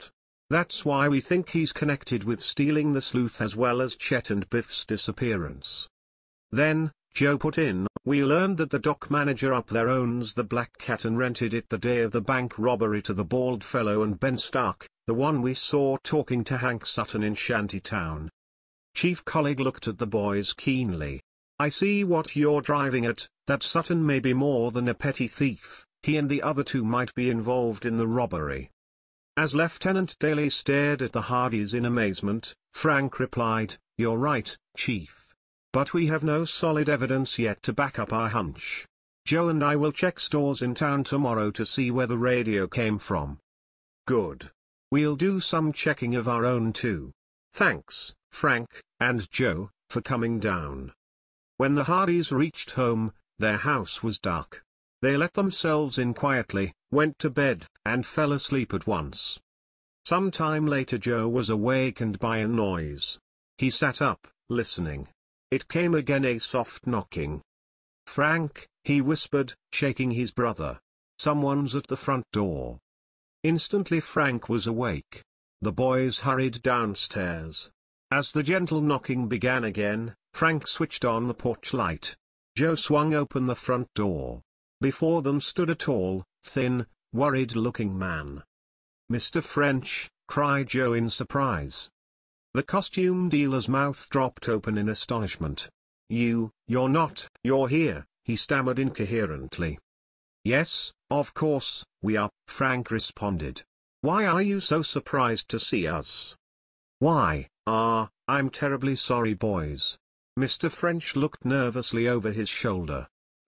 That's why we think he's connected with stealing the sleuth as well as Chet and Biff's disappearance. Then, Joe put in, we learned that the dock manager up there owns the Black Cat and rented it the day of the bank robbery to the bald fellow and Ben Stark, the one we saw talking to Hank Sutton in Shantytown. Chief Colleague looked at the boys keenly. I see what you're driving at, that Sutton may be more than a petty thief, he and the other two might be involved in the robbery. As Lieutenant Daly stared at the Hardys in amazement, Frank replied, you're right, Chief. But we have no solid evidence yet to back up our hunch. Joe and I will check stores in town tomorrow to see where the radio came from. Good. We'll do some checking of our own too. Thanks, Frank, and Joe, for coming down. When the Hardys reached home, their house was dark. They let themselves in quietly, went to bed, and fell asleep at once. Some time later Joe was awakened by a noise. He sat up, listening. It came again, a soft knocking. Frank, he whispered, shaking his brother. Someone's at the front door. Instantly Frank was awake. The boys hurried downstairs. As the gentle knocking began again, Frank switched on the porch light. Joe swung open the front door. Before them stood a tall, thin, worried-looking man. Mr. French, cried Joe in surprise. The costume dealer's mouth dropped open in astonishment. You're here, he stammered incoherently. Yes, of course, we are, Frank responded. Why are you so surprised to see us? Why, I'm terribly sorry, boys. Mr. French looked nervously over his shoulder.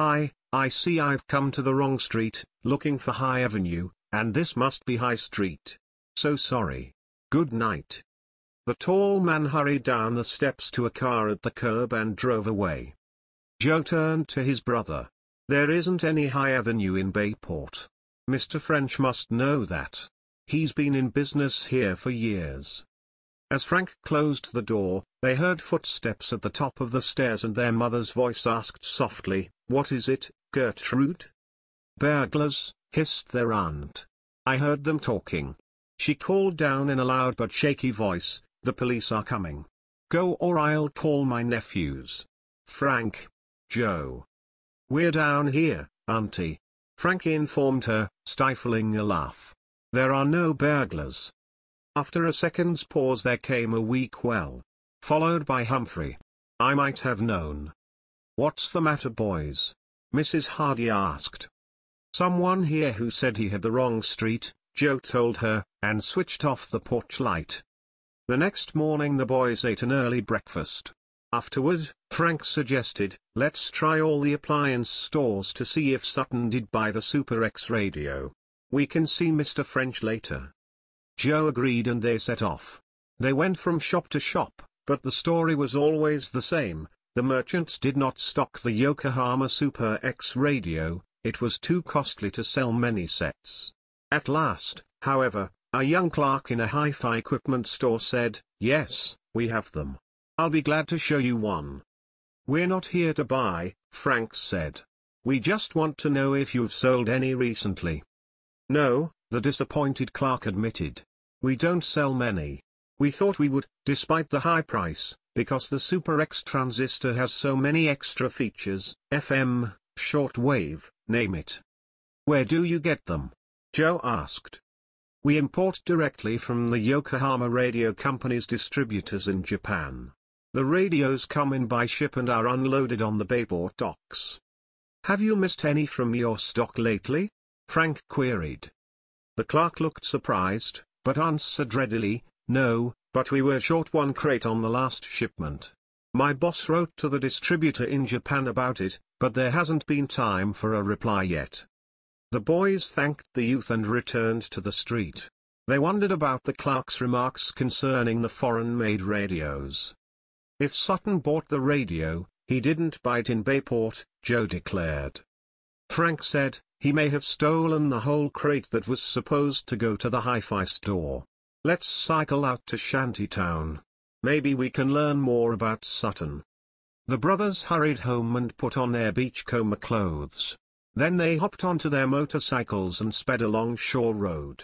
I see I've come to the wrong street, looking for High Avenue, and this must be High Street. So sorry. Good night. The tall man hurried down the steps to a car at the curb and drove away. Joe turned to his brother. There isn't any High Avenue in Bayport. Mr. French must know that. He's been in business here for years. As Frank closed the door, they heard footsteps at the top of the stairs and their mother's voice asked softly, "What is it, Gertrude?" "Burglars," hissed their aunt. "I heard them talking." She called down in a loud but shaky voice, "The police are coming. Go or I'll call my nephews." "Frank." "Joe." "We're down here, Auntie," Frank informed her, stifling a laugh. "There are no burglars." After a second's pause there came a weak well, followed by Humphrey. "I might have known." "What's the matter, boys?" Mrs. Hardy asked. "Someone here who said he had the wrong street," Joe told her, and switched off the porch light. The next morning the boys ate an early breakfast. Afterward, Frank suggested, "Let's try all the appliance stores to see if Sutton did buy the Super X radio. We can see Mr. French later." Joe agreed and they set off. They went from shop to shop, but the story was always the same. The merchants did not stock the Yokohama Super X radio, it was too costly to sell many sets. At last, however, a young clerk in a hi-fi equipment store said, "Yes, we have them. I'll be glad to show you one." "We're not here to buy," Frank said. "We just want to know if you've sold any recently." "No," the disappointed clerk admitted. "We don't sell many. We thought we would, despite the high price, because the Super X transistor has so many extra features, FM, shortwave, name it." "Where do you get them?" Joe asked. "We import directly from the Yokohama Radio Company's distributors in Japan. The radios come in by ship and are unloaded on the Bayport docks." "Have you missed any from your stock lately?" Frank queried. The clerk looked surprised, but answered readily, "No, but we were short one crate on the last shipment. My boss wrote to the distributor in Japan about it, but there hasn't been time for a reply yet." The boys thanked the youth and returned to the street. They wondered about the clerk's remarks concerning the foreign-made radios. "If Sutton bought the radio, he didn't buy it in Bayport," Joe declared. Frank said, "He may have stolen the whole crate that was supposed to go to the hi-fi store. Let's cycle out to Shantytown. Maybe we can learn more about Sutton." The brothers hurried home and put on their beachcomber clothes. Then they hopped onto their motorcycles and sped along Shore Road.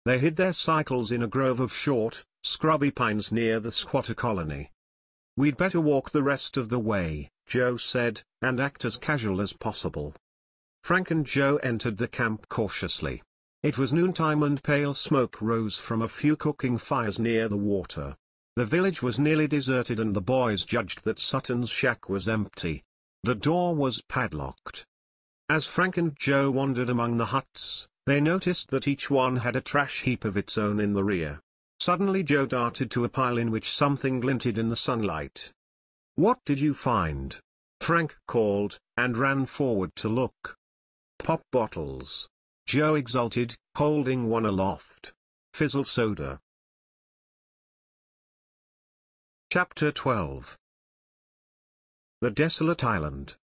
They hid their cycles in a grove of short, scrubby pines near the squatter colony. "We'd better walk the rest of the way," Joe said, "and act as casual as possible." Frank and Joe entered the camp cautiously. It was noontime and pale smoke rose from a few cooking fires near the water. The village was nearly deserted and the boys judged that Sutton's shack was empty. The door was padlocked. As Frank and Joe wandered among the huts, they noticed that each one had a trash heap of its own in the rear. Suddenly Joe darted to a pile in which something glinted in the sunlight. "What did you find?" Frank called, and ran forward to look. "Pop bottles," Joe exulted, holding one aloft. "Fizzle soda." Chapter 12. The Desolate Island.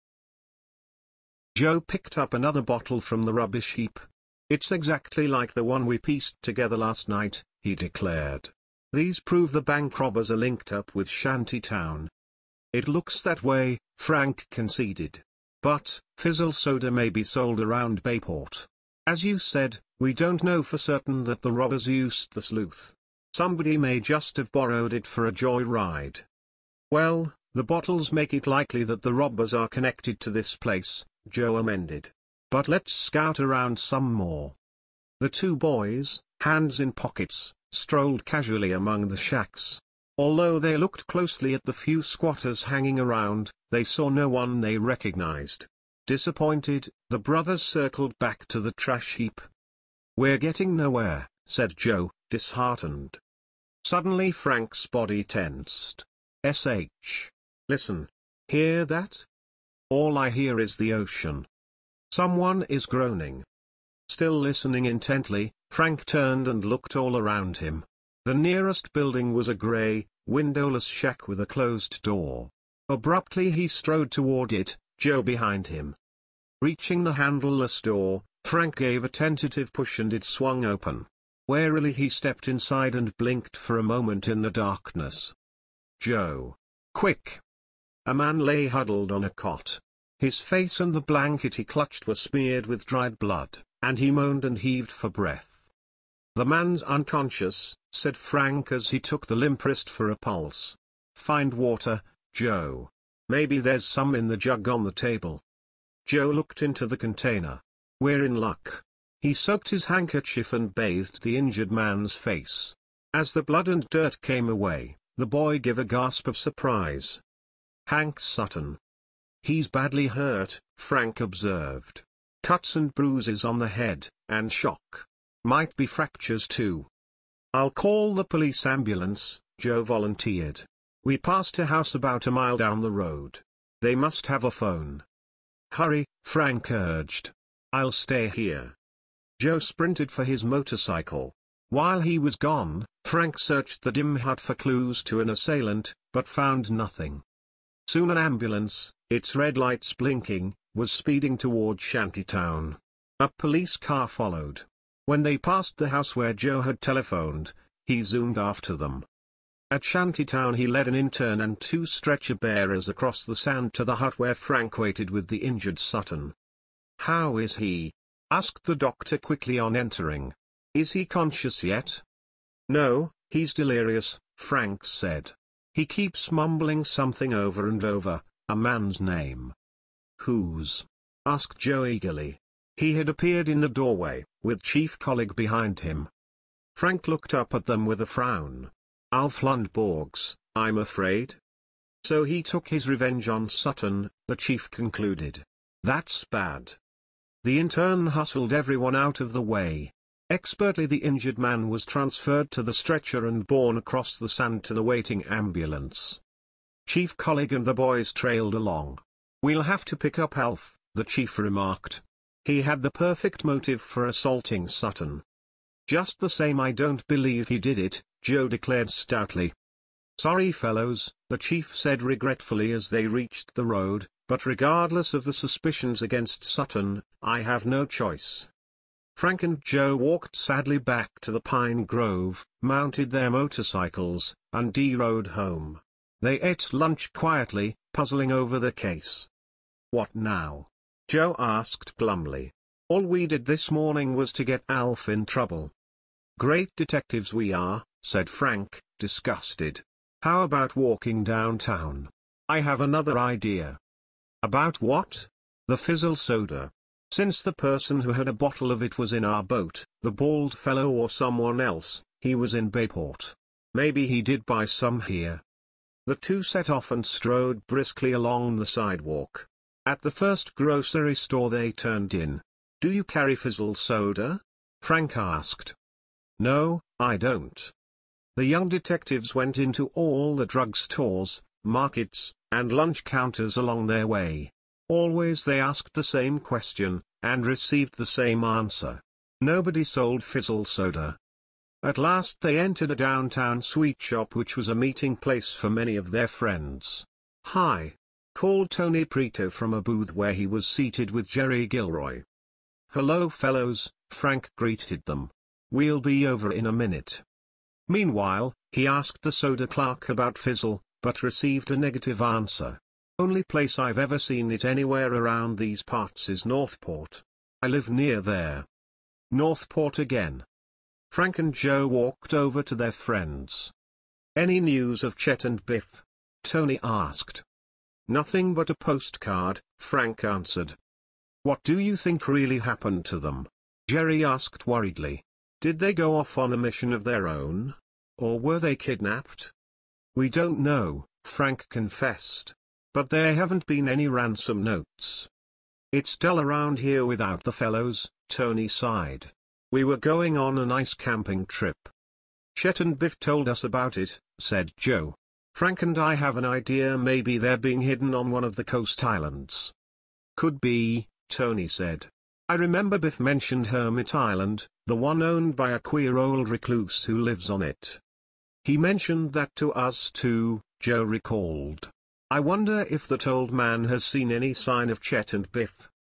Joe picked up another bottle from the rubbish heap. "It's exactly like the one we pieced together last night," he declared. "These prove the bank robbers are linked up with Shantytown." "It looks that way," Frank conceded. "But, fizzle soda may be sold around Bayport. As you said, we don't know for certain that the robbers used the sleuth. Somebody may just have borrowed it for a joy ride." "Well, the bottles make it likely that the robbers are connected to this place," Joe amended. "But let's scout around some more." The two boys, hands in pockets, strolled casually among the shacks. Although they looked closely at the few squatters hanging around, they saw no one they recognized. Disappointed, the brothers circled back to the trash heap. "We're getting nowhere," said Joe, disheartened. Suddenly Frank's body tensed. Listen. Hear that? All I hear is the ocean. Someone is groaning." Still listening intently, Frank turned and looked all around him. The nearest building was a gray, windowless shack with a closed door. Abruptly he strode toward it, Joe behind him. Reaching the handleless door, Frank gave a tentative push and it swung open. Warily he stepped inside and blinked for a moment in the darkness. "Joe. Quick!" A man lay huddled on a cot. His face and the blanket he clutched were smeared with dried blood, and he moaned and heaved for breath. "The man's unconscious," said Frank as he took the limp wrist for a pulse. "Find water, Joe. Maybe there's some in the jug on the table." Joe looked into the container. "We're in luck." He soaked his handkerchief and bathed the injured man's face. As the blood and dirt came away, the boy gave a gasp of surprise. "Hank Sutton." "He's badly hurt," Frank observed. "Cuts and bruises on the head, and shock. Might be fractures too." "I'll call the police ambulance," Joe volunteered. "We passed a house about a mile down the road. They must have a phone." "Hurry," Frank urged. "I'll stay here." Joe sprinted for his motorcycle. While he was gone, Frank searched the dim hut for clues to an assailant, but found nothing. Soon an ambulance, its red lights blinking, was speeding toward Shantytown. A police car followed. When they passed the house where Joe had telephoned, he zoomed after them. At Shantytown he led an intern and two stretcher-bearers across the sand to the hut where Frank waited with the injured Sutton. "How is he?" asked the doctor quickly on entering. "Is he conscious yet?" "No, he's delirious," Frank said. "He keeps mumbling something over and over, a man's name." "Whose?" asked Joe eagerly. He had appeared in the doorway, with Chief Colleague behind him. Frank looked up at them with a frown. "Alf Lundborg's, I'm afraid." "So he took his revenge on Sutton," the chief concluded. "That's bad." The intern hustled everyone out of the way. Expertly the injured man was transferred to the stretcher and borne across the sand to the waiting ambulance. Chief Colleague and the boys trailed along. "We'll have to pick up Alf," the chief remarked. "He had the perfect motive for assaulting Sutton." "Just the same I don't believe he did it," Joe declared stoutly. "Sorry fellows," the chief said regretfully as they reached the road, "but regardless of the suspicions against Sutton, I have no choice." Frank and Joe walked sadly back to the pine grove, mounted their motorcycles, and rode home. They ate lunch quietly, puzzling over the case. "What now?" Joe asked glumly. "All we did this morning was to get Alf in trouble." Great detectives we are, said Frank, disgusted. How about walking downtown? I have another idea. About what? The fizzle soda. Since the person who had a bottle of it was in our boat, the bald fellow or someone else, he was in Bayport. Maybe he did buy some here. The two set off and strode briskly along the sidewalk. At the first grocery store they turned in. Do you carry fizzle soda? Frank asked. No, I don't. The young detectives went into all the drugstores, markets, and lunch counters along their way. Always they asked the same question, and received the same answer. Nobody sold fizzle soda. At last they entered a downtown sweet shop which was a meeting place for many of their friends. Hi, called Tony Preto from a booth where he was seated with Jerry Gilroy. Hello fellows, Frank greeted them. We'll be over in a minute. Meanwhile, he asked the soda clerk about fizzle, but received a negative answer. Only place I've ever seen it anywhere around these parts is Northport. I live near there. Northport again. Frank and Joe walked over to their friends. Any news of Chet and Biff? Tony asked. Nothing but a postcard, Frank answered. What do you think really happened to them? Jerry asked worriedly. Did they go off on a mission of their own? Or were they kidnapped? We don't know, Frank confessed. But there haven't been any ransom notes. It's dull around here without the fellows, Tony sighed. We were going on a nice camping trip. Chet and Biff told us about it, said Joe. Frank and I have an idea maybe they're being hidden on one of the coast islands. Could be, Tony said. I remember Biff mentioned Hermit Island, the one owned by a queer old recluse who lives on it. He mentioned that to us too, Joe recalled. I wonder if that old man has seen any sign of Chet and Biff.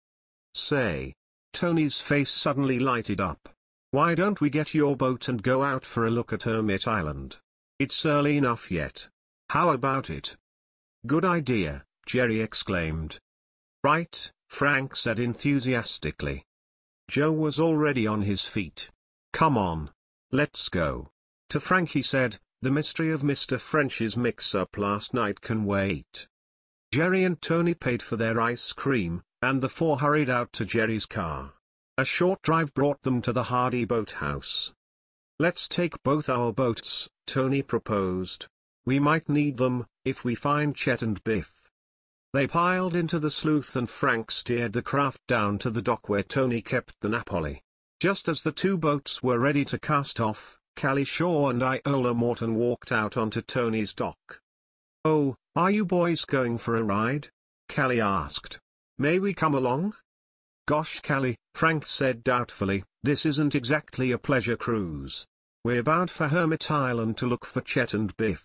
Say. Tony's face suddenly lighted up. Why don't we get your boat and go out for a look at Hermit Island? It's early enough yet. How about it? Good idea, Jerry exclaimed. Right, Frank said enthusiastically. Joe was already on his feet. Come on. Let's go. To Frank he said, the mystery of Mr. French's mix-up last night can wait. Jerry and Tony paid for their ice cream, and the four hurried out to Jerry's car. A short drive brought them to the Hardy boathouse. Let's take both our boats, Tony proposed. We might need them, if we find Chet and Biff. They piled into the sleuth and Frank steered the craft down to the dock where Tony kept the Napoli. Just as the two boats were ready to cast off, Callie Shaw and Iola Morton walked out onto Tony's dock. Oh, are you boys going for a ride? Callie asked. May we come along? Gosh Callie, Frank said doubtfully, this isn't exactly a pleasure cruise. We're bound for Hermit Island to look for Chet and Biff.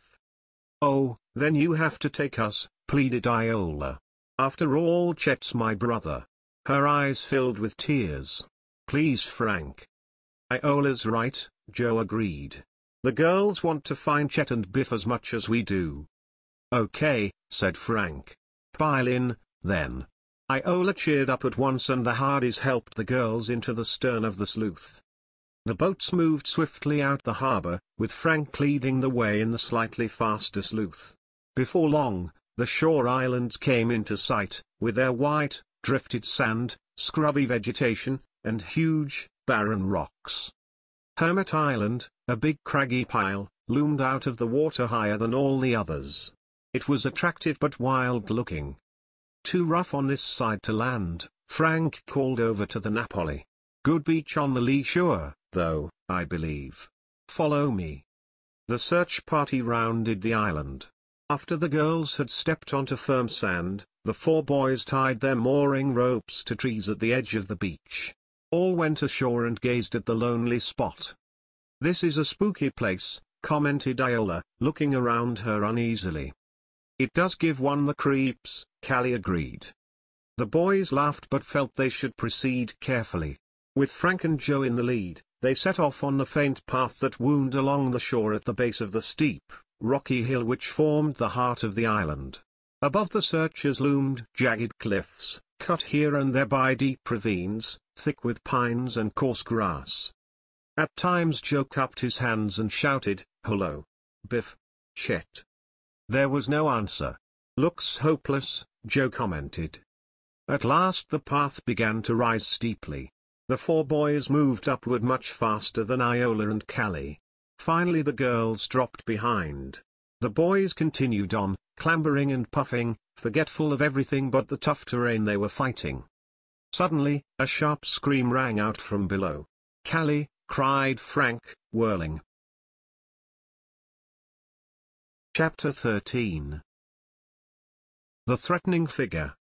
Oh, then you have to take us, pleaded Iola. After all Chet's my brother. Her eyes filled with tears. Please Frank. Iola's right, Joe agreed. The girls want to find Chet and Biff as much as we do. Okay, said Frank. Pile in, then. Iola cheered up at once and the Hardys helped the girls into the stern of the sleuth. The boats moved swiftly out the harbor, with Frank leading the way in the slightly faster sleuth. Before long, the shore islands came into sight, with their white, drifted sand, scrubby vegetation, and huge, barren rocks. Hermit Island, a big craggy pile, loomed out of the water higher than all the others. It was attractive but wild-looking. Too rough on this side to land, Frank called over to the Napoli. Good beach on the lee shore, though, I believe. Follow me. The search party rounded the island. After the girls had stepped onto firm sand, the four boys tied their mooring ropes to trees at the edge of the beach. All went ashore and gazed at the lonely spot. This is a spooky place, commented Iola, looking around her uneasily. It does give one the creeps, Callie agreed. The boys laughed but felt they should proceed carefully. With Frank and Joe in the lead, they set off on the faint path that wound along the shore at the base of the steep, rocky hill which formed the heart of the island. Above the searchers loomed jagged cliffs, cut here and there by deep ravines, thick with pines and coarse grass. At times Joe cupped his hands and shouted, "Hello, Biff." "Shit." There was no answer. "Looks hopeless," Joe commented. At last the path began to rise steeply. The four boys moved upward much faster than Iola and Callie. Finally the girls dropped behind. The boys continued on, clambering and puffing, forgetful of everything but the tough terrain they were fighting. Suddenly, a sharp scream rang out from below. "Callie!" cried Frank, whirling. Chapter 13. The Threatening Figure.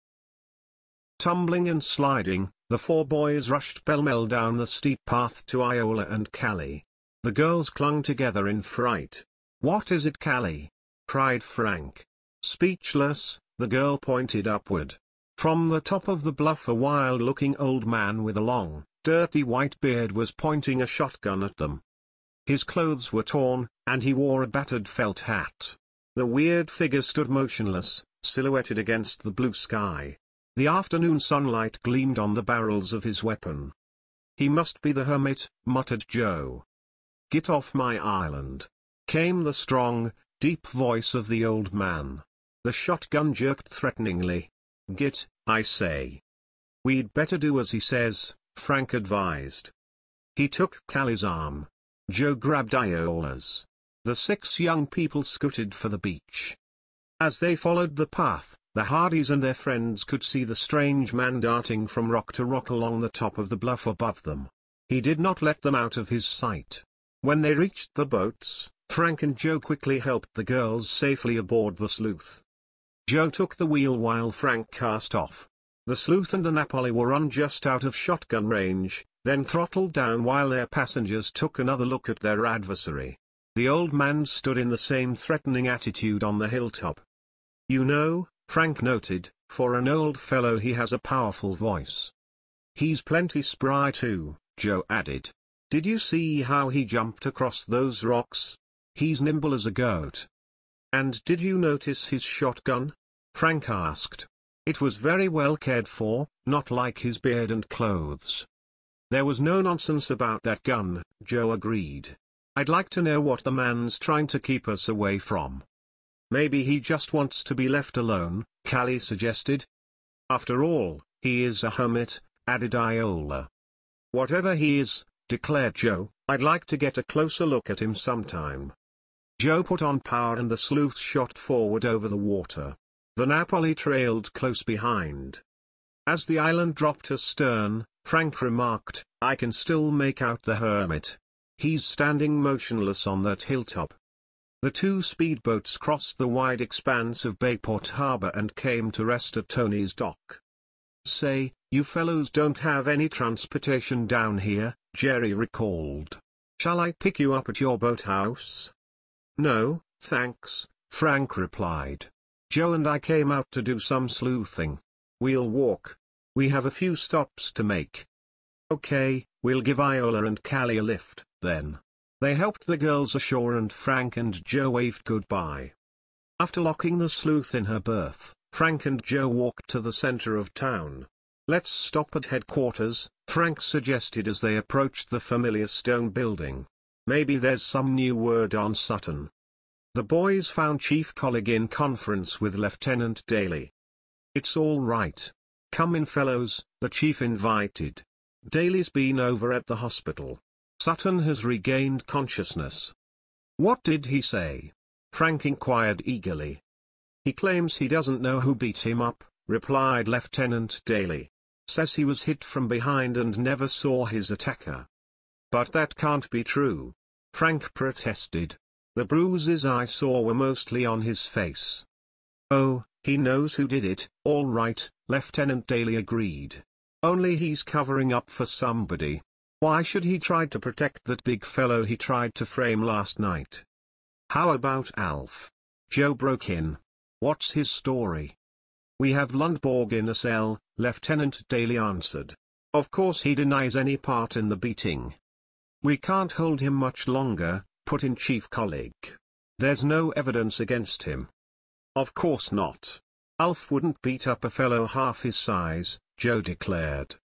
Tumbling and sliding, the four boys rushed pell-mell down the steep path to Iola and Callie. The girls clung together in fright. "What is it, Callie?" cried Frank. Speechless, the girl pointed upward. From the top of the bluff a wild-looking old man with a long, dirty white beard was pointing a shotgun at them. His clothes were torn, and he wore a battered felt hat. The weird figure stood motionless, silhouetted against the blue sky. The afternoon sunlight gleamed on the barrels of his weapon. "He must be the hermit," muttered Joe. "Get off my island," came the strong, deep voice of the old man. The shotgun jerked threateningly. "Get, I say." "We'd better do as he says," Frank advised. He took Callie's arm. Joe grabbed Iola's. The 6 young people scooted for the beach. As they followed the path, the Hardys and their friends could see the strange man darting from rock to rock along the top of the bluff above them. He did not let them out of his sight. When they reached the boats, Frank and Joe quickly helped the girls safely aboard the sleuth. Joe took the wheel while Frank cast off. The sleuth and the Napoli were run just out of shotgun range, then throttled down while their passengers took another look at their adversary. The old man stood in the same threatening attitude on the hilltop. "You know," Frank noted, "for an old fellow he has a powerful voice." "He's plenty spry too," Joe added. "Did you see how he jumped across those rocks? He's nimble as a goat." "And did you notice his shotgun?" Frank asked. "It was very well cared for, not like his beard and clothes." "There was no nonsense about that gun," Joe agreed. "I'd like to know what the man's trying to keep us away from." "Maybe he just wants to be left alone," Callie suggested. "After all, he is a hermit," added Iola. "Whatever he is," declared Joe, "I'd like to get a closer look at him sometime." Joe put on power and the sleuth shot forward over the water. The Napoli trailed close behind. As the island dropped astern, Frank remarked, "I can still make out the hermit. He's standing motionless on that hilltop." The 2 speedboats crossed the wide expanse of Bayport Harbor and came to rest at Tony's dock. "Say, you fellows don't have any transportation down here," Jerry recalled. "Shall I pick you up at your boathouse?" "No, thanks," Frank replied. "Joe and I came out to do some sleuthing. We'll walk. We have a few stops to make." "Okay, we'll give Iola and Callie a lift, then." They helped the girls ashore and Frank and Joe waved goodbye. After locking the sleuth in her berth, Frank and Joe walked to the center of town. "Let's stop at headquarters," Frank suggested as they approached the familiar stone building. "Maybe there's some new word on Sutton." The boys found Chief Collig in conference with Lieutenant Daly. "It's all right. Come in, fellows," the chief invited. "Daly's been over at the hospital. Sutton has regained consciousness." "What did he say?" Frank inquired eagerly. "He claims he doesn't know who beat him up," replied Lieutenant Daly. "Says he was hit from behind and never saw his attacker." "But that can't be true," Frank protested. "The bruises I saw were mostly on his face." "Oh, he knows who did it, all right," Lieutenant Daly agreed. "Only he's covering up for somebody. Why should he try to protect that big fellow he tried to frame last night?" "How about Alf?" Joe broke in. "What's his story?" "We have Lundborg in a cell," Lieutenant Daly answered. "Of course he denies any part in the beating." "We can't hold him much longer," put in Chief Collig. "There's no evidence against him." "Of course not. Alf wouldn't beat up a fellow half his size," Joe declared.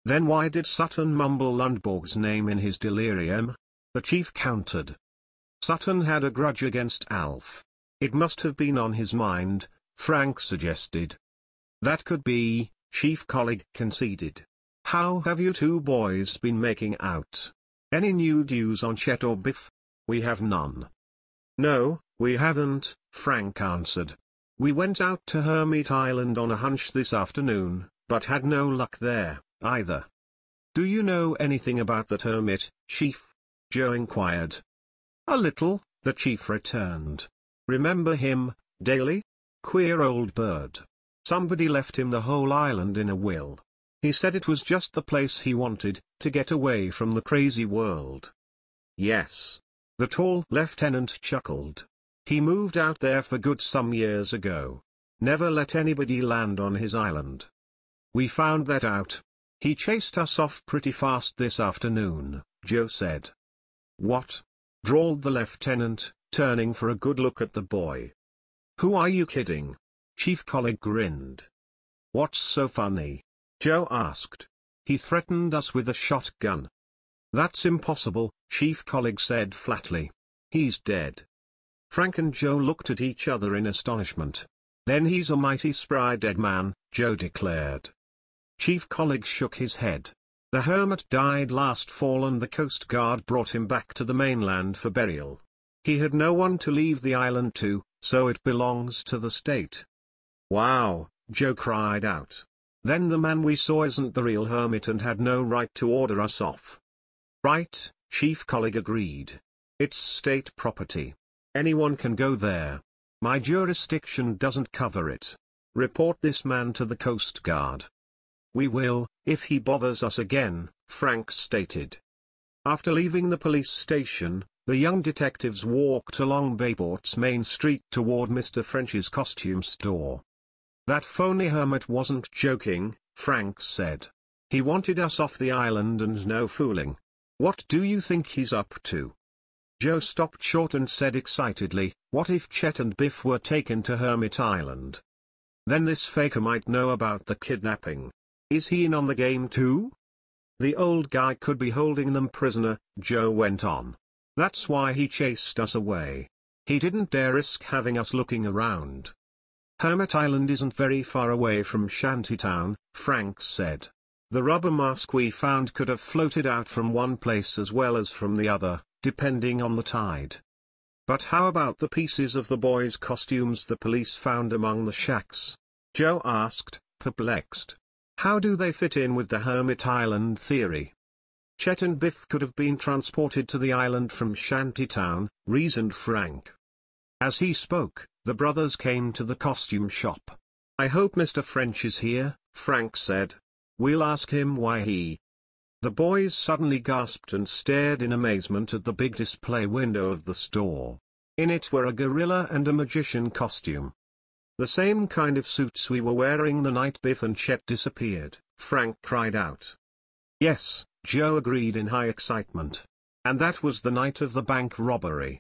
Then why did Sutton mumble Lundborg's name in his delirium? The chief countered. Sutton had a grudge against Alf. It must have been on his mind, Frank suggested. That could be, Chief Colleague conceded. How have you two boys been making out? Any new news on Chet or Biff? We have none. No, we haven't, Frank answered. We went out to Hermit Island on a hunch this afternoon, but had no luck there, either. Do you know anything about that hermit, Chief? Joe inquired. A little, the chief returned. Remember him, Daly? Queer old bird. Somebody left him the whole island in a will. He said it was just the place he wanted, to get away from the crazy world. Yes. The tall lieutenant chuckled. He moved out there for good some years ago. Never let anybody land on his island. We found that out. He chased us off pretty fast this afternoon, Joe said. What? Drawled the lieutenant, turning for a good look at the boy. Who are you kidding? Chief Colleague grinned. What's so funny? Joe asked. He threatened us with a shotgun. That's impossible, Chief Colleague said flatly. He's dead. Frank and Joe looked at each other in astonishment. Then he's a mighty spry dead man, Joe declared. Chief Colleague shook his head. The hermit died last fall and the Coast Guard brought him back to the mainland for burial. He had no one to leave the island to, so it belongs to the state. Wow, Joe cried out. Then the man we saw isn't the real hermit and had no right to order us off. Right, Chief Colleague agreed. It's state property. Anyone can go there. My jurisdiction doesn't cover it. Report this man to the Coast Guard. We will, if he bothers us again, Frank stated. After leaving the police station, the young detectives walked along Bayport's main street toward Mr. French's costume store. That phony hermit wasn't joking, Frank said. He wanted us off the island and no fooling. What do you think he's up to? Joe stopped short and said excitedly, what if Chet and Biff were taken to Hermit Island? Then this faker might know about the kidnapping. Is he in on the game too? The old guy could be holding them prisoner, Joe went on. That's why he chased us away. He didn't dare risk having us looking around. Hermit Island isn't very far away from Shantytown, Frank said. The rubber mask we found could have floated out from one place as well as from the other, depending on the tide. But how about the pieces of the boys' costumes the police found among the shacks? Joe asked, perplexed. How do they fit in with the Hermit Island theory? Chet and Biff could have been transported to the island from Shantytown, reasoned Frank. As he spoke, the brothers came to the costume shop. I hope Mr. French is here, Frank said. We'll ask him why he... The boys suddenly gasped and stared in amazement at the big display window of the store. In it were a gorilla and a magician costume. The same kind of suits we were wearing the night Biff and Chet disappeared, Frank cried out. Yes, Joe agreed in high excitement. And that was the night of the bank robbery.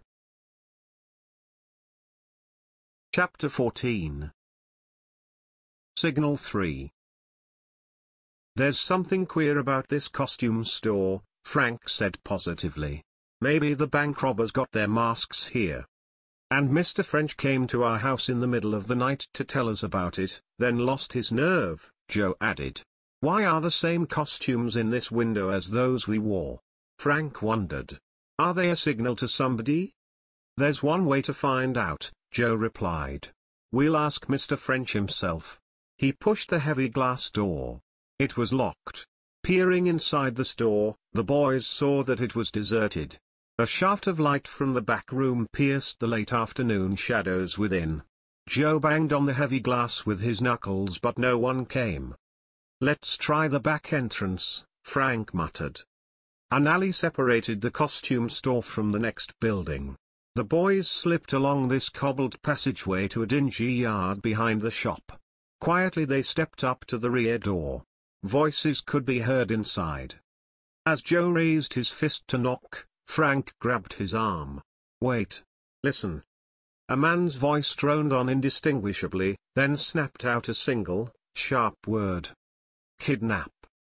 Chapter 14. Signal 3. There's something queer about this costume store, Frank said positively. Maybe the bank robbers got their masks here. And Mr. French came to our house in the middle of the night to tell us about it, then lost his nerve, Joe added. Why are the same costumes in this window as those we wore? Frank wondered. Are they a signal to somebody? There's one way to find out, Joe replied. We'll ask Mr. French himself. He pushed the heavy glass door. It was locked. Peering inside the store, the boys saw that it was deserted. A shaft of light from the back room pierced the late afternoon shadows within. Joe banged on the heavy glass with his knuckles but no one came. Let's try the back entrance, Frank muttered. An alley separated the costume store from the next building. The boys slipped along this cobbled passageway to a dingy yard behind the shop. Quietly they stepped up to the rear door. Voices could be heard inside. As Joe raised his fist to knock, Frank grabbed his arm. Wait. Listen. A man's voice droned on indistinguishably, then snapped out a single, sharp word. Kidnap.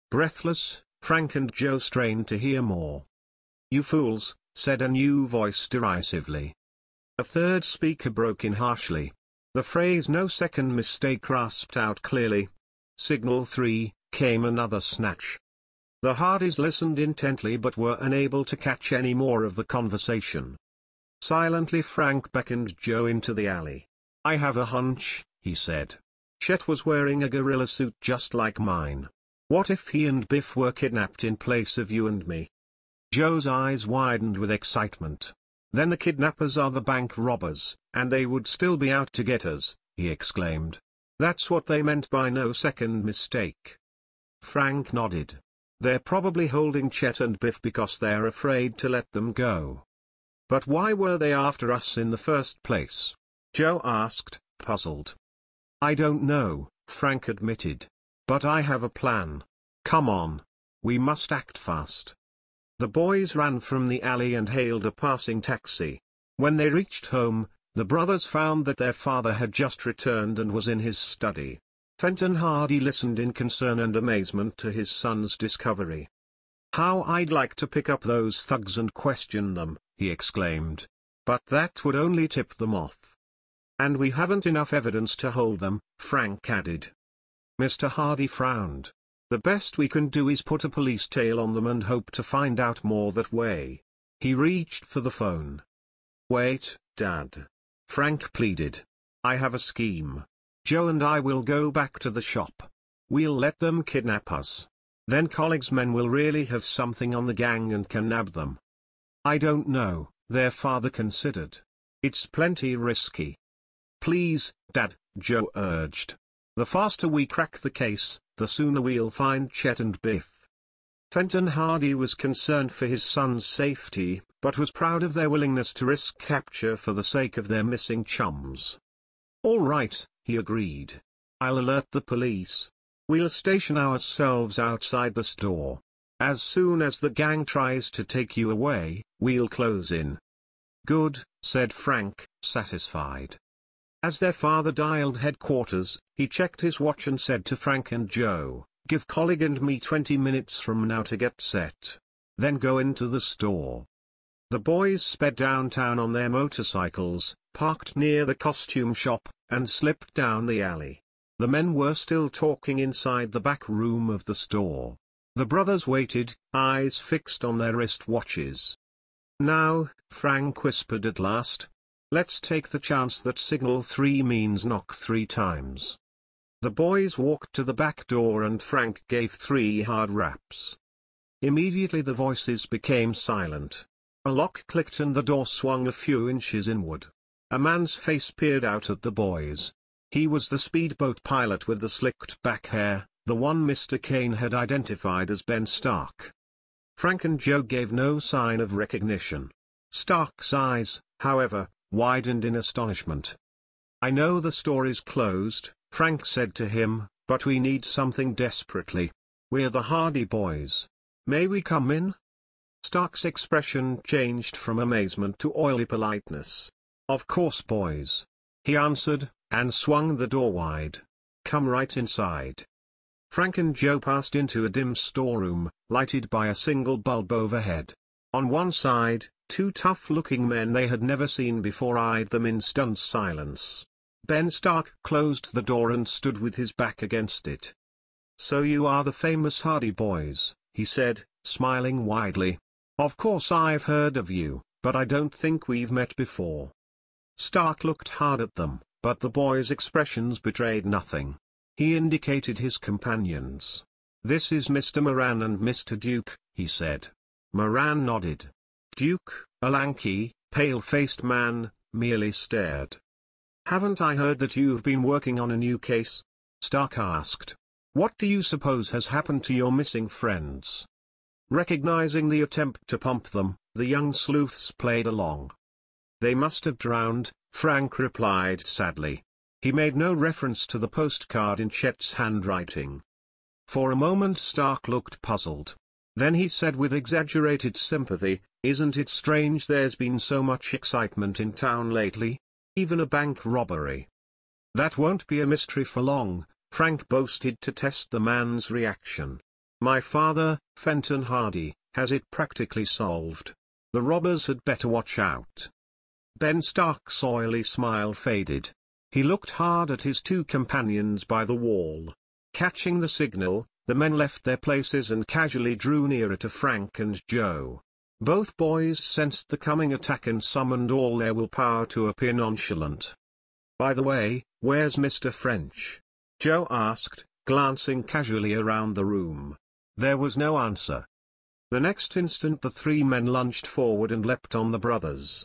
Breathless, Frank and Joe strained to hear more. "You fools," said a new voice derisively. A third speaker broke in harshly. The phrase "no second mistake" rasped out clearly. "Signal 3, came another snatch." The Hardys listened intently but were unable to catch any more of the conversation. Silently Frank beckoned Joe into the alley. "I have a hunch," he said. "Chet was wearing a gorilla suit just like mine. What if he and Biff were kidnapped in place of you and me?" Joe's eyes widened with excitement. "Then the kidnappers are the bank robbers, and they would still be out to get us," he exclaimed. "That's what they meant by no second mistake." Frank nodded. "They're probably holding Chet and Biff because they're afraid to let them go." "But why were they after us in the first place?" Joe asked, puzzled. "I don't know," Frank admitted. "But I have a plan. Come on. We must act fast." The boys ran from the alley and hailed a passing taxi. When they reached home, the brothers found that their father had just returned and was in his study. Fenton Hardy listened in concern and amazement to his son's discovery. "How I'd like to pick up those thugs and question them," he exclaimed. "But that would only tip them off." "And we haven't enough evidence to hold them," Frank added. Mr. Hardy frowned. "The best we can do is put a police tail on them and hope to find out more that way." He reached for the phone. "Wait, Dad," Frank pleaded. "I have a scheme. Joe and I will go back to the shop. We'll let them kidnap us. Then Colleague's men will really have something on the gang and can nab them." "I don't know," their father considered. "It's plenty risky." "Please, Dad," Joe urged. "The faster we crack the case, the sooner we'll find Chet and Biff." Fenton Hardy was concerned for his son's safety, but was proud of their willingness to risk capture for the sake of their missing chums. "All right," he agreed. "I'll alert the police. We'll station ourselves outside the store. As soon as the gang tries to take you away, we'll close in." "Good," said Frank, satisfied. As their father dialed headquarters, he checked his watch and said to Frank and Joe, "Give Colleague and me 20 minutes from now to get set. Then go into the store." The boys sped downtown on their motorcycles, parked near the costume shop, and slipped down the alley. The men were still talking inside the back room of the store. The brothers waited, eyes fixed on their wrist watches. "Now," Frank whispered at last, "let's take the chance that signal 3 means knock 3 times." The boys walked to the back door and Frank gave 3 hard raps. Immediately the voices became silent. A lock clicked and the door swung a few inches inward. A man's face peered out at the boys. He was the speedboat pilot with the slicked back hair, the one Mr. Kane had identified as Ben Stark. Frank and Joe gave no sign of recognition. Stark's eyes, however, widened in astonishment. "I know the store's closed," Frank said to him, "but we need something desperately. We're the Hardy boys. May we come in?" Stark's expression changed from amazement to oily politeness. "Of course, boys," he answered, and swung the door wide. "Come right inside." Frank and Joe passed into a dim storeroom, lighted by a single bulb overhead. On one side, 2 tough-looking men they had never seen before eyed them in stunned silence. Ben Stark closed the door and stood with his back against it. "So you are the famous Hardy boys," he said, smiling widely. "Of course I've heard of you, but I don't think we've met before." Stark looked hard at them, but the boys' expressions betrayed nothing. He indicated his companions. "This is Mr. Moran and Mr. Duke," he said. Moran nodded. Duke, a lanky, pale-faced man, merely stared. "Haven't I heard that you've been working on a new case?" Stark asked. "What do you suppose has happened to your missing friends?" Recognizing the attempt to pump them, the young sleuths played along. "They must have drowned," Frank replied sadly. He made no reference to the postcard in Chet's handwriting. For a moment Stark looked puzzled. Then he said with exaggerated sympathy, "Isn't it strange there's been so much excitement in town lately? Even a bank robbery." "That won't be a mystery for long," Frank boasted to test the man's reaction. My father, Fenton Hardy, has it practically solved. The robbers had better watch out. Ben Stark's oily smile faded. He looked hard at his two companions by the wall. Catching the signal, the men left their places and casually drew nearer to Frank and Joe. Both boys sensed the coming attack and summoned all their willpower to appear nonchalant. "By the way, where's Mr. French?" Joe asked, glancing casually around the room. There was no answer. The next instant the three men lunged forward and leapt on the brothers.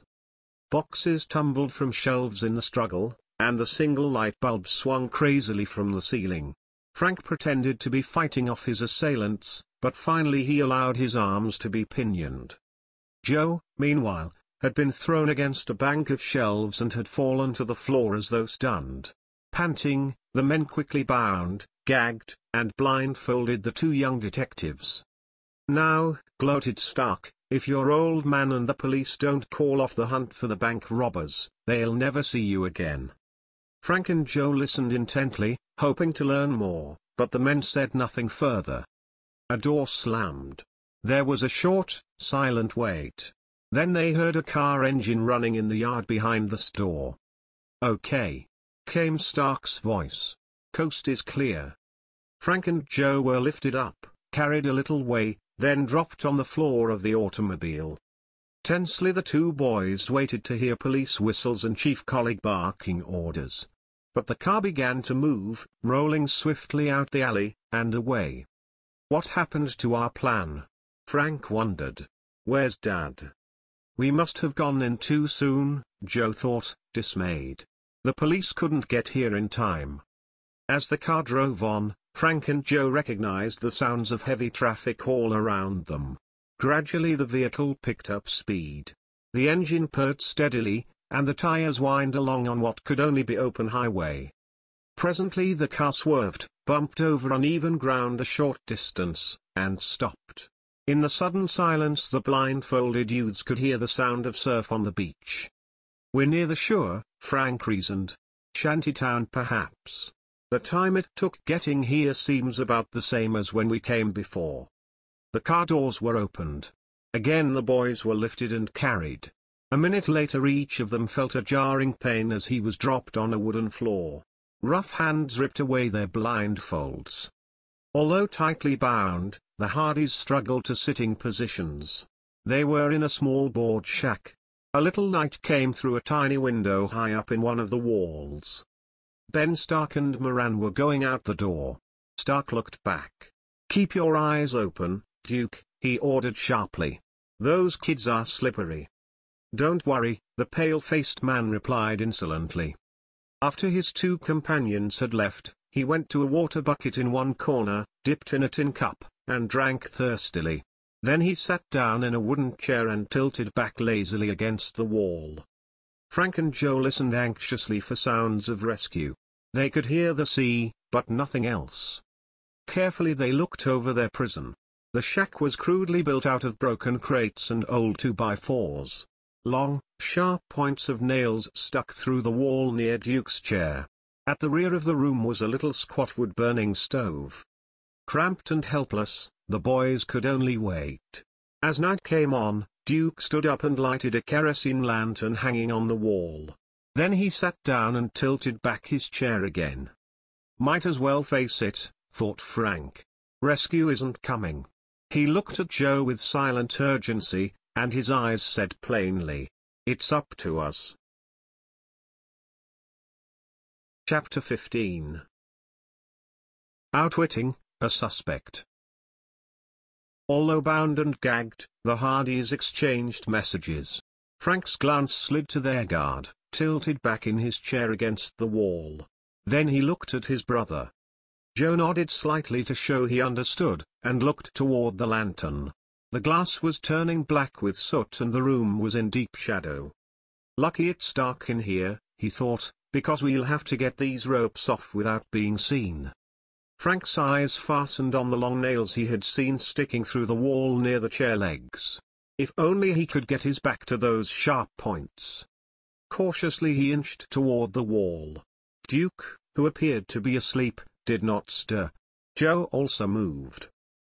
Boxes tumbled from shelves in the struggle, and the single light bulb swung crazily from the ceiling. Frank pretended to be fighting off his assailants, but finally he allowed his arms to be pinioned. Joe, meanwhile, had been thrown against a bank of shelves and had fallen to the floor as though stunned. Panting, the men quickly bound, gagged, and blindfolded the two young detectives. "Now," gloated Stark, "if your old man and the police don't call off the hunt for the bank robbers, they'll never see you again." Frank and Joe listened intently, hoping to learn more, but the men said nothing further. A door slammed. There was a short, silent wait. Then they heard a car engine running in the yard behind the store. "Okay," came Stark's voice. "Coast is clear." Frank and Joe were lifted up, carried a little way, then dropped on the floor of the automobile. Tensely the two boys waited to hear police whistles and Chief Colleague barking orders. But the car began to move, rolling swiftly out the alley, and away. "What happened to our plan?" Frank wondered. "Where's Dad?" "We must have gone in too soon," Joe thought, dismayed. "The police couldn't get here in time." As the car drove on, Frank and Joe recognized the sounds of heavy traffic all around them. Gradually the vehicle picked up speed. The engine purred steadily, and the tires whined along on what could only be open highway. Presently the car swerved, bumped over uneven ground a short distance, and stopped. In the sudden silence the blindfolded youths could hear the sound of surf on the beach. "We're near the shore," Frank reasoned. "Shantytown perhaps. The time it took getting here seems about the same as when we came before." The car doors were opened. Again the boys were lifted and carried. A minute later each of them felt a jarring pain as he was dropped on a wooden floor. Rough hands ripped away their blindfolds. Although tightly bound, the Hardys struggled to sitting positions. They were in a small board shack. A little light came through a tiny window high up in one of the walls. Ben Stark and Moran were going out the door. Stark looked back. "Keep your eyes open, Duke," he ordered sharply. "Those kids are slippery." "Don't worry," the pale-faced man replied insolently. After his two companions had left, he went to a water bucket in one corner, dipped in a tin cup, and drank thirstily. Then he sat down in a wooden chair and tilted back lazily against the wall. Frank and Joe listened anxiously for sounds of rescue. They could hear the sea, but nothing else. Carefully they looked over their prison. The shack was crudely built out of broken crates and old 2x4s. Long, sharp points of nails stuck through the wall near Duke's chair. At the rear of the room was a little squat wood-burning stove. Cramped and helpless, the boys could only wait. As night came on, Duke stood up and lighted a kerosene lantern hanging on the wall. Then he sat down and tilted back his chair again. "Might as well face it," thought Frank. "Rescue isn't coming." He looked at Joe with silent urgency, and his eyes said plainly, "It's up to us." Chapter 15. Outwitting a suspect. Although bound and gagged, the Hardys exchanged messages. Frank's glance slid to their guard, tilted back in his chair against the wall. Then he looked at his brother. Joe nodded slightly to show he understood, and looked toward the lantern. The glass was turning black with soot and the room was in deep shadow. "Lucky it's dark in here," he thought, "because we'll have to get these ropes off without being seen." Frank's eyes fastened on the long nails he had seen sticking through the wall near the chair legs. If only he could get his back to those sharp points. Cautiously he inched toward the wall. Duke, who appeared to be asleep, did not stir. Joe also moved.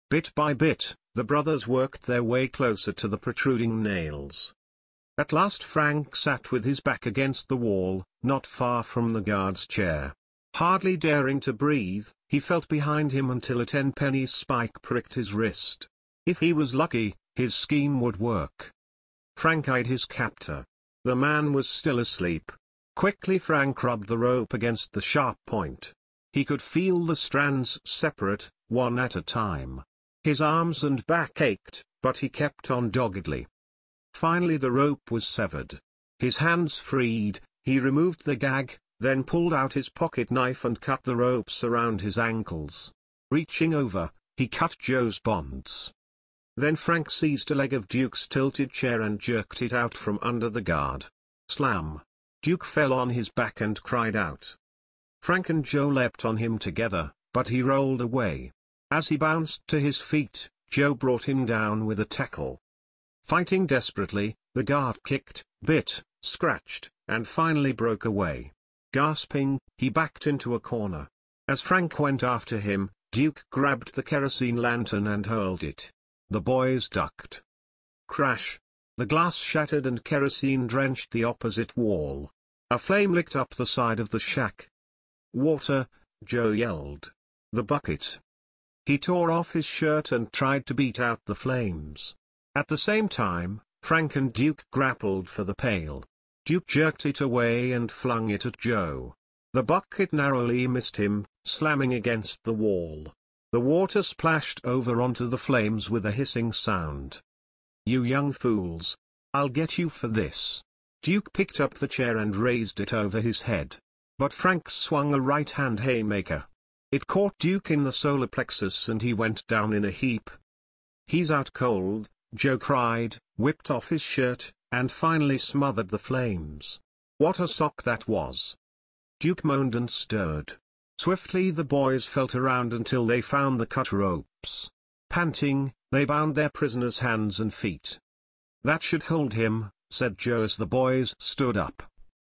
Bit by bit, the brothers worked their way closer to the protruding nails. At last Frank sat with his back against the wall, not far from the guard's chair. Hardly daring to breathe, he felt behind him until a 10-penny spike pricked his wrist. If he was lucky, his scheme would work. Frank eyed his captor. The man was still asleep. Quickly Frank rubbed the rope against the sharp point. He could feel the strands separate, one at a time. His arms and back ached, but he kept on doggedly. Finally the rope was severed. His hands freed, he removed the gag, then pulled out his pocket knife and cut the ropes around his ankles. Reaching over, he cut Joe's bonds. Then Frank seized a leg of Duke's tilted chair and jerked it out from under the guard. Slam! Duke fell on his back and cried out. Frank and Joe leapt on him together, but he rolled away. As he bounced to his feet, Joe brought him down with a tackle. Fighting desperately, the guard kicked, bit, scratched, and finally broke away. Gasping, he backed into a corner. As Frank went after him, Duke grabbed the kerosene lantern and hurled it. The boys ducked. Crash! The glass shattered and kerosene drenched the opposite wall. A flame licked up the side of the shack. Water! Joe yelled. The bucket! He tore off his shirt and tried to beat out the flames. At the same time, Frank and Duke grappled for the pail. Duke jerked it away and flung it at Joe. The bucket narrowly missed him, slamming against the wall. The water splashed over onto the flames with a hissing sound. You young fools! I'll get you for this. Duke picked up the chair and raised it over his head. But Frank swung a right-hand haymaker. It caught Duke in the solar plexus and he went down in a heap. He's out cold, Joe cried, whipped off his shirt, and finally smothered the flames. What a sock that was! Duke moaned and stirred. Swiftly the boys felt around until they found the cut ropes. Panting, they bound their prisoner's hands and feet. That should hold him, said Joe as the boys stood up.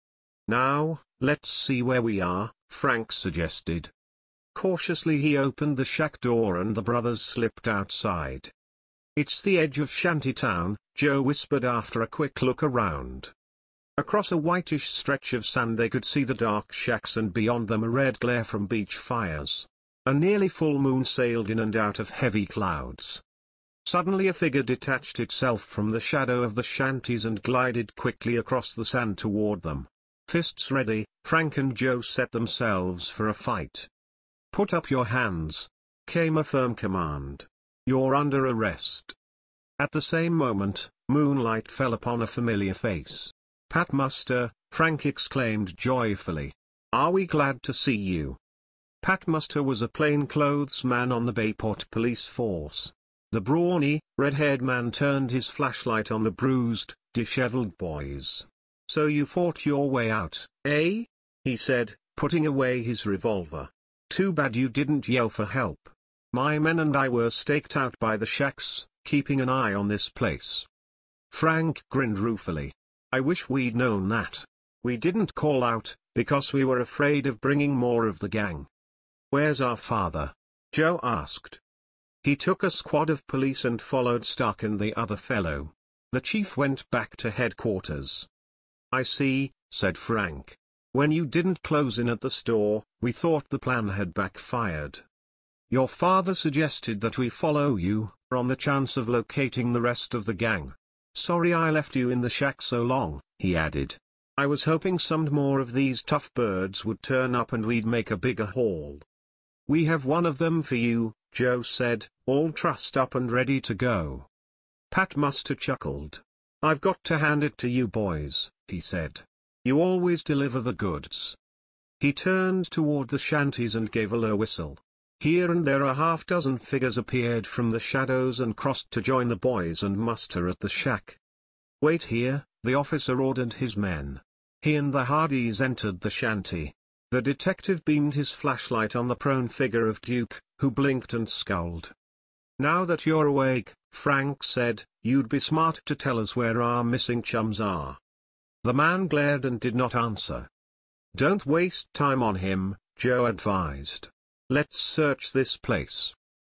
Now, let's see where we are, Frank suggested. Cautiously he opened the shack door and the brothers slipped outside. It's the edge of Shantytown, Joe whispered after a quick look around. Across a whitish stretch of sand they could see the dark shacks and beyond them a red glare from beach fires. A nearly full moon sailed in and out of heavy clouds. Suddenly a figure detached itself from the shadow of the shanties and glided quickly across the sand toward them. Fists ready, Frank and Joe set themselves for a fight. Put up your hands, came a firm command. You're under arrest. At the same moment, moonlight fell upon a familiar face. Pat Muster, Frank exclaimed joyfully. Are we glad to see you? Pat Muster was a plainclothes man on the Bayport police force. The brawny, red-haired man turned his flashlight on the bruised, disheveled boys. So you fought your way out, eh? He said, putting away his revolver. Too bad you didn't yell for help. My men and I were staked out by the shacks, keeping an eye on this place. Frank grinned ruefully. I wish we'd known that. We didn't call out, because we were afraid of bringing more of the gang. Where's our father? Joe asked. He took a squad of police and followed Stark and the other fellow. The chief went back to headquarters. I see, said Frank. When you didn't close in at the store, we thought the plan had backfired. Your father suggested that we follow you, on the chance of locating the rest of the gang. Sorry I left you in the shack so long, he added. I was hoping some more of these tough birds would turn up and we'd make a bigger haul. We have one of them for you, Joe said, all trussed up and ready to go. Pat Muster chuckled. I've got to hand it to you boys, he said. You always deliver the goods. He turned toward the shanties and gave a low whistle. Here and there a half-dozen figures appeared from the shadows and crossed to join the boys and Muster at the shack. Wait here, the officer ordered his men. He and the Hardys entered the shanty. The detective beamed his flashlight on the prone figure of Duke, who blinked and scowled. Now that you're awake, Frank said, you'd be smart to tell us where our missing chums are. The man glared and did not answer. Don't waste time on him, Joe advised. Let's search this place.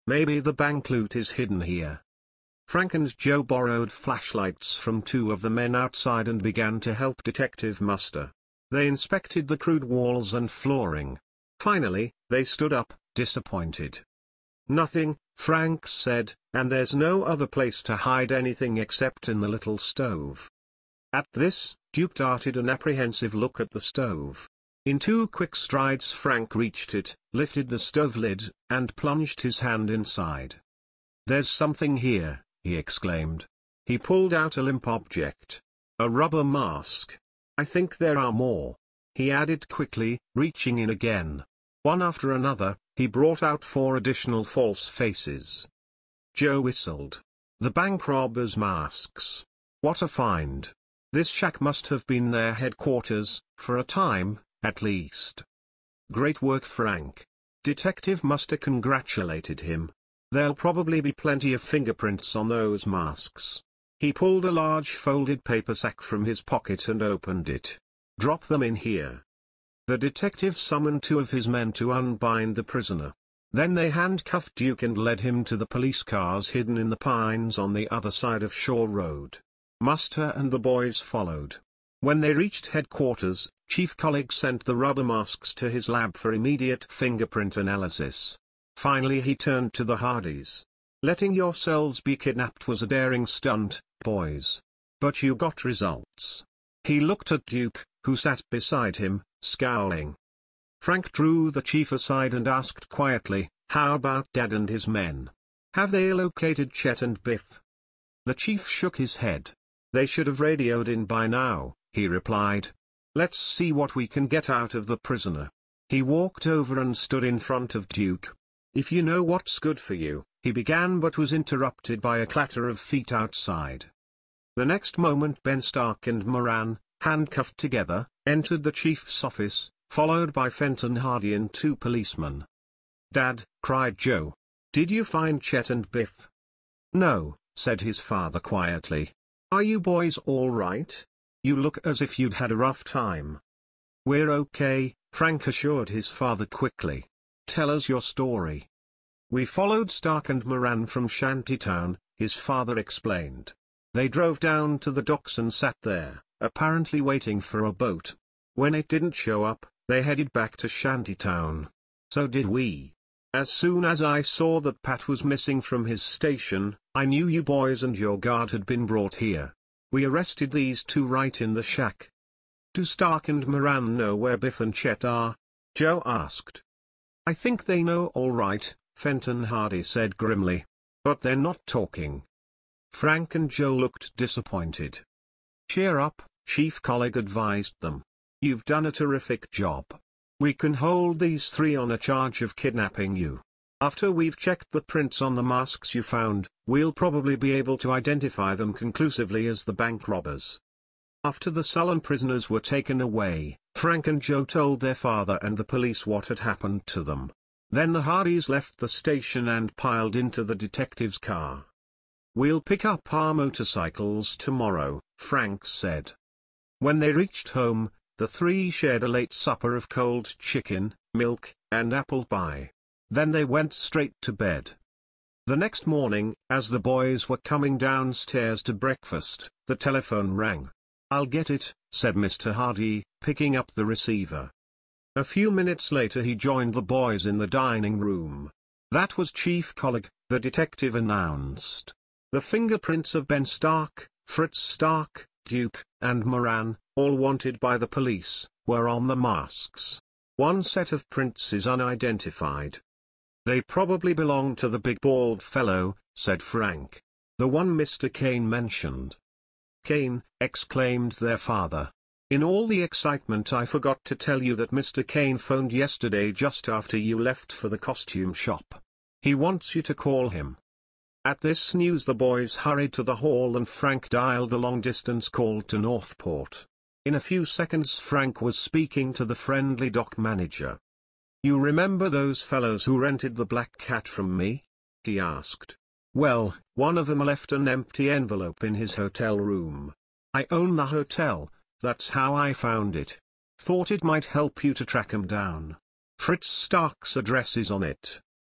Maybe the bank loot is hidden here. Frank and Joe borrowed flashlights from two of the men outside and began to help Detective muster. They inspected the crude walls and flooring. Finally, they stood up, disappointed. "Nothing," Frank said, "and there's no other place to hide anything except in the little stove." At this, Duke darted an apprehensive look at the stove. In 2 quick strides Frank reached it, lifted the stove lid, and plunged his hand inside. "There's something here," he exclaimed. He pulled out a limp object. "A rubber mask. I think there are more," he added quickly, reaching in again. One after another, he brought out 4 additional false faces. Joe whistled. "The bank robbers' masks. What a find. This shack must have been their headquarters, for a time, at least." "Great work, Frank." Detective Muster congratulated him. "There'll probably be plenty of fingerprints on those masks." He pulled a large folded paper sack from his pocket and opened it. "Drop them in here." The detective summoned 2 of his men to unbind the prisoner. Then they handcuffed Duke and led him to the police cars hidden in the pines on the other side of Shore Road. Muster and the boys followed. When they reached headquarters, Chief Colleague sent the rubber masks to his lab for immediate fingerprint analysis. Finally he turned to the Hardys. "Letting yourselves be kidnapped was a daring stunt, boys. But you got results." He looked at Duke, who sat beside him, scowling. Frank drew the chief aside and asked quietly, "How about Dad and his men? Have they located Chet and Biff?" The chief shook his head. "They should have radioed in by now," he replied. "Let's see what we can get out of the prisoner." He walked over and stood in front of Duke. "If you know what's good for you," he began, but was interrupted by a clatter of feet outside. The next moment Ben Stark and Moran, handcuffed together, entered the chief's office, followed by Fenton Hardy and 2 policemen. "Dad," cried Joe. "Did you find Chet and Biff?" "No," said his father quietly. "Are you boys all right? You look as if you'd had a rough time." "We're okay," Frank assured his father quickly. "Tell us your story." "We followed Stark and Moran from Shantytown," his father explained. "They drove down to the docks and sat there, apparently waiting for a boat. When it didn't show up, they headed back to Shantytown. So did we. As soon as I saw that Pat was missing from his station, I knew you boys and your guard had been brought here. We arrested these 2 right in the shack." "Do Stark and Moran know where Biff and Chet are?" Joe asked. "I think they know all right," Fenton Hardy said grimly. "But they're not talking." Frank and Joe looked disappointed. "Cheer up," Chief Colleague advised them. "You've done a terrific job. We can hold these 3 on a charge of kidnapping you. After we've checked the prints on the masks you found, we'll probably be able to identify them conclusively as the bank robbers." After the sullen prisoners were taken away, Frank and Joe told their father and the police what had happened to them. Then the Hardys left the station and piled into the detective's car. "We'll pick up our motorcycles tomorrow," Frank said. When they reached home, the 3 shared a late supper of cold chicken, milk, and apple pie. Then they went straight to bed. The next morning, as the boys were coming downstairs to breakfast, the telephone rang. "I'll get it," said Mr. Hardy, picking up the receiver. A few minutes later he joined the boys in the dining room. "That was Chief Colleague," the detective announced. "The fingerprints of Ben Stark, Fritz Stark, Duke, and Moran, all wanted by the police, were on the masks. One set of prints is unidentified." "They probably belong to the big bald fellow," said Frank. "The one Mr. Kane mentioned." "Kane!" exclaimed their father. "In all the excitement I forgot to tell you that Mr. Kane phoned yesterday just after you left for the costume shop. He wants you to call him." At this news the boys hurried to the hall and Frank dialed a long-distance call to Northport. In a few seconds Frank was speaking to the friendly dock manager. "You remember those fellows who rented the Black Cat from me?" he asked. "Well, one of them left an empty envelope in his hotel room. I own the hotel, that's how I found it. Thought it might help you to track him down. Fritz Stark's address is on it."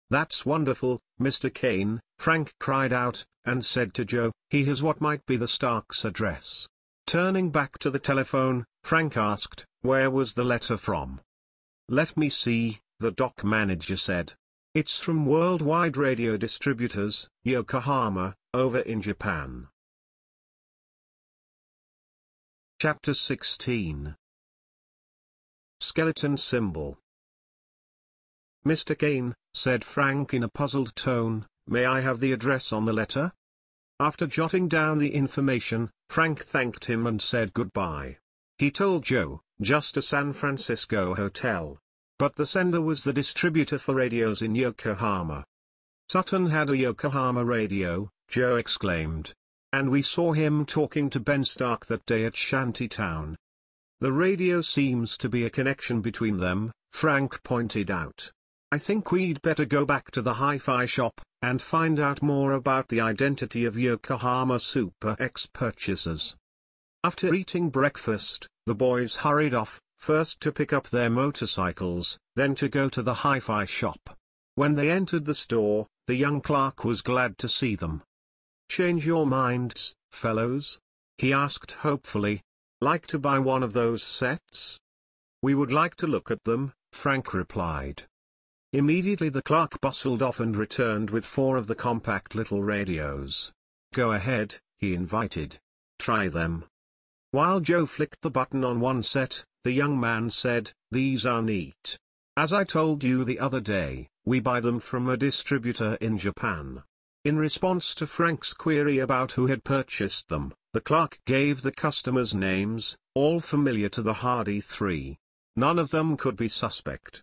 "That's wonderful, Mr. Kane," Frank cried out, and said to Joe, "He has what might be the Starks' address." Turning back to the telephone, Frank asked, "Where was the letter from?" "Let me see," the dock manager said. "It's from Worldwide Radio Distributors, Yokohama, over in Japan." Chapter 16. Skeleton Symbol. "Mr. Kane," said Frank in a puzzled tone, "may I have the address on the letter?" After jotting down the information, Frank thanked him and said goodbye. He told Joe, just a San Francisco hotel. But the sender was the distributor for radios in Yokohama. "Sutton had a Yokohama radio," Joe exclaimed. "And we saw him talking to Ben Stark that day at Shantytown." "The radio seems to be a connection between them," Frank pointed out. "I think we'd better go back to the hi-fi shop, and find out more about the identity of Yokohama Super X purchasers." After eating breakfast, the boys hurried off, first to pick up their motorcycles, then to go to the hi-fi shop. When they entered the store, the young clerk was glad to see them. "Change your minds, fellows?" he asked hopefully. "Like to buy one of those sets?" "We would like to look at them," Frank replied. Immediately the clerk bustled off and returned with 4 of the compact little radios. "Go ahead," he invited. "Try them." While Joe flicked the button on one set, the young man said, "These are neat. As I told you the other day, we buy them from a distributor in Japan." In response to Frank's query about who had purchased them, the clerk gave the customers' names, all familiar to the hardy 3. None of them could be suspect.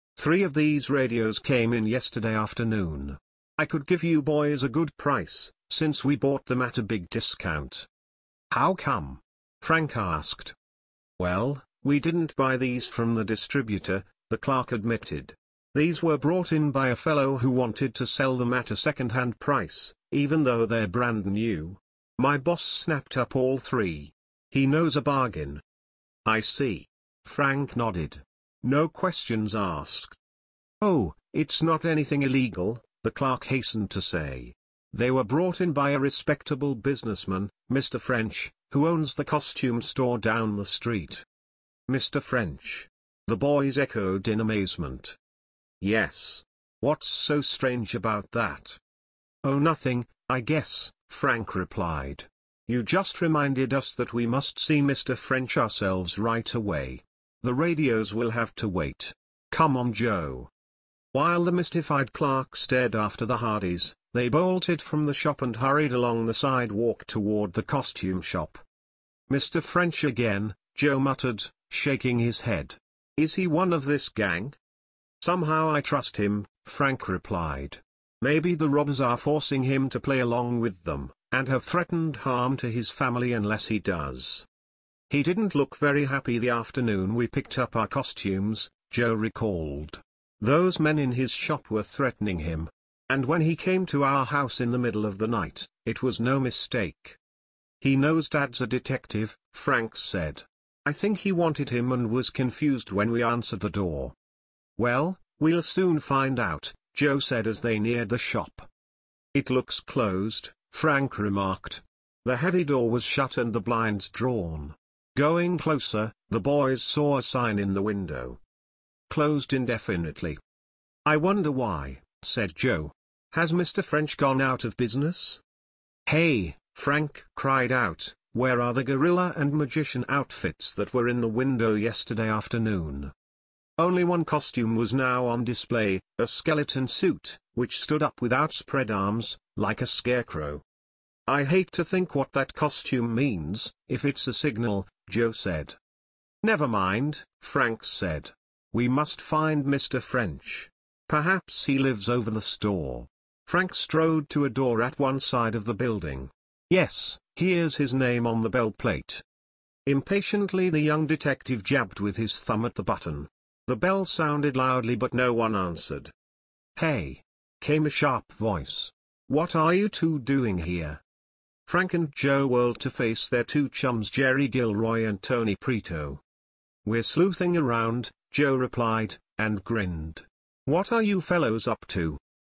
3 of these radios came in yesterday afternoon. I could give you boys a good price, since we bought them at a big discount." "How come?" Frank asked. "Well, we didn't buy these from the distributor," the clerk admitted. "These were brought in by a fellow who wanted to sell them at a second-hand price, even though they're brand new. My boss snapped up all 3. He knows a bargain." "I see." Frank nodded. "No questions asked." "Oh, it's not anything illegal," the clerk hastened to say. "They were brought in by a respectable businessman, Mr. French, who owns the costume store down the street." "Mr. French?" the boys echoed in amazement. "Yes. What's so strange about that?" "Oh, nothing, I guess," Frank replied. "You just reminded us that we must see Mr. French ourselves right away. The radios will have to wait. Come on, Joe." While the mystified clerk stared after the Hardys, they bolted from the shop and hurried along the sidewalk toward the costume shop. "Mr. French again," Joe muttered, shaking his head. "Is he one of this gang?" "Somehow I trust him," Frank replied. "Maybe the robbers are forcing him to play along with them, and have threatened harm to his family unless he does. He didn't look very happy the afternoon we picked up our costumes," Joe recalled. "Those men in his shop were threatening him. And when he came to our house in the middle of the night, it was no mistake." "He knows Dad's a detective," Frank said. "I think he wanted him and was confused when we answered the door." "Well, we'll soon find out," Joe said as they neared the shop. "It looks closed," Frank remarked. The heavy door was shut and the blinds drawn. Going closer, the boys saw a sign in the window. "Closed indefinitely." "I wonder why," said Joe. "Has Mr. French gone out of business?" "Hey," Frank cried out, "where are the gorilla and magician outfits that were in the window yesterday afternoon?" Only one costume was now on display, a skeleton suit, which stood up with outspread arms, like a scarecrow. "I hate to think what that costume means, if it's a signal," Joe said. "Never mind," Frank said. "We must find Mr. French. Perhaps he lives over the store." Frank strode to a door at one side of the building. "Yes, here's his name on the bell plate." Impatiently the young detective jabbed with his thumb at the button. The bell sounded loudly but no one answered. "Hey!" came a sharp voice. "What are you two doing here?" Frank and Joe whirled to face their 2 chums, Jerry Gilroy and Tony Prito. "We're sleuthing around," Joe replied, and grinned. "What are you fellows up to?"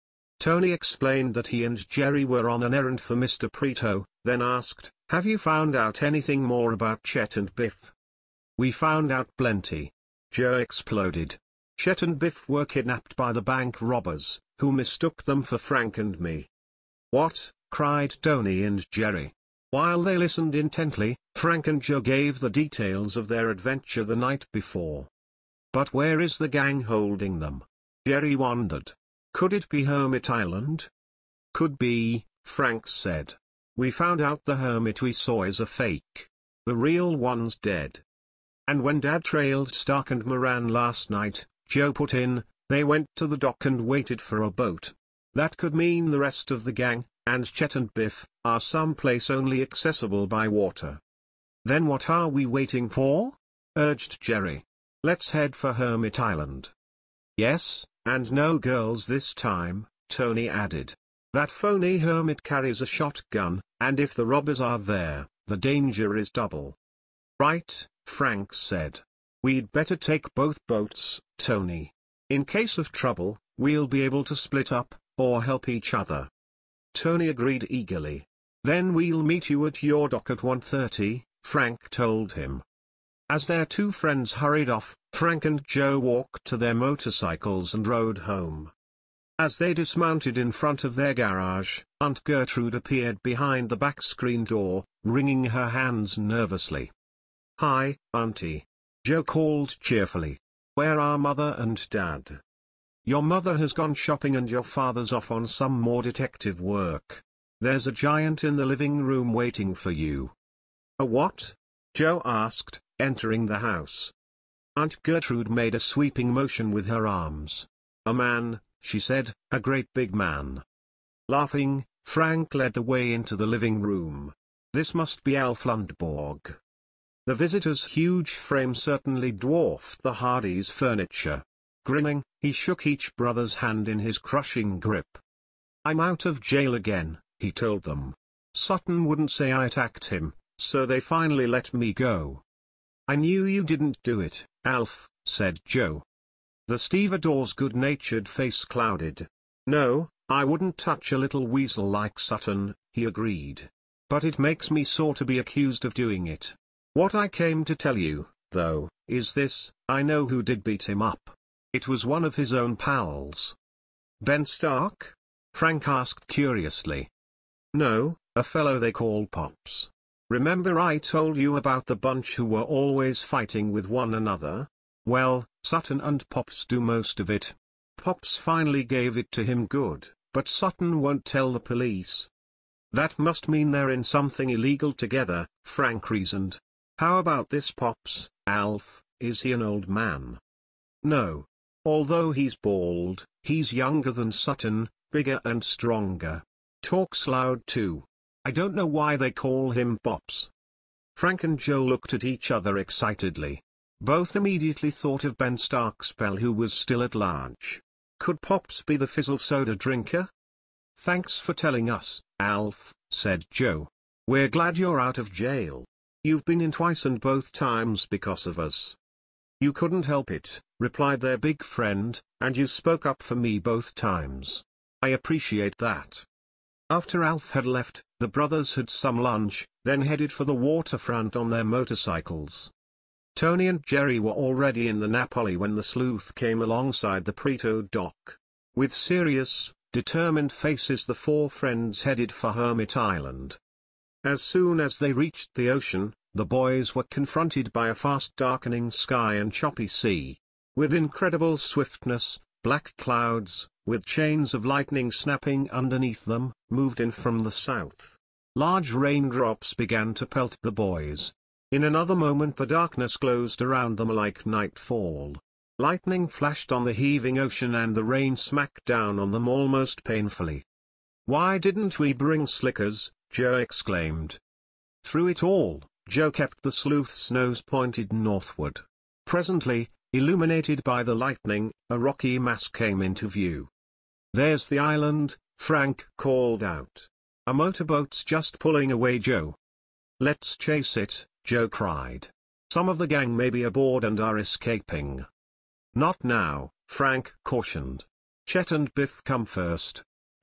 Tony explained that he and Jerry were on an errand for Mr. Preto, then asked, "Have you found out anything more about Chet and Biff?" "We found out plenty," Joe exploded. "Chet and Biff were kidnapped by the bank robbers, who mistook them for Frank and me." "What?" cried Tony and Jerry. While they listened intently, Frank and Joe gave the details of their adventure the night before. "But where is the gang holding them?" Jerry wondered. "Could it be Hermit Island?" "Could be," Frank said. "We found out the hermit we saw is a fake. The real one's dead." "And when Dad trailed Stark and Moran last night," Joe put in, "they went to the dock and waited for a boat. That could mean the rest of the gang, and Chet and Biff, are someplace only accessible by water." "Then what are we waiting for?" urged Jerry. "Let's head for Hermit Island." "Yes, and no girls this time," Tony added. "That phony hermit carries a shotgun, and if the robbers are there, the danger is double." "Right," Frank said. "We'd better take both boats, Tony. In case of trouble, we'll be able to split up, or help each other." Tony agreed eagerly. "Then we'll meet you at your dock at 1:30, Frank told him. As their two friends hurried off, Frank and Joe walked to their motorcycles and rode home. As they dismounted in front of their garage, Aunt Gertrude appeared behind the back screen door, wringing her hands nervously. "Hi, Auntie," Joe called cheerfully. "Where are Mother and Dad?" "Your mother has gone shopping and your father's off on some more detective work. There's a giant in the living room waiting for you." "A what?" Joe asked, entering the house. Aunt Gertrude made a sweeping motion with her arms. "A man," she said, "a great big man." Laughing, Frank led the way into the living room. This must be Alf Lundborg. The visitor's huge frame certainly dwarfed the Hardys' furniture. Grinning, he shook each brother's hand in his crushing grip. "I'm out of jail again," he told them. "Sutton wouldn't say I attacked him, so they finally let me go." "I knew you didn't do it, Alf," said Joe. The stevedore's good-natured face clouded. "No, I wouldn't touch a little weasel like Sutton," he agreed. "But it makes me sore to be accused of doing it. What I came to tell you, though, is this: I know who did beat him up. It was one of his own pals." "Ben Stark?" Frank asked curiously. "No, a fellow they call Pops. Remember I told you about the bunch who were always fighting with one another? Well, Sutton and Pops do most of it. Pops finally gave it to him good, but Sutton won't tell the police." "That must mean they're in something illegal together," Frank reasoned. "How about this Pops, Alf? Is he an old man?" "No. Although he's bald, he's younger than Sutton, bigger and stronger. Talks loud too. I don't know why they call him Pops." Frank and Joe looked at each other excitedly. Both immediately thought of Ben Stark's pal who was still at large. Could Pops be the fizzle soda drinker? "Thanks for telling us, Alf," said Joe. "We're glad you're out of jail. You've been in twice and both times because of us." "You couldn't help it," replied their big friend, "and you spoke up for me both times. I appreciate that." After Alf had left, the brothers had some lunch, then headed for the waterfront on their motorcycles. Tony and Jerry were already in the Napoli when the sleuth came alongside the Preto dock. With serious, determined faces the four friends headed for Hermit Island. As soon as they reached the ocean, the boys were confronted by a fast darkening sky and choppy sea. With incredible swiftness, black clouds, with chains of lightning snapping underneath them, moved in from the south. Large raindrops began to pelt the boys. In another moment the darkness closed around them like nightfall. Lightning flashed on the heaving ocean and the rain smacked down on them almost painfully. "Why didn't we bring slickers?" Joe exclaimed. Through it all, Joe kept the sleuth's nose pointed northward. Presently, illuminated by the lightning, a rocky mass came into view. "There's the island," Frank called out. "A motorboat's just pulling away, Joe." "Let's chase it," Joe cried. "Some of the gang may be aboard and are escaping." "Not now," Frank cautioned. "Chet and Biff come first.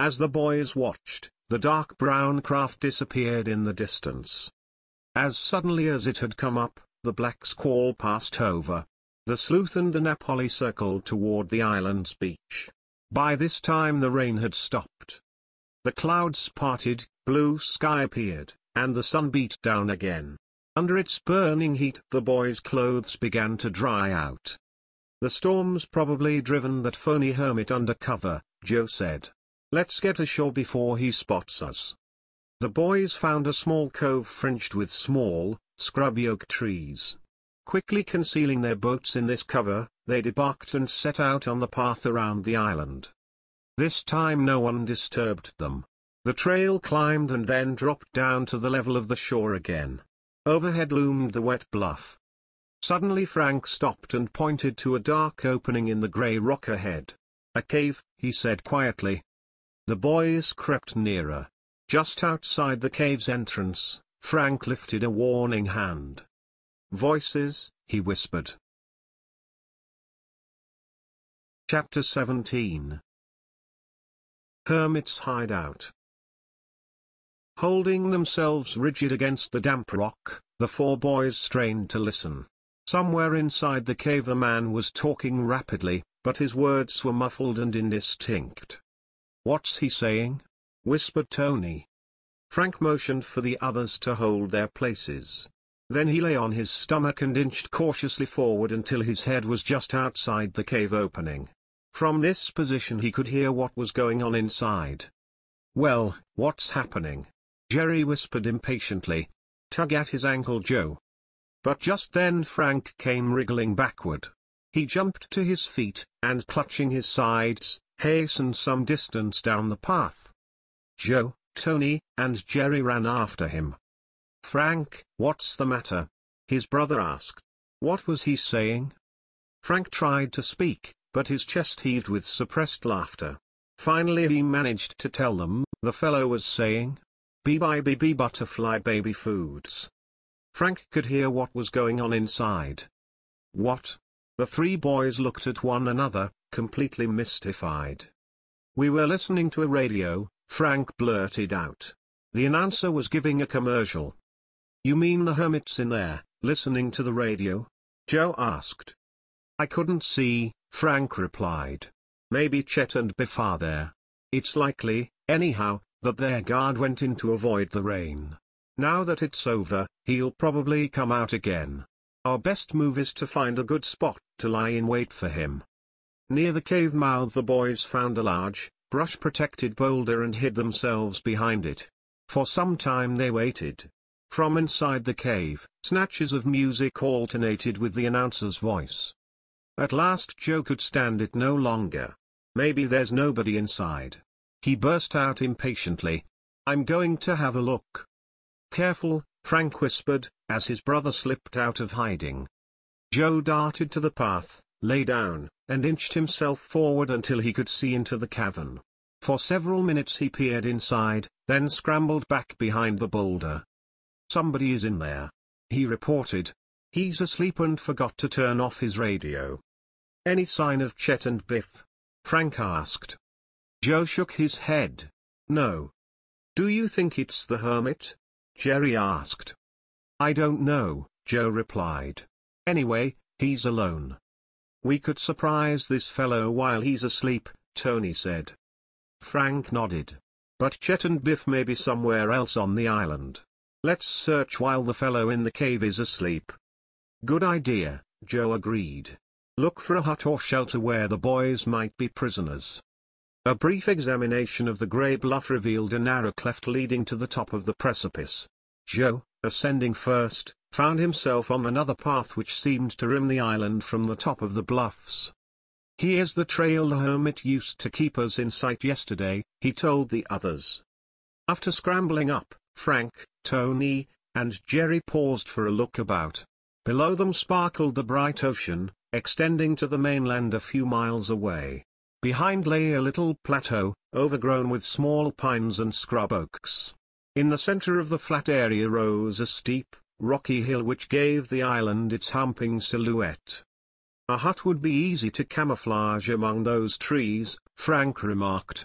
As the boys watched, the dark brown craft disappeared in the distance. As suddenly as it had come up, the black squall passed over. The sleuth and the Napoli circled toward the island's beach. By this time the rain had stopped. The clouds parted, blue sky appeared, and the sun beat down again. Under its burning heat the boys' clothes began to dry out. "The storm's probably driven that phony hermit under cover," Joe said. "Let's get ashore before he spots us." The boys found a small cove fringed with small, scrubby oak trees. Quickly concealing their boats in this cover, they debarked and set out on the path around the island. This time no one disturbed them. The trail climbed and then dropped down to the level of the shore again. Overhead loomed the wet bluff. Suddenly Frank stopped and pointed to a dark opening in the grey rock ahead. "A cave," he said quietly. The boys crept nearer. Just outside the cave's entrance, Frank lifted a warning hand. "Voices," he whispered. Chapter 17. Hermit's Hideout. Holding themselves rigid against the damp rock, the four boys strained to listen. Somewhere inside the cave a man was talking rapidly, but his words were muffled and indistinct. "What's he saying?" whispered Tony. Frank motioned for the others to hold their places. Then he lay on his stomach and inched cautiously forward until his head was just outside the cave opening. From this position he could hear what was going on inside. "Well, what's happening?" Jerry whispered impatiently. "Tug at his ankle, Joe." But just then Frank came wriggling backward. He jumped to his feet, and clutching his sides, hastened some distance down the path. Joe, Tony, and Jerry ran after him. "Frank, what's the matter?" his brother asked. "What was he saying?" Frank tried to speak, but his chest heaved with suppressed laughter. Finally he managed to tell them. The fellow was saying, "Bee butterfly baby foods." Frank could hear what was going on inside. "What?" The three boys looked at one another, completely mystified. "We were listening to a radio," Frank blurted out. "The announcer was giving a commercial." "You mean the hermit's in there, listening to the radio?" Joe asked. "I couldn't see," Frank replied. "Maybe Chet and Biff are there. It's likely, anyhow, that their guard went in to avoid the rain. Now that it's over, he'll probably come out again. Our best move is to find a good spot to lie in wait for him." Near the cave mouth the boys found a large, brush-protected boulder and hid themselves behind it. For some time they waited. From inside the cave, snatches of music alternated with the announcer's voice. At last Joe could stand it no longer. "Maybe there's nobody inside," he burst out impatiently. "I'm going to have a look." "Careful," Frank whispered, as his brother slipped out of hiding. Joe darted to the path, lay down, and inched himself forward until he could see into the cavern. For several minutes he peered inside, then scrambled back behind the boulder. "Somebody is in there," he reported. "He's asleep and forgot to turn off his radio." "Any sign of Chet and Biff?" Frank asked. Joe shook his head. "No." "Do you think it's the hermit?" Jerry asked. "I don't know," Joe replied. "Anyway, he's alone." "We could surprise this fellow while he's asleep," Tony said. Frank nodded. "But Chet and Biff may be somewhere else on the island. Let's search while the fellow in the cave is asleep." "Good idea," Joe agreed. "Look for a hut or shelter where the boys might be prisoners." A brief examination of the grey bluff revealed a narrow cleft leading to the top of the precipice. Joe, ascending first, found himself on another path which seemed to rim the island from the top of the bluffs. "Here's the trail the hermit used to keep us in sight yesterday," he told the others. After scrambling up, Frank, Tony, and Jerry paused for a look about. Below them sparkled the bright ocean, extending to the mainland a few miles away. Behind lay a little plateau, overgrown with small pines and scrub oaks. In the center of the flat area rose a steep, rocky hill which gave the island its humping silhouette. "A hut would be easy to camouflage among those trees," Frank remarked.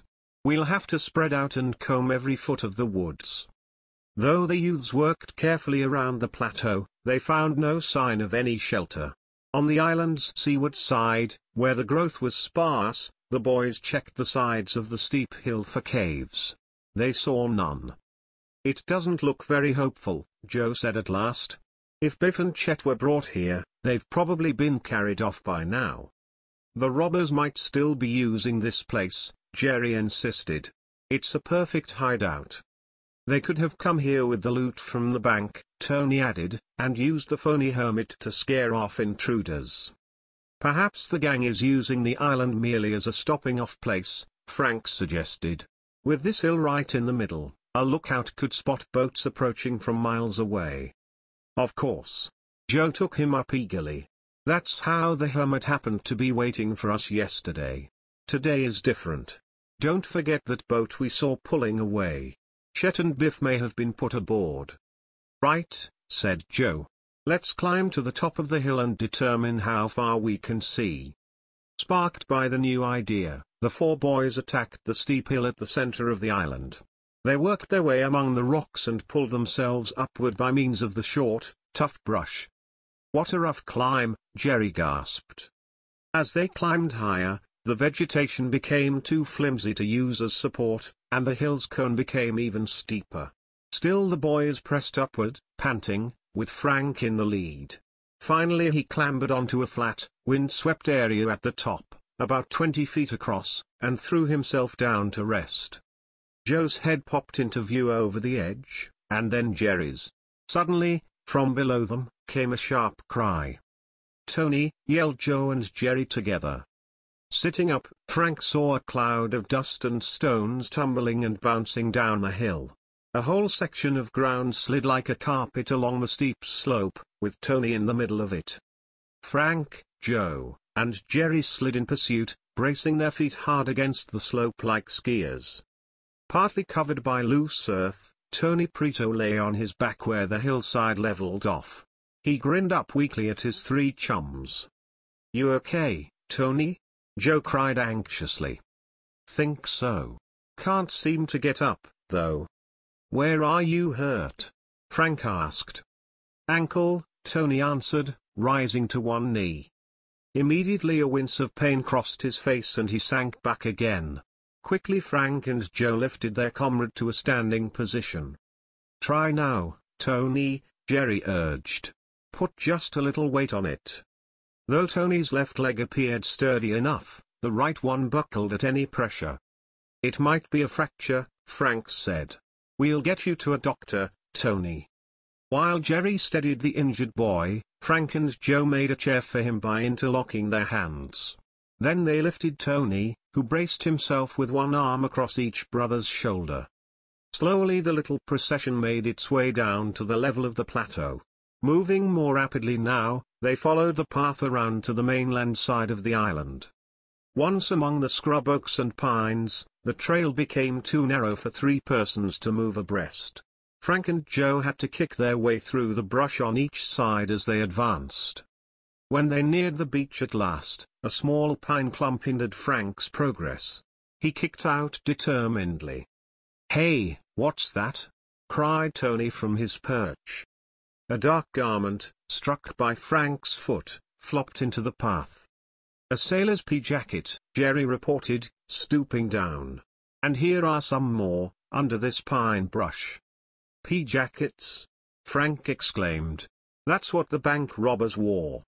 We'll have to spread out and comb every foot of the woods. Though the youths worked carefully around the plateau, they found no sign of any shelter. On the island's seaward side, where the growth was sparse, the boys checked the sides of the steep hill for caves. They saw none. "It doesn't look very hopeful," Joe said at last. "If Biff and Chet were brought here, they've probably been carried off by now." "The robbers might still be using this place," Jerry insisted. "It's a perfect hideout." "They could have come here with the loot from the bank," Tony added, "and used the phony hermit to scare off intruders." "Perhaps the gang is using the island merely as a stopping-off place," Frank suggested. "With this hill right in the middle, a lookout could spot boats approaching from miles away." "Of course." Joe took him up eagerly. "That's how the hermit happened to be waiting for us yesterday. Today is different. Don't forget that boat we saw pulling away. Chet and Biff may have been put aboard." "Right," said Joe. "Let's climb to the top of the hill and determine how far we can see." Sparked by the new idea, the four boys attacked the steep hill at the center of the island. They worked their way among the rocks and pulled themselves upward by means of the short, tough brush. "What a rough climb," Jerry gasped. As they climbed higher, the vegetation became too flimsy to use as support, and the hill's cone became even steeper. Still the boys pressed upward, panting, with Frank in the lead. Finally he clambered onto a flat, wind-swept area at the top, about 20 feet across, and threw himself down to rest. Joe's head popped into view over the edge, and then Jerry's. Suddenly, from below them, came a sharp cry. "Tony!" yelled Joe and Jerry together. Sitting up, Frank saw a cloud of dust and stones tumbling and bouncing down the hill. A whole section of ground slid like a carpet along the steep slope, with Tony in the middle of it. Frank, Joe, and Jerry slid in pursuit, bracing their feet hard against the slope like skiers. Partly covered by loose earth, Tony Preto lay on his back where the hillside leveled off. He grinned up weakly at his three chums. "You okay, Tony?" Joe cried anxiously. "Think so. Can't seem to get up, though." "Where are you hurt?" Frank asked. "Ankle," Tony answered, rising to one knee. Immediately a wince of pain crossed his face and he sank back again. Quickly Frank and Joe lifted their comrade to a standing position. "Try now, Tony," Jerry urged. "Put just a little weight on it." Though Tony's left leg appeared sturdy enough, the right one buckled at any pressure. "It might be a fracture," Frank said. "We'll get you to a doctor, Tony." While Jerry steadied the injured boy, Frank and Joe made a chair for him by interlocking their hands. Then they lifted Tony, who braced himself with one arm across each brother's shoulder. Slowly the little procession made its way down to the level of the plateau. Moving more rapidly now, they followed the path around to the mainland side of the island. Once among the scrub oaks and pines, the trail became too narrow for three persons to move abreast. Frank and Joe had to kick their way through the brush on each side as they advanced. When they neared the beach at last, a small pine clump hindered Frank's progress. He kicked out determinedly. "Hey, what's that?" cried Tony from his perch. A dark garment, struck by Frank's foot, flopped into the path. "A sailor's pea jacket," Jerry reported, stooping down. "And here are some more, under this pine brush." "Pea jackets?" Frank exclaimed. "That's what the bank robbers wore."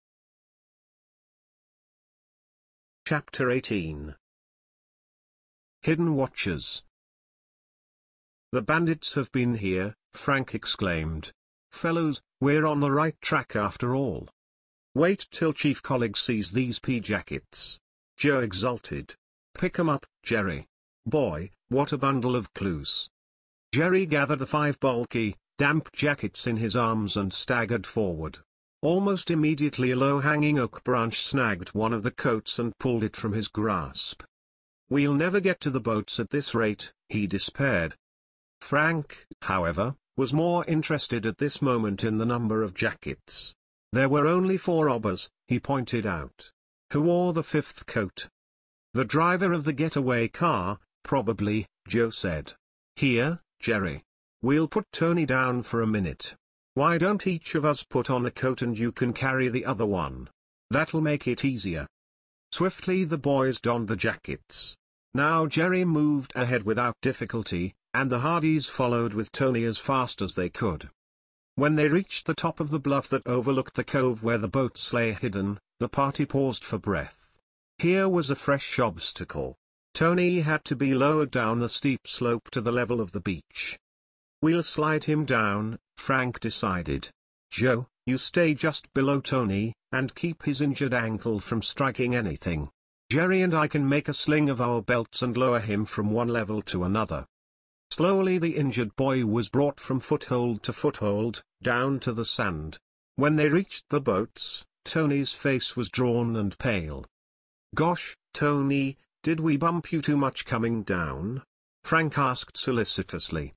Chapter 18. Hidden Watchers. "The bandits have been here," Frank exclaimed. "Fellows, we're on the right track after all." "Wait till Chief Colleague sees these pea jackets," Joe exulted. "Pick 'em up, Jerry. Boy, what a bundle of clues." Jerry gathered the 5 bulky, damp jackets in his arms and staggered forward. Almost immediately a low-hanging oak branch snagged one of the coats and pulled it from his grasp. "We'll never get to the boats at this rate," he despaired. Frank, however, was more interested at this moment in the number of jackets. There were only 4 robbers, he pointed out. Who wore the 5th coat? The driver of the getaway car, probably, Joe said. Here, Jerry. We'll put Tony down for a minute. Why don't each of us put on a coat and you can carry the other one? That'll make it easier. Swiftly the boys donned the jackets. Now Jerry moved ahead without difficulty, and the Hardys followed with Tony as fast as they could. When they reached the top of the bluff that overlooked the cove where the boats lay hidden, the party paused for breath. Here was a fresh obstacle. Tony had to be lowered down the steep slope to the level of the beach. We'll slide him down, Frank decided. Joe, you stay just below Tony, and keep his injured ankle from striking anything. Jerry and I can make a sling of our belts and lower him from one level to another. Slowly the injured boy was brought from foothold to foothold, down to the sand. When they reached the boats, Tony's face was drawn and pale. Gosh, Tony, did we bump you too much coming down? Frank asked solicitously.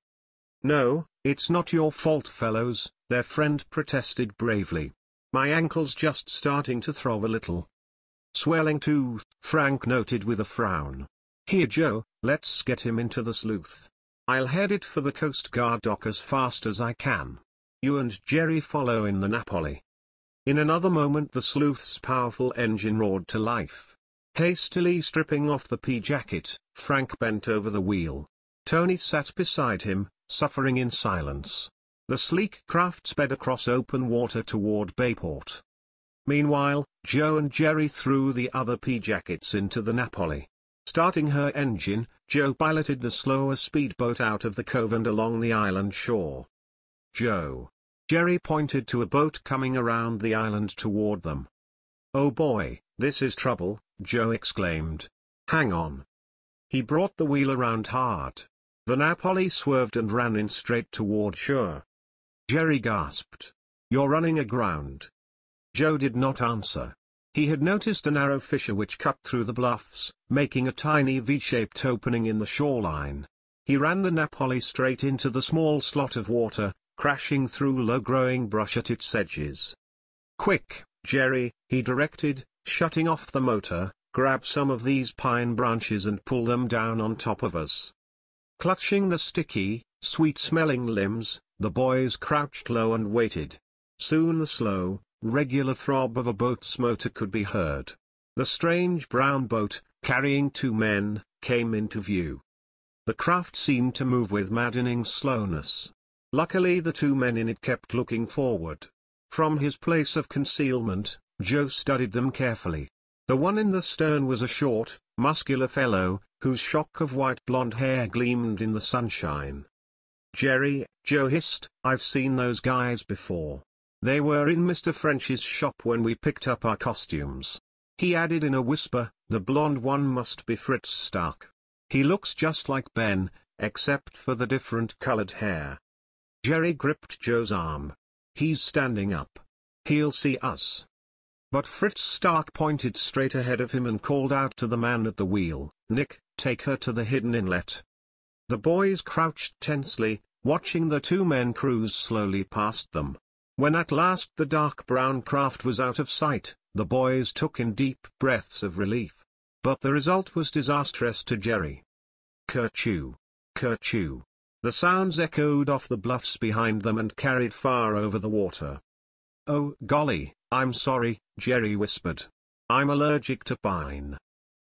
No, it's not your fault, fellows, their friend protested bravely. My ankle's just starting to throb a little. Swelling too, Frank noted with a frown. Here, Joe, let's get him into the sleuth. I'll head it for the Coast Guard dock as fast as I can. You and Jerry follow in the Napoli. In another moment the sleuth's powerful engine roared to life. Hastily stripping off the pea jacket, Frank bent over the wheel. Tony sat beside him, suffering in silence. The sleek craft sped across open water toward Bayport. Meanwhile, Joe and Jerry threw the other pea jackets into the Napoli. Starting her engine, Joe piloted the slower speedboat out of the cove and along the island shore. Joe. Jerry pointed to a boat coming around the island toward them. Oh boy, this is trouble, Joe exclaimed. Hang on. He brought the wheel around hard. The Napoli swerved and ran in straight toward shore. Jerry gasped. You're running aground. Joe did not answer. He had noticed a narrow fissure which cut through the bluffs, making a tiny V-shaped opening in the shoreline. He ran the Napoli straight into the small slot of water, crashing through low-growing brush at its edges. Quick, Jerry, he directed, shutting off the motor, grab some of these pine branches and pull them down on top of us. Clutching the sticky, sweet-smelling limbs, the boys crouched low and waited. Soon the slow, regular throb of a boat's motor could be heard. The strange brown boat, carrying two men, came into view. The craft seemed to move with maddening slowness. Luckily the two men in it kept looking forward. From his place of concealment, Joe studied them carefully. The one in the stern was a short, muscular fellow, whose shock of white blonde hair gleamed in the sunshine. Jerry, Joe hissed, I've seen those guys before. They were in Mr. French's shop when we picked up our costumes. He added in a whisper, the blonde one must be Fritz Stark. He looks just like Ben, except for the different colored hair. Jerry gripped Joe's arm. He's standing up. He'll see us. But Fritz Stark pointed straight ahead of him and called out to the man at the wheel, Nick, take her to the hidden inlet. The boys crouched tensely, watching the two men cruise slowly past them. When at last the dark brown craft was out of sight, the boys took in deep breaths of relief. But the result was disastrous to Jerry. Kerchoo! Kerchoo! The sounds echoed off the bluffs behind them and carried far over the water. Oh golly, I'm sorry, Jerry whispered. I'm allergic to pine.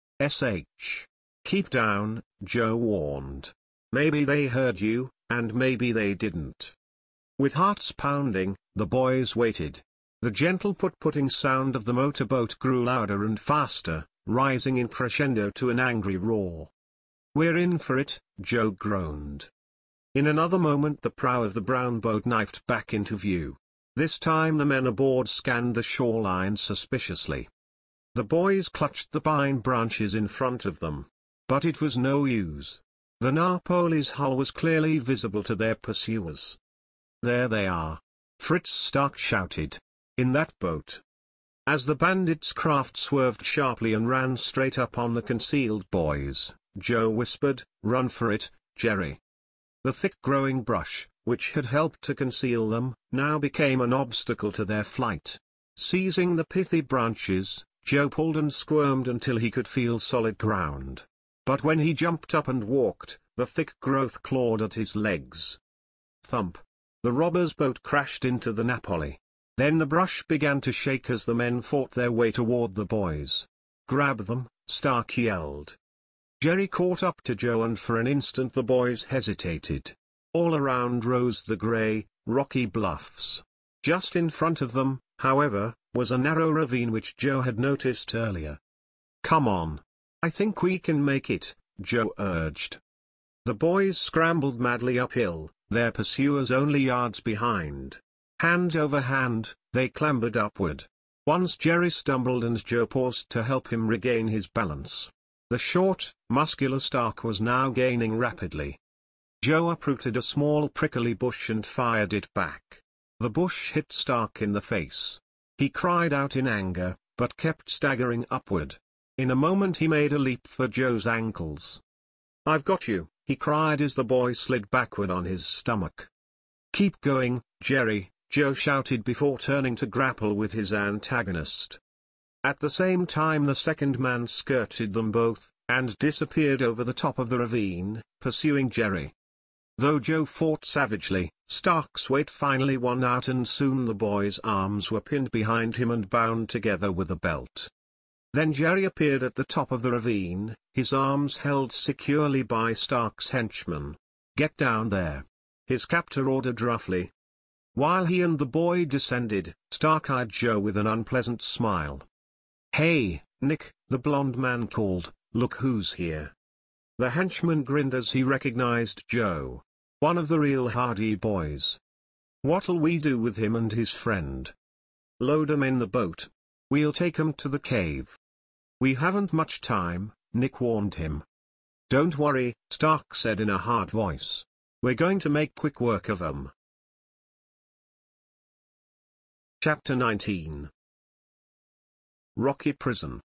Keep down, Joe warned. Maybe they heard you, and maybe they didn't. With hearts pounding, the boys waited. The gentle put-putting sound of the motorboat grew louder and faster, rising in crescendo to an angry roar. We're in for it, Joe groaned. In another moment the prow of the brown boat knifed back into view. This time the men aboard scanned the shoreline suspiciously. The boys clutched the pine branches in front of them. But it was no use. The Napoli's hull was clearly visible to their pursuers. There they are! Fritz Stark shouted. In that boat. As the bandits' craft swerved sharply and ran straight up on the concealed boys, Joe whispered, Run for it, Jerry. The thick-growing brush, which had helped to conceal them, now became an obstacle to their flight. Seizing the pithy branches, Joe pulled and squirmed until he could feel solid ground. But when he jumped up and walked, the thick growth clawed at his legs. Thump! The robbers' boat crashed into the Napoli. Then the brush began to shake as the men fought their way toward the boys. "Grab them," Stark yelled. Jerry caught up to Joe, and for an instant the boys hesitated. All around rose the gray, rocky bluffs. Just in front of them, however, was a narrow ravine which Joe had noticed earlier. "Come on. I think we can make it," Joe urged. The boys scrambled madly uphill, their pursuers only yards behind. Hand over hand, they clambered upward. Once Jerry stumbled and Joe paused to help him regain his balance. The short, muscular Stark was now gaining rapidly. Joe uprooted a small prickly bush and fired it back. The bush hit Stark in the face. He cried out in anger, but kept staggering upward. In a moment he made a leap for Joe's ankles. "I've got you," he cried as the boy slid backward on his stomach. "Keep going, Jerry," Joe shouted before turning to grapple with his antagonist. At the same time the second man skirted them both, and disappeared over the top of the ravine, pursuing Jerry. Though Joe fought savagely, Stark's weight finally won out, and soon the boy's arms were pinned behind him and bound together with a belt. Then Jerry appeared at the top of the ravine, his arms held securely by Stark's henchman. "Get down there," his captor ordered roughly. While he and the boy descended, Stark eyed Joe with an unpleasant smile. "Hey, Nick," the blond man called, "look who's here." The henchman grinned as he recognized Joe. One of the real Hardy boys. "What'll we do with him and his friend?" "Load 'em in the boat. We'll take 'em to the cave." "We haven't much time," Nick warned him. "Don't worry," Stark said in a hard voice. "We're going to make quick work of 'em." Chapter 19. Rocky Prison.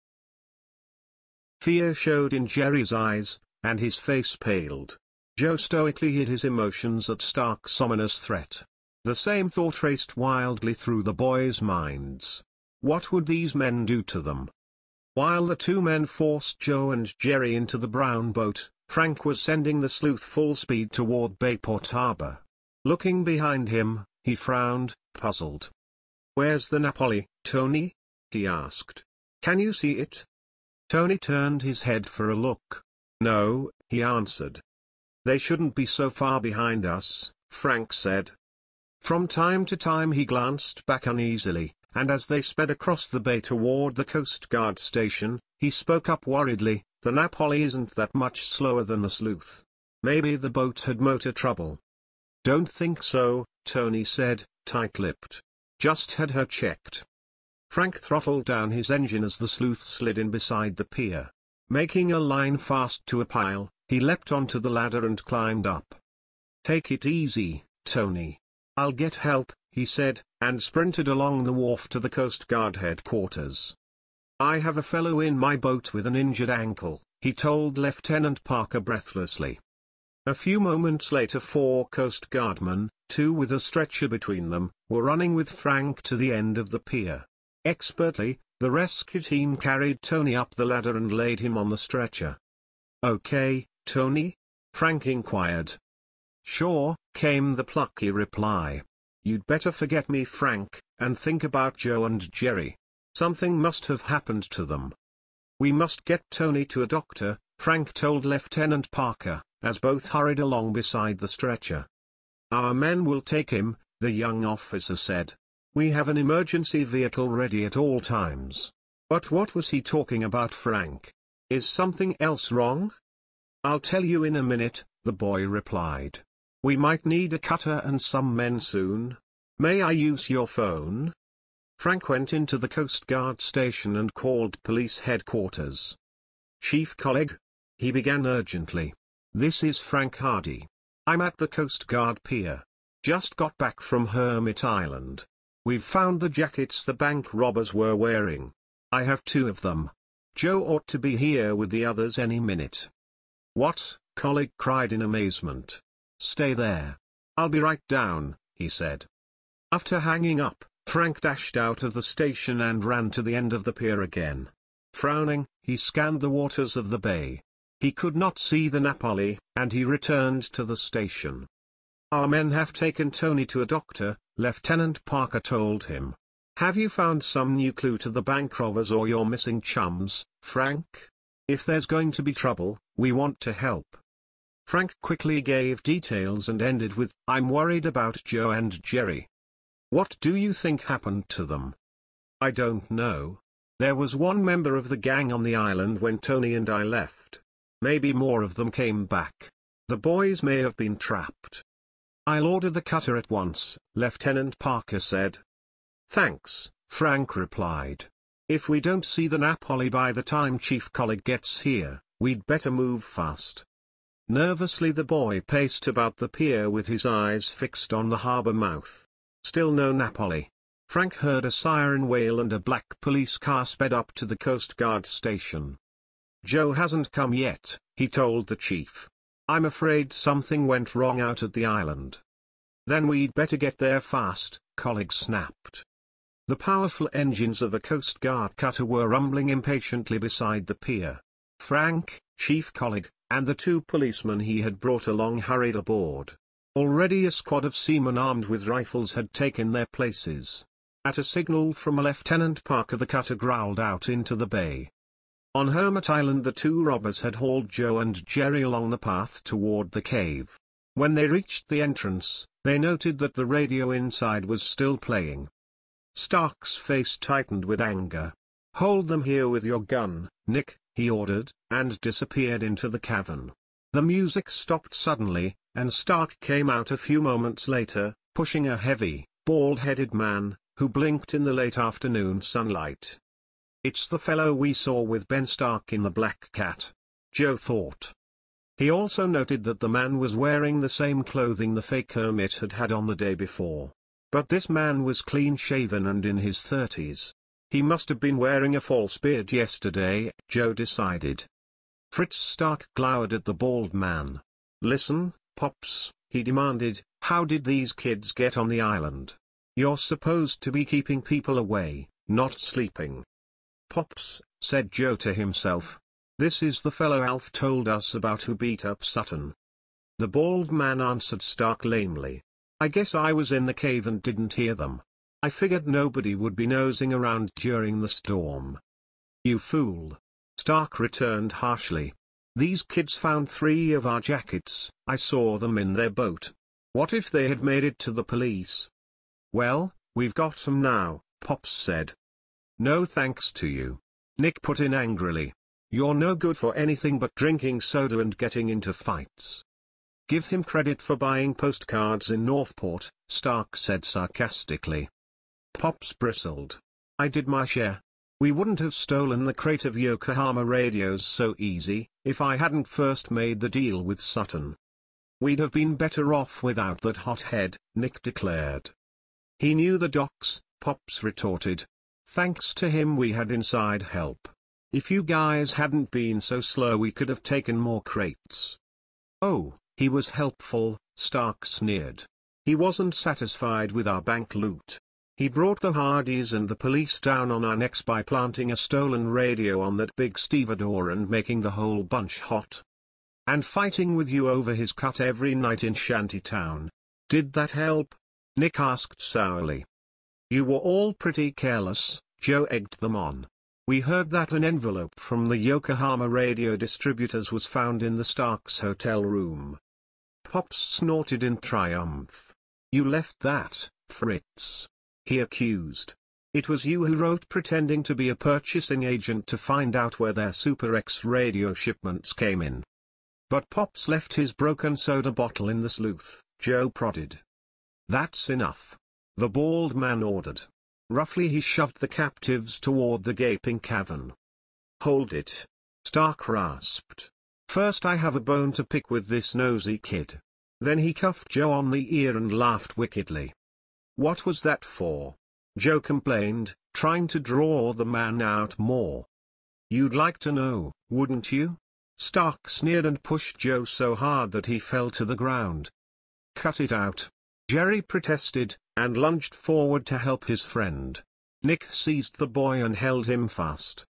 Fear showed in Jerry's eyes, and his face paled. Joe stoically hid his emotions at Stark's ominous threat. The same thought raced wildly through the boys' minds. What would these men do to them? While the two men forced Joe and Jerry into the brown boat, Frank was sending the sleuth full speed toward Bayport Harbor. Looking behind him, he frowned, puzzled. "Where's the Napoli, Tony?" he asked. "Can you see it?" Tony turned his head for a look. "No," he answered. "They shouldn't be so far behind us," Frank said. From time to time he glanced back uneasily, and as they sped across the bay toward the Coast Guard station, he spoke up worriedly, "The Napoli isn't that much slower than the sleuth. Maybe the boat had motor trouble." "Don't think so," Tony said, tight-lipped. "Just had her checked." Frank throttled down his engine as the sleuth slid in beside the pier. Making a line fast to a pile, he leapt onto the ladder and climbed up. "Take it easy, Tony. I'll get help," he said, and sprinted along the wharf to the Coast Guard headquarters. "I have a fellow in my boat with an injured ankle," he told Lieutenant Parker breathlessly. A few moments later 4 Coast Guardmen, 2 with a stretcher between them, were running with Frank to the end of the pier. Expertly, the rescue team carried Tony up the ladder and laid him on the stretcher. "Okay, Tony?" Frank inquired. "Sure," came the plucky reply. "You'd better forget me, Frank, and think about Joe and Jerry. Something must have happened to them." "We must get Tony to a doctor," Frank told Lieutenant Parker, as both hurried along beside the stretcher. "Our men will take him," the young officer said. "We have an emergency vehicle ready at all times." "But what was he talking about, Frank? Is something else wrong?" "I'll tell you in a minute," the boy replied. "We might need a cutter and some men soon. May I use your phone?" Frank went into the Coast Guard station and called police headquarters. "Chief Colleague," he began urgently. "This is Frank Hardy. I'm at the Coast Guard pier. Just got back from Hermit Island. We've found the jackets the bank robbers were wearing. I have 2 of them. Joe ought to be here with the others any minute." "What?" Colleague cried in amazement. "Stay there. I'll be right down," he said. After hanging up, Frank dashed out of the station and ran to the end of the pier again. Frowning, he scanned the waters of the bay. He could not see the Napoli, and he returned to the station. "Our men have taken Tony to a doctor," Lieutenant Parker told him. "Have you found some new clue to the bank robbers or your missing chums, Frank? If there's going to be trouble, we want to help." Frank quickly gave details and ended with, "I'm worried about Joe and Jerry." "What do you think happened to them?" "I don't know. There was one member of the gang on the island when Tony and I left. Maybe more of them came back. The boys may have been trapped." "I'll order the cutter at once," Lieutenant Parker said. "Thanks," Frank replied. "If we don't see the Napoli by the time Chief Colleague gets here, we'd better move fast." Nervously the boy paced about the pier with his eyes fixed on the harbor mouth. Still no Napoli. Frank heard a siren wail and a black police car sped up to the Coast Guard station. "Joe hasn't come yet," he told the chief. "I'm afraid something went wrong out at the island." "Then we'd better get there fast," Colleague snapped. The powerful engines of a Coast Guard cutter were rumbling impatiently beside the pier. Frank, Chief Colleague, and the two policemen he had brought along hurried aboard. Already a squad of seamen armed with rifles had taken their places. At a signal from Lieutenant Parker the cutter growled out into the bay. On Hermit Island the two robbers had hauled Joe and Jerry along the path toward the cave. When they reached the entrance, they noted that the radio inside was still playing. Stark's face tightened with anger. "Hold them here with your gun, Nick," he ordered, and disappeared into the cavern. The music stopped suddenly, and Stark came out a few moments later, pushing a heavy, bald-headed man, who blinked in the late afternoon sunlight. "It's the fellow we saw with Ben Stark in the Black Cat," Joe thought. He also noted that the man was wearing the same clothing the fake hermit had had on the day before. But this man was clean-shaven and in his 30s. He must have been wearing a false beard yesterday, Joe decided. Fritz Stark glowered at the bald man. "Listen, Pops," he demanded, "how did these kids get on the island? You're supposed to be keeping people away, not sleeping." "Pops," said Joe to himself. "This is the fellow Alf told us about who beat up Sutton." The bald man answered Stark lamely. "I guess I was in the cave and didn't hear them. I figured nobody would be nosing around during the storm." "You fool," Stark returned harshly. "These kids found 3 of our jackets. I saw them in their boat. What if they had made it to the police?" "Well, we've got them now," Pops said. "No thanks to you," Nick put in angrily. "You're no good for anything but drinking soda and getting into fights." "Give him credit for buying postcards in Northport," Stark said sarcastically. Pops bristled. "I did my share. We wouldn't have stolen the crate of Yokohama radios so easy, if I hadn't first made the deal with Sutton." "We'd have been better off without that hothead," Nick declared. "He knew the docks," Pops retorted. "Thanks to him we had inside help. If you guys hadn't been so slow we could have taken more crates." "Oh, he was helpful," Stark sneered. "He wasn't satisfied with our bank loot. He brought the Hardys and the police down on our necks by planting a stolen radio on that big stevedore and making the whole bunch hot. And fighting with you over his cut every night in Shantytown. Did that help?" Nick asked sourly. "You were all pretty careless," Joe egged them on. "We heard that an envelope from the Yokohama radio distributors was found in the Starks' hotel room." Pops snorted in triumph. "You left that, Fritz," he accused. "It was you who wrote pretending to be a purchasing agent to find out where their Super X radio shipments came in." "But Pops left his broken soda bottle in the sleuth," Joe prodded. "That's enough," the bald man ordered. Roughly he shoved the captives toward the gaping cavern. "Hold it," Stark rasped. "First I have a bone to pick with this nosy kid." Then he cuffed Joe on the ear and laughed wickedly. "What was that for?" Joe complained, trying to draw the man out more. "You'd like to know, wouldn't you?" Stark sneered and pushed Joe so hard that he fell to the ground. "Cut it out," Jerry protested, and lunged forward to help his friend. Nick seized the boy and held him fast.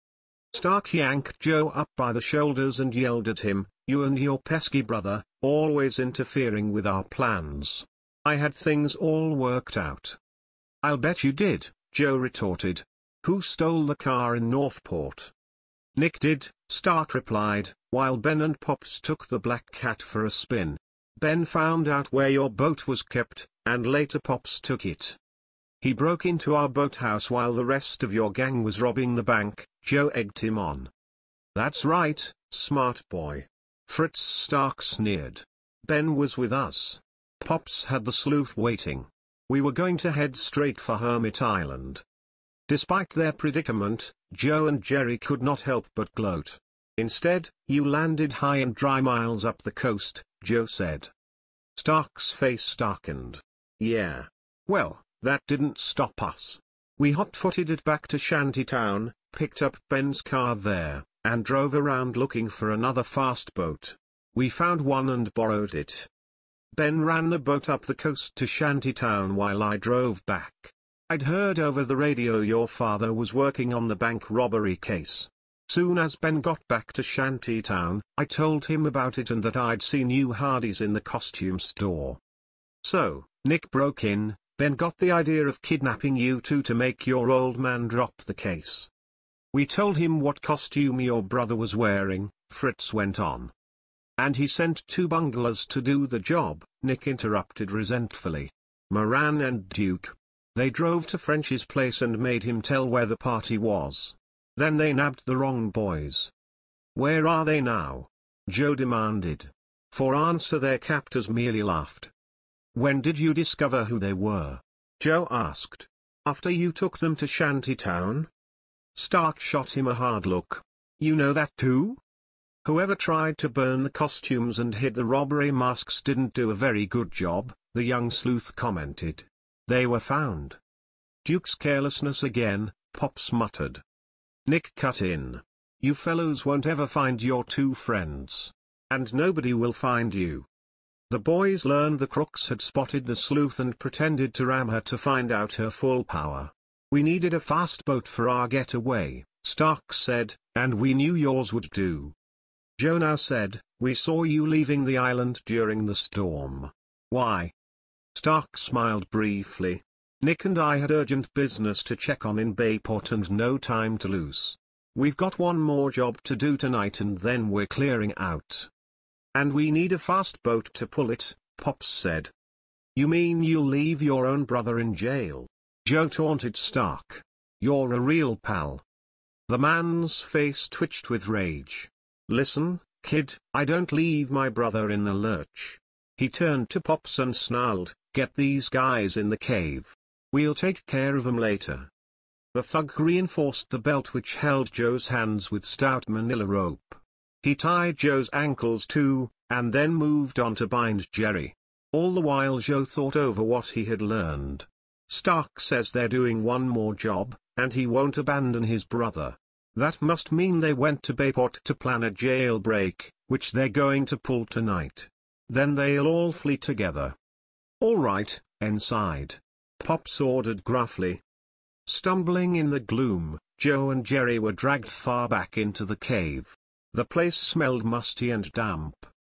Stark yanked Joe up by the shoulders and yelled at him, "You and your pesky brother, always interfering with our plans. I had things all worked out." "I'll bet you did," Joe retorted. "Who stole the car in Northport?" "Nick did," Stark replied, "while Ben and Pops took the Black Cat for a spin. Ben found out where your boat was kept, and later Pops took it. He broke into our boathouse while the rest of your gang was robbing the bank," Joe egged him on. "That's right, smart boy." Fritz Stark sneered. "Ben was with us. Pops had the sleuth waiting. We were going to head straight for Hermit Island." Despite their predicament, Joe and Jerry could not help but gloat. "Instead, you landed high and dry miles up the coast," Joe said. Stark's face darkened. "Yeah. Well, that didn't stop us. We hot-footed it back to Shantytown, picked up Ben's car there, and drove around looking for another fast boat. We found one and borrowed it. Ben ran the boat up the coast to Shantytown while I drove back. I'd heard over the radio your father was working on the bank robbery case. Soon as Ben got back to Shantytown, I told him about it and that I'd seen you Hardys in the costume store. So, Nick broke in. Ben got the idea of kidnapping you two to make your old man drop the case. We told him what costume your brother was wearing," Fritz went on. "And he sent 2 bunglers to do the job," Nick interrupted resentfully. "Moran and Duke. They drove to French's place and made him tell where the party was. Then they nabbed the wrong boys." "Where are they now?" Joe demanded. For answer their captors merely laughed. "When did you discover who they were?" Joe asked. "After you took them to Shantytown?" Stark shot him a hard look. "You know that too?" "Whoever tried to burn the costumes and hid the robbery masks didn't do a very good job," the young sleuth commented. "They were found." "Duke's carelessness again," Pops muttered. Nick cut in. "You fellows won't ever find your 2 friends. And nobody will find you." The boys learned the crooks had spotted the sleuth and pretended to ram her to find out her full power. "We needed a fast boat for our getaway," Stark said, "and we knew yours would do." Joe now said, "We saw you leaving the island during the storm. Why?" Stark smiled briefly. "Nick and I had urgent business to check on in Bayport and no time to lose. We've got one more job to do tonight and then we're clearing out. And we need a fast boat to pull it," Pops said. "You mean you'll leave your own brother in jail?" Joe taunted Stark. "You're a real pal." The man's face twitched with rage. "Listen, kid, I don't leave my brother in the lurch." He turned to Pops and snarled, "Get these guys in the cave. We'll take care of them later." The thug reinforced the belt which held Joe's hands with stout manila rope. He tied Joe's ankles too, and then moved on to bind Jerry. All the while Joe thought over what he had learned. Stark says they're doing one more job, and he won't abandon his brother. That must mean they went to Bayport to plan a jailbreak, which they're going to pull tonight. Then they'll all flee together. "All right, inside," Pops ordered gruffly. Stumbling in the gloom, Joe and Jerry were dragged far back into the cave. The place smelled musty and damp.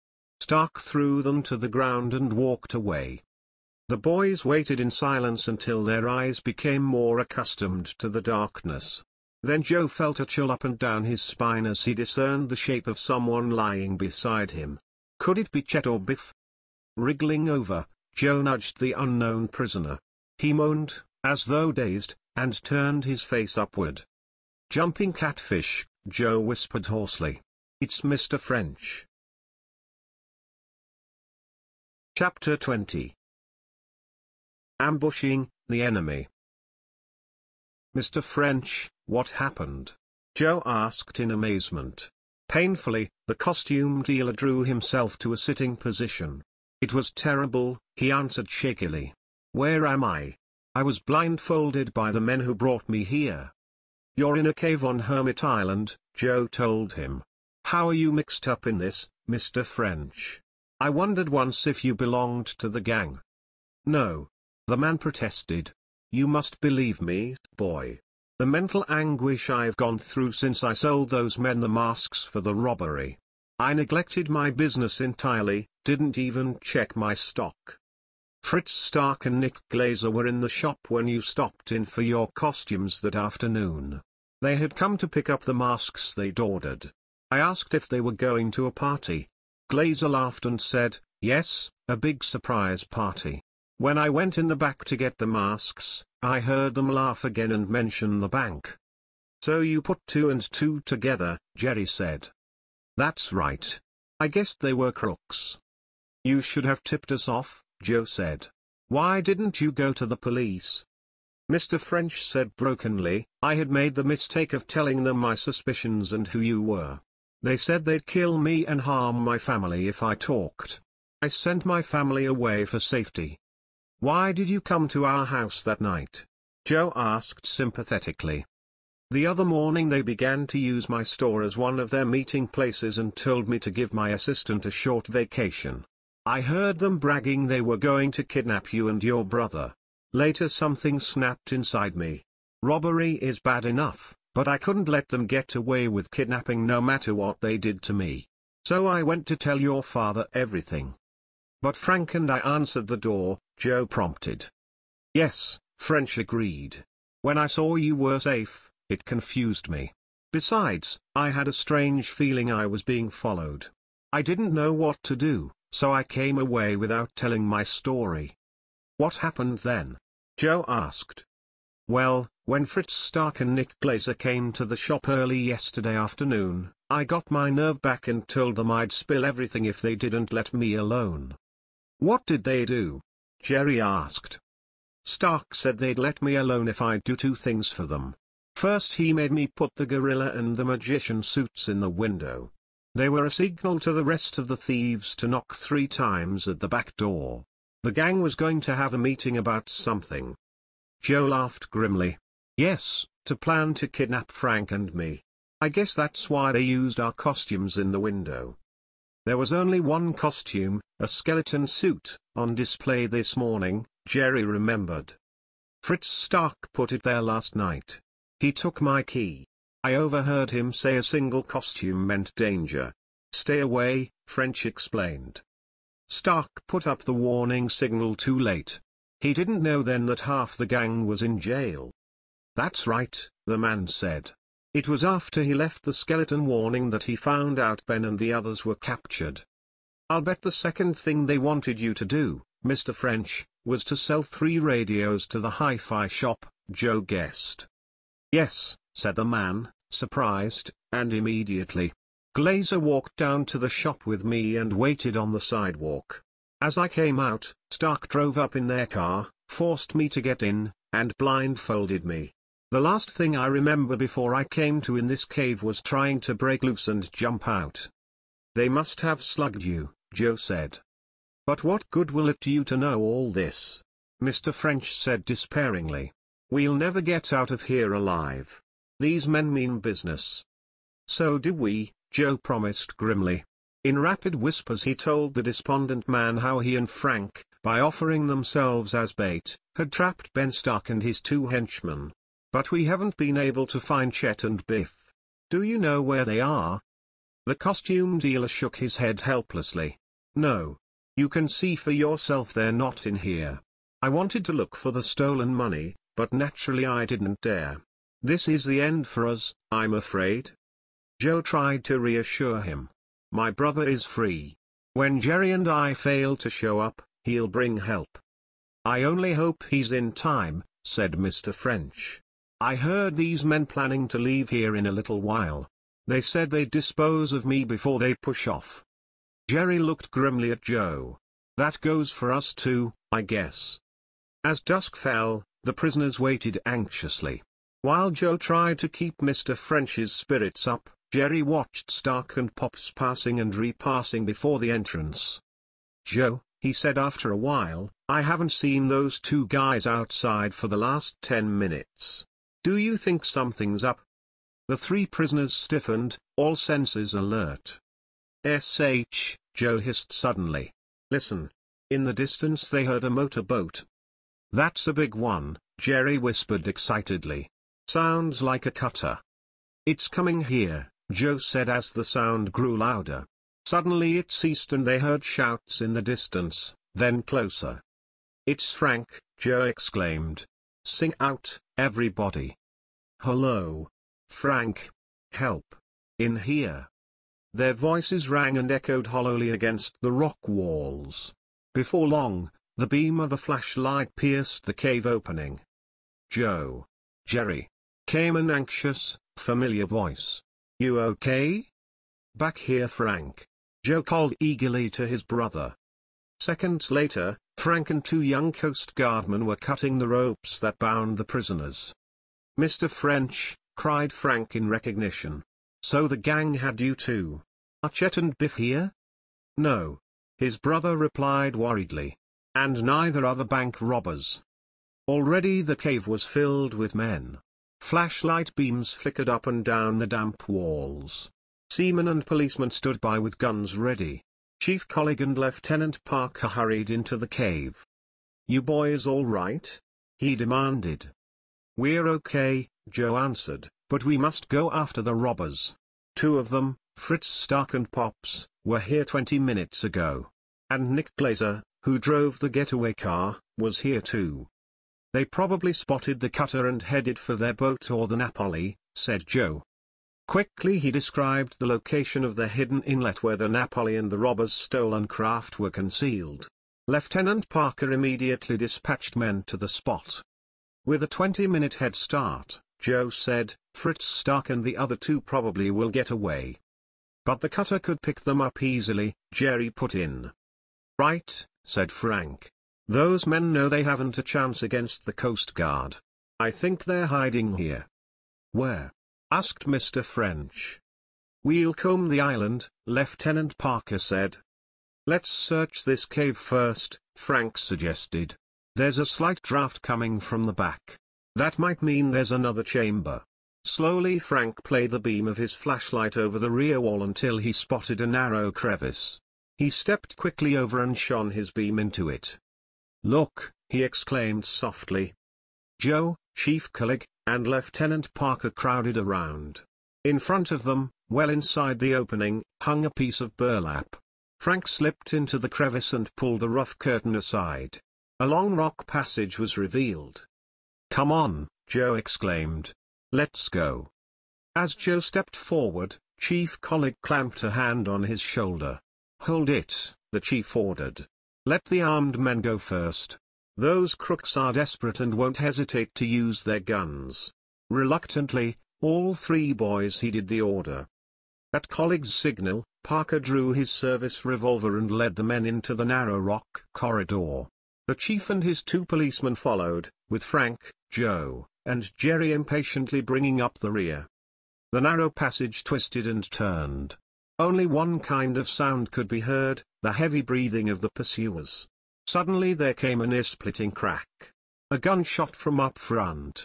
Stark threw them to the ground and walked away. The boys waited in silence until their eyes became more accustomed to the darkness. Then Joe felt a chill up and down his spine as he discerned the shape of someone lying beside him. Could it be Chet or Biff? Wriggling over, Joe nudged the unknown prisoner. He moaned, as though dazed, and turned his face upward. "Jumping catfish," Joe whispered hoarsely. "It's Mr. French." Chapter 20. Ambushing the enemy. "Mr. French, what happened?" Joe asked in amazement. Painfully, the costume dealer drew himself to a sitting position. "It was terrible," he answered shakily. "Where am I? I was blindfolded by the men who brought me here." "You're in a cave on Hermit Island," Joe told him. "How are you mixed up in this, Mr. French? I wondered once if you belonged to the gang." "No," the man protested. "You must believe me, boy. The mental anguish I've gone through since I sold those men the masks for the robbery. I neglected my business entirely, didn't even check my stock. Fritz Stark and Nick Glazer were in the shop when you stopped in for your costumes that afternoon. They had come to pick up the masks they'd ordered. I asked if they were going to a party. Glazer laughed and said, yes, a big surprise party. When I went in the back to get the masks, I heard them laugh again and mention the bank. So you put 2 and 2 together, Jerry said. That's right. I guessed they were crooks. You should have tipped us off, Joe said. Why didn't you go to the police? Mr. French said brokenly, I had made the mistake of telling them my suspicions and who you were. They said they'd kill me and harm my family if I talked. I sent my family away for safety. Why did you come to our house that night? Joe asked sympathetically. The other morning they began to use my store as one of their meeting places and told me to give my assistant a short vacation. I heard them bragging they were going to kidnap you and your brother. Later something snapped inside me. Robbery is bad enough, but I couldn't let them get away with kidnapping no matter what they did to me. So I went to tell your father everything. But Frank and I answered the door, Joe prompted. Yes, French agreed. When I saw you were safe, it confused me. Besides, I had a strange feeling I was being followed. I didn't know what to do, so I came away without telling my story. What happened then? Joe asked. Well, when Fritz Stark and Nick Glazer came to the shop early yesterday afternoon, I got my nerve back and told them I'd spill everything if they didn't let me alone. What did they do? Jerry asked. Stark said they'd let me alone if I'd do 2 things for them. First he made me put the gorilla and the magician suits in the window. They were a signal to the rest of the thieves to knock 3 times at the back door. The gang was going to have a meeting about something. Joe laughed grimly. Yes, to plan to kidnap Frank and me. I guess that's why they used our costumes in the window. There was only one costume, a skeleton suit, on display this morning, Jerry remembered. Fritz Stark put it there last night. He took my key. I overheard him say a single costume meant danger. Stay away, French explained. Stark put up the warning signal too late. He didn't know then that half the gang was in jail. That's right, the man said. It was after he left the skeleton warning that he found out Ben and the others were captured. I'll bet the second thing they wanted you to do, Mr. French, was to sell 3 radios to the hi-fi shop, Joe guessed. Yes, said the man, surprised, and immediately. Glazer walked down to the shop with me and waited on the sidewalk. As I came out, Stark drove up in their car, forced me to get in, and blindfolded me. The last thing I remember before I came to in this cave was trying to break loose and jump out. They must have slugged you, Joe said. But what good will it do you to know all this? Mr. French said despairingly. We'll never get out of here alive. These men mean business. So do we, Joe promised grimly. In rapid whispers he told the despondent man how he and Frank, by offering themselves as bait, had trapped Ben Stark and his 2 henchmen. But we haven't been able to find Chet and Biff. Do you know where they are? The costume dealer shook his head helplessly. No. You can see for yourself they're not in here. I wanted to look for the stolen money, but naturally I didn't dare. This is the end for us, I'm afraid. Joe tried to reassure him. My brother is free. When Jerry and I fail to show up, he'll bring help. I only hope he's in time, said Mr. French. I heard these men planning to leave here in a little while. They said they'd dispose of me before they push off. Jerry looked grimly at Joe. That goes for us too, I guess. As dusk fell, the prisoners waited anxiously. While Joe tried to keep Mr. French's spirits up, Jerry watched Stark and Pops passing and repassing before the entrance. Joe, he said after a while, I haven't seen those 2 guys outside for the last 10 minutes. Do you think something's up? The 3 prisoners stiffened, all senses alert. Joe hissed suddenly. Listen. In the distance they heard a motorboat. That's a big one, Jerry whispered excitedly. Sounds like a cutter. It's coming here, Joe said as the sound grew louder. Suddenly it ceased and they heard shouts in the distance, then closer. It's Frank, Joe exclaimed. Sing out, everybody. Hello. Frank. Help. In here. Their voices rang and echoed hollowly against the rock walls. Before long, the beam of a flashlight pierced the cave opening. Joe. Jerry. Came an anxious, familiar voice. You okay? Back here, Frank. Joe called eagerly to his brother. Seconds later, Frank and two young Coast Guardmen were cutting the ropes that bound the prisoners. Mr. French, cried Frank in recognition. So the gang had you too. Are Chet and Biff here? No. His brother replied worriedly. And neither are the bank robbers. Already the cave was filled with men. Flashlight beams flickered up and down the damp walls. Seamen and policemen stood by with guns ready. Chief Collig and Lieutenant Parker hurried into the cave. You boys all right? He demanded. We're okay, Joe answered, but we must go after the robbers. Two of them, Fritz Stark and Pops, were here 20 minutes ago. And Nick Glazer, who drove the getaway car, was here too. They probably spotted the cutter and headed for their boat or the Napoli, said Joe. Quickly he described the location of the hidden inlet where the Napoli and the robbers' stolen craft were concealed. Lieutenant Parker immediately dispatched men to the spot. With a 20-minute head start, Joe said, Fritz Stark and the other two probably will get away. But the cutter could pick them up easily, Jerry put in. Right, said Frank. Those men know they haven't a chance against the Coast Guard. I think they're hiding here. Where? Asked Mr. French. We'll comb the island, Lieutenant Parker said. Let's search this cave first, Frank suggested. There's a slight draft coming from the back. That might mean there's another chamber. Slowly Frank played the beam of his flashlight over the rear wall until he spotted a narrow crevice. He stepped quickly over and shone his beam into it. Look, he exclaimed softly. Joe, Chief Collig, and Lieutenant Parker crowded around. In front of them, well inside the opening, hung a piece of burlap. Frank slipped into the crevice and pulled the rough curtain aside. A long rock passage was revealed. Come on, Joe exclaimed. Let's go. As Joe stepped forward, Chief Collig clamped a hand on his shoulder. Hold it, the chief ordered. Let the armed men go first. Those crooks are desperate and won't hesitate to use their guns. Reluctantly, all three boys heeded the order. At Collig's signal, Parker drew his service revolver and led the men into the narrow rock corridor. The chief and his two policemen followed, with Frank, Joe, and Jerry impatiently bringing up the rear. The narrow passage twisted and turned. Only one kind of sound could be heard, the heavy breathing of the pursuers. Suddenly there came an ear-splitting crack. A gunshot from up front.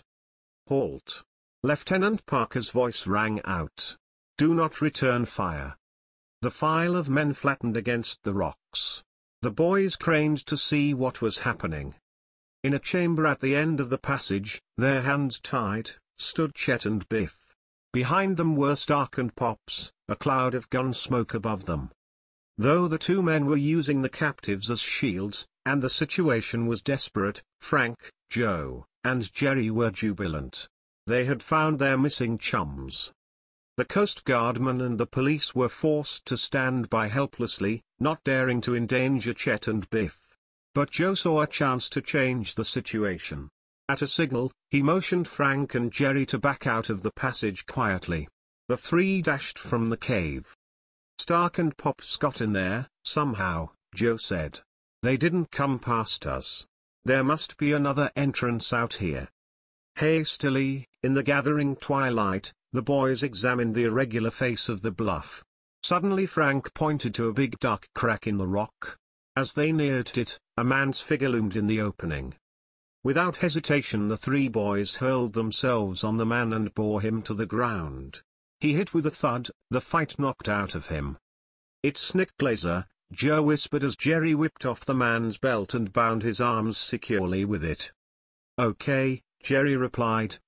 Halt! Lieutenant Parker's voice rang out. Do not return fire. The file of men flattened against the rocks. The boys craned to see what was happening. In a chamber at the end of the passage, their hands tied, stood Chet and Biff. Behind them were Stark and Pops, a cloud of gun smoke above them. Though the two men were using the captives as shields, and the situation was desperate, Frank, Joe, and Jerry were jubilant. They had found their missing chums. The Coast Guardmen and the police were forced to stand by helplessly, not daring to endanger Chet and Biff. But Joe saw a chance to change the situation. At a signal, he motioned Frank and Jerry to back out of the passage quietly. The three dashed from the cave. Stark and Pops got in there, somehow, Joe said. They didn't come past us. There must be another entrance out here. Hastily, in the gathering twilight, the boys examined the irregular face of the bluff. Suddenly Frank pointed to a big dark crack in the rock. As they neared it, a man's figure loomed in the opening. Without hesitation the three boys hurled themselves on the man and bore him to the ground. He hit with a thud, the fight knocked out of him. It's Nick Glazer, Joe whispered as Jerry whipped off the man's belt and bound his arms securely with it. Okay, Jerry replied,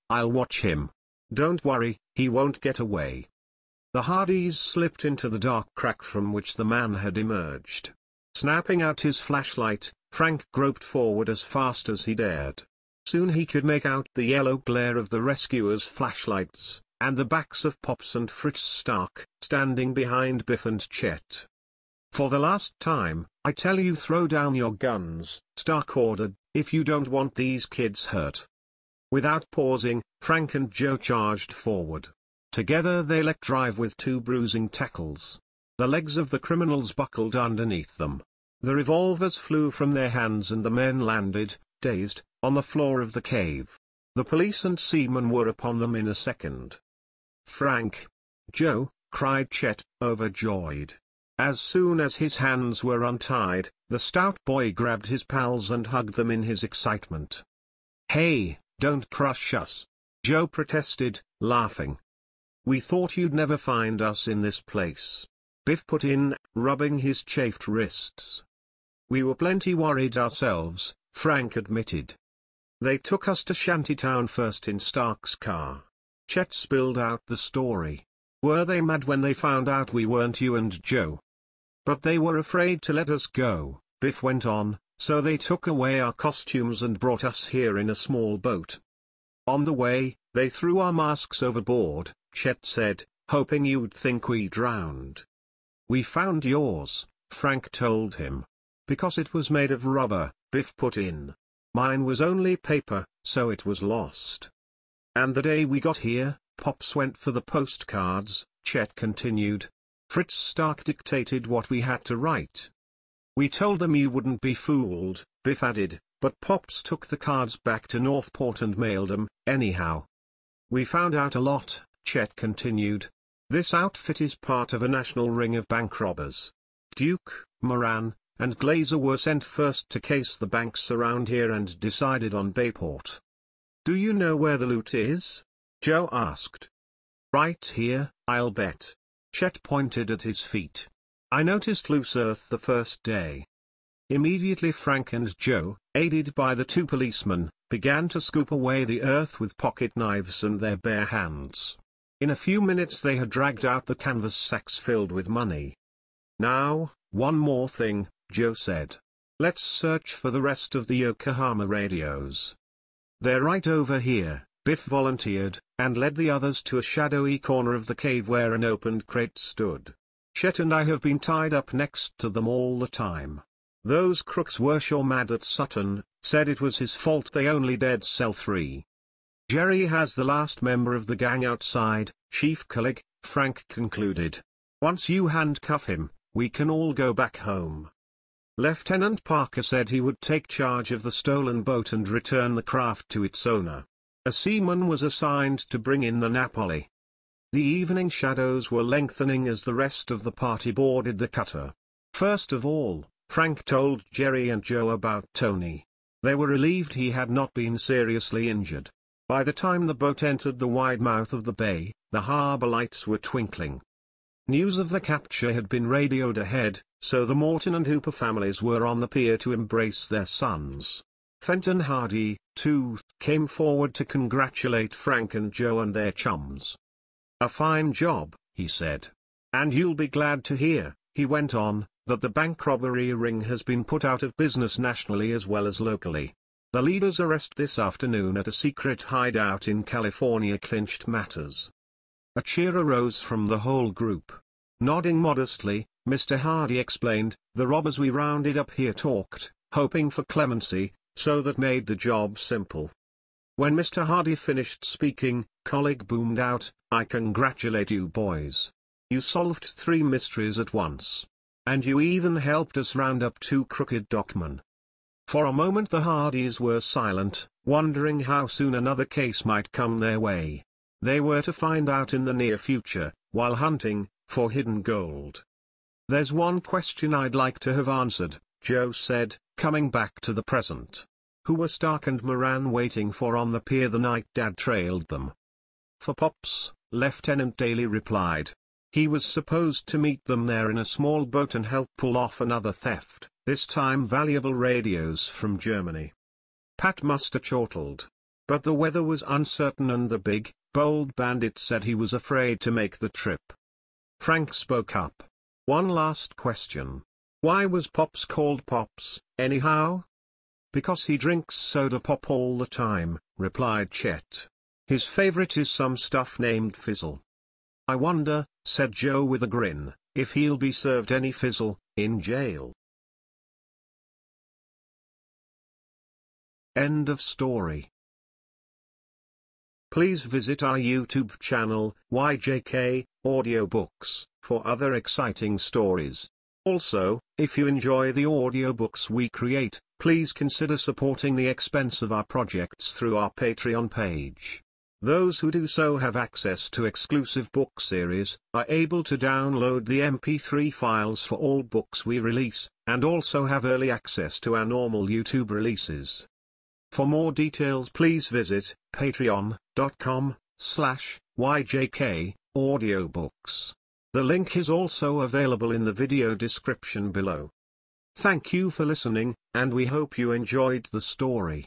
I'll watch him. Don't worry, he won't get away." The Hardys slipped into the dark crack from which the man had emerged. Snapping out his flashlight, Frank groped forward as fast as he dared. Soon he could make out the yellow glare of the rescuers' flashlights, and the backs of Pops and Fritz Stark, standing behind Biff and Chet. "For the last time, I tell you, throw down your guns," Stark ordered, "if you don't want these kids hurt." Without pausing, Frank and Joe charged forward. Together they let drive with two bruising tackles. The legs of the criminals buckled underneath them. The revolvers flew from their hands and the men landed, dazed, on the floor of the cave. The police and seamen were upon them in a second. "Frank! Joe!" cried Chet, overjoyed. As soon as his hands were untied, the stout boy grabbed his pals and hugged them in his excitement. "Hey, don't crush us!" Joe protested, laughing. "We thought you'd never find us in this place," Biff put in, rubbing his chafed wrists. "We were plenty worried ourselves," Frank admitted. "They took us to Shantytown first in Stark's car." Chet spilled out the story. "Were they mad when they found out we weren't you and Joe?" "But they were afraid to let us go," Biff went on, "so they took away our costumes and brought us here in a small boat. On the way, they threw our masks overboard," Chet said, "hoping you'd think we drowned." "We found yours," Frank told him. "Because it was made of rubber," Biff put in. "Mine was only paper, so it was lost." "And the day we got here, Pops went for the postcards," Chet continued. "Fritz Stark dictated what we had to write. We told them you wouldn't be fooled," Biff added, "but Pops took the cards back to Northport and mailed them, anyhow." "We found out a lot," Chet continued. "This outfit is part of a national ring of bank robbers. Duke, Moran, and Glazer were sent first to case the banks around here and decided on Bayport." "Do you know where the loot is?" Joe asked. "Right here, I'll bet." Chet pointed at his feet. "I noticed loose earth the first day." Immediately Frank and Joe, aided by the two policemen, began to scoop away the earth with pocket knives and their bare hands. In a few minutes they had dragged out the canvas sacks filled with money. "Now, one more thing," Joe said. "Let's search for the rest of the Yokohama radios." "They're right over here," Biff volunteered, and led the others to a shadowy corner of the cave where an opened crate stood. "Chet and I have been tied up next to them all the time. Those crooks were sure mad at Sutton, said it was his fault they only dared sell 3. Jerry has the last member of the gang outside, Chief Cullig," Frank concluded. "Once you handcuff him, we can all go back home." Lieutenant Parker said he would take charge of the stolen boat and return the craft to its owner. A seaman was assigned to bring in the Napoli. The evening shadows were lengthening as the rest of the party boarded the cutter. First of all, Frank told Jerry and Joe about Tony. They were relieved he had not been seriously injured. By the time the boat entered the wide mouth of the bay, the harbor lights were twinkling. News of the capture had been radioed ahead, so the Morton and Hooper families were on the pier to embrace their sons. Fenton Hardy, too, came forward to congratulate Frank and Joe and their chums. "A fine job," he said. "And you'll be glad to hear," he went on, "that the bank robbery ring has been put out of business nationally as well as locally. The leader's arrest this afternoon at a secret hideout in California clinched matters." A cheer arose from the whole group. Nodding modestly, Mr. Hardy explained, "The robbers we rounded up here talked, hoping for clemency, so that made the job simple." When Mr. Hardy finished speaking, Colleague boomed out, "I congratulate you boys. You solved 3 mysteries at once. And you even helped us round up 2 crooked dockmen." For a moment the Hardys were silent, wondering how soon another case might come their way. They were to find out in the near future, while hunting for hidden gold. "There's one question I'd like to have answered," Joe said, coming back to the present. "Who were Stark and Moran waiting for on the pier the night Dad trailed them?" "For Pops," Lieutenant Daly replied. "He was supposed to meet them there in a small boat and help pull off another theft, this time valuable radios from Germany." Pat must have chortled. but the weather was uncertain and the big, bold bandit said he was afraid to make the trip. Frank spoke up. "One last question. Why was Pops called Pops, anyhow?" "Because he drinks soda pop all the time," replied Chet. "His favorite is some stuff named Fizzle." "I wonder," said Joe with a grin, "if he'll be served any Fizzle in jail." End of story. Please visit our YouTube channel, YJK Audiobooks, for other exciting stories. Also, if you enjoy the audiobooks we create, please consider supporting the expense of our projects through our Patreon page. Those who do so have access to exclusive book series, are able to download the MP3 files for all books we release, and also have early access to our normal YouTube releases. For more details please visit patreon.com/YJK Audiobooks. The link is also available in the video description below. Thank you for listening, and we hope you enjoyed the story.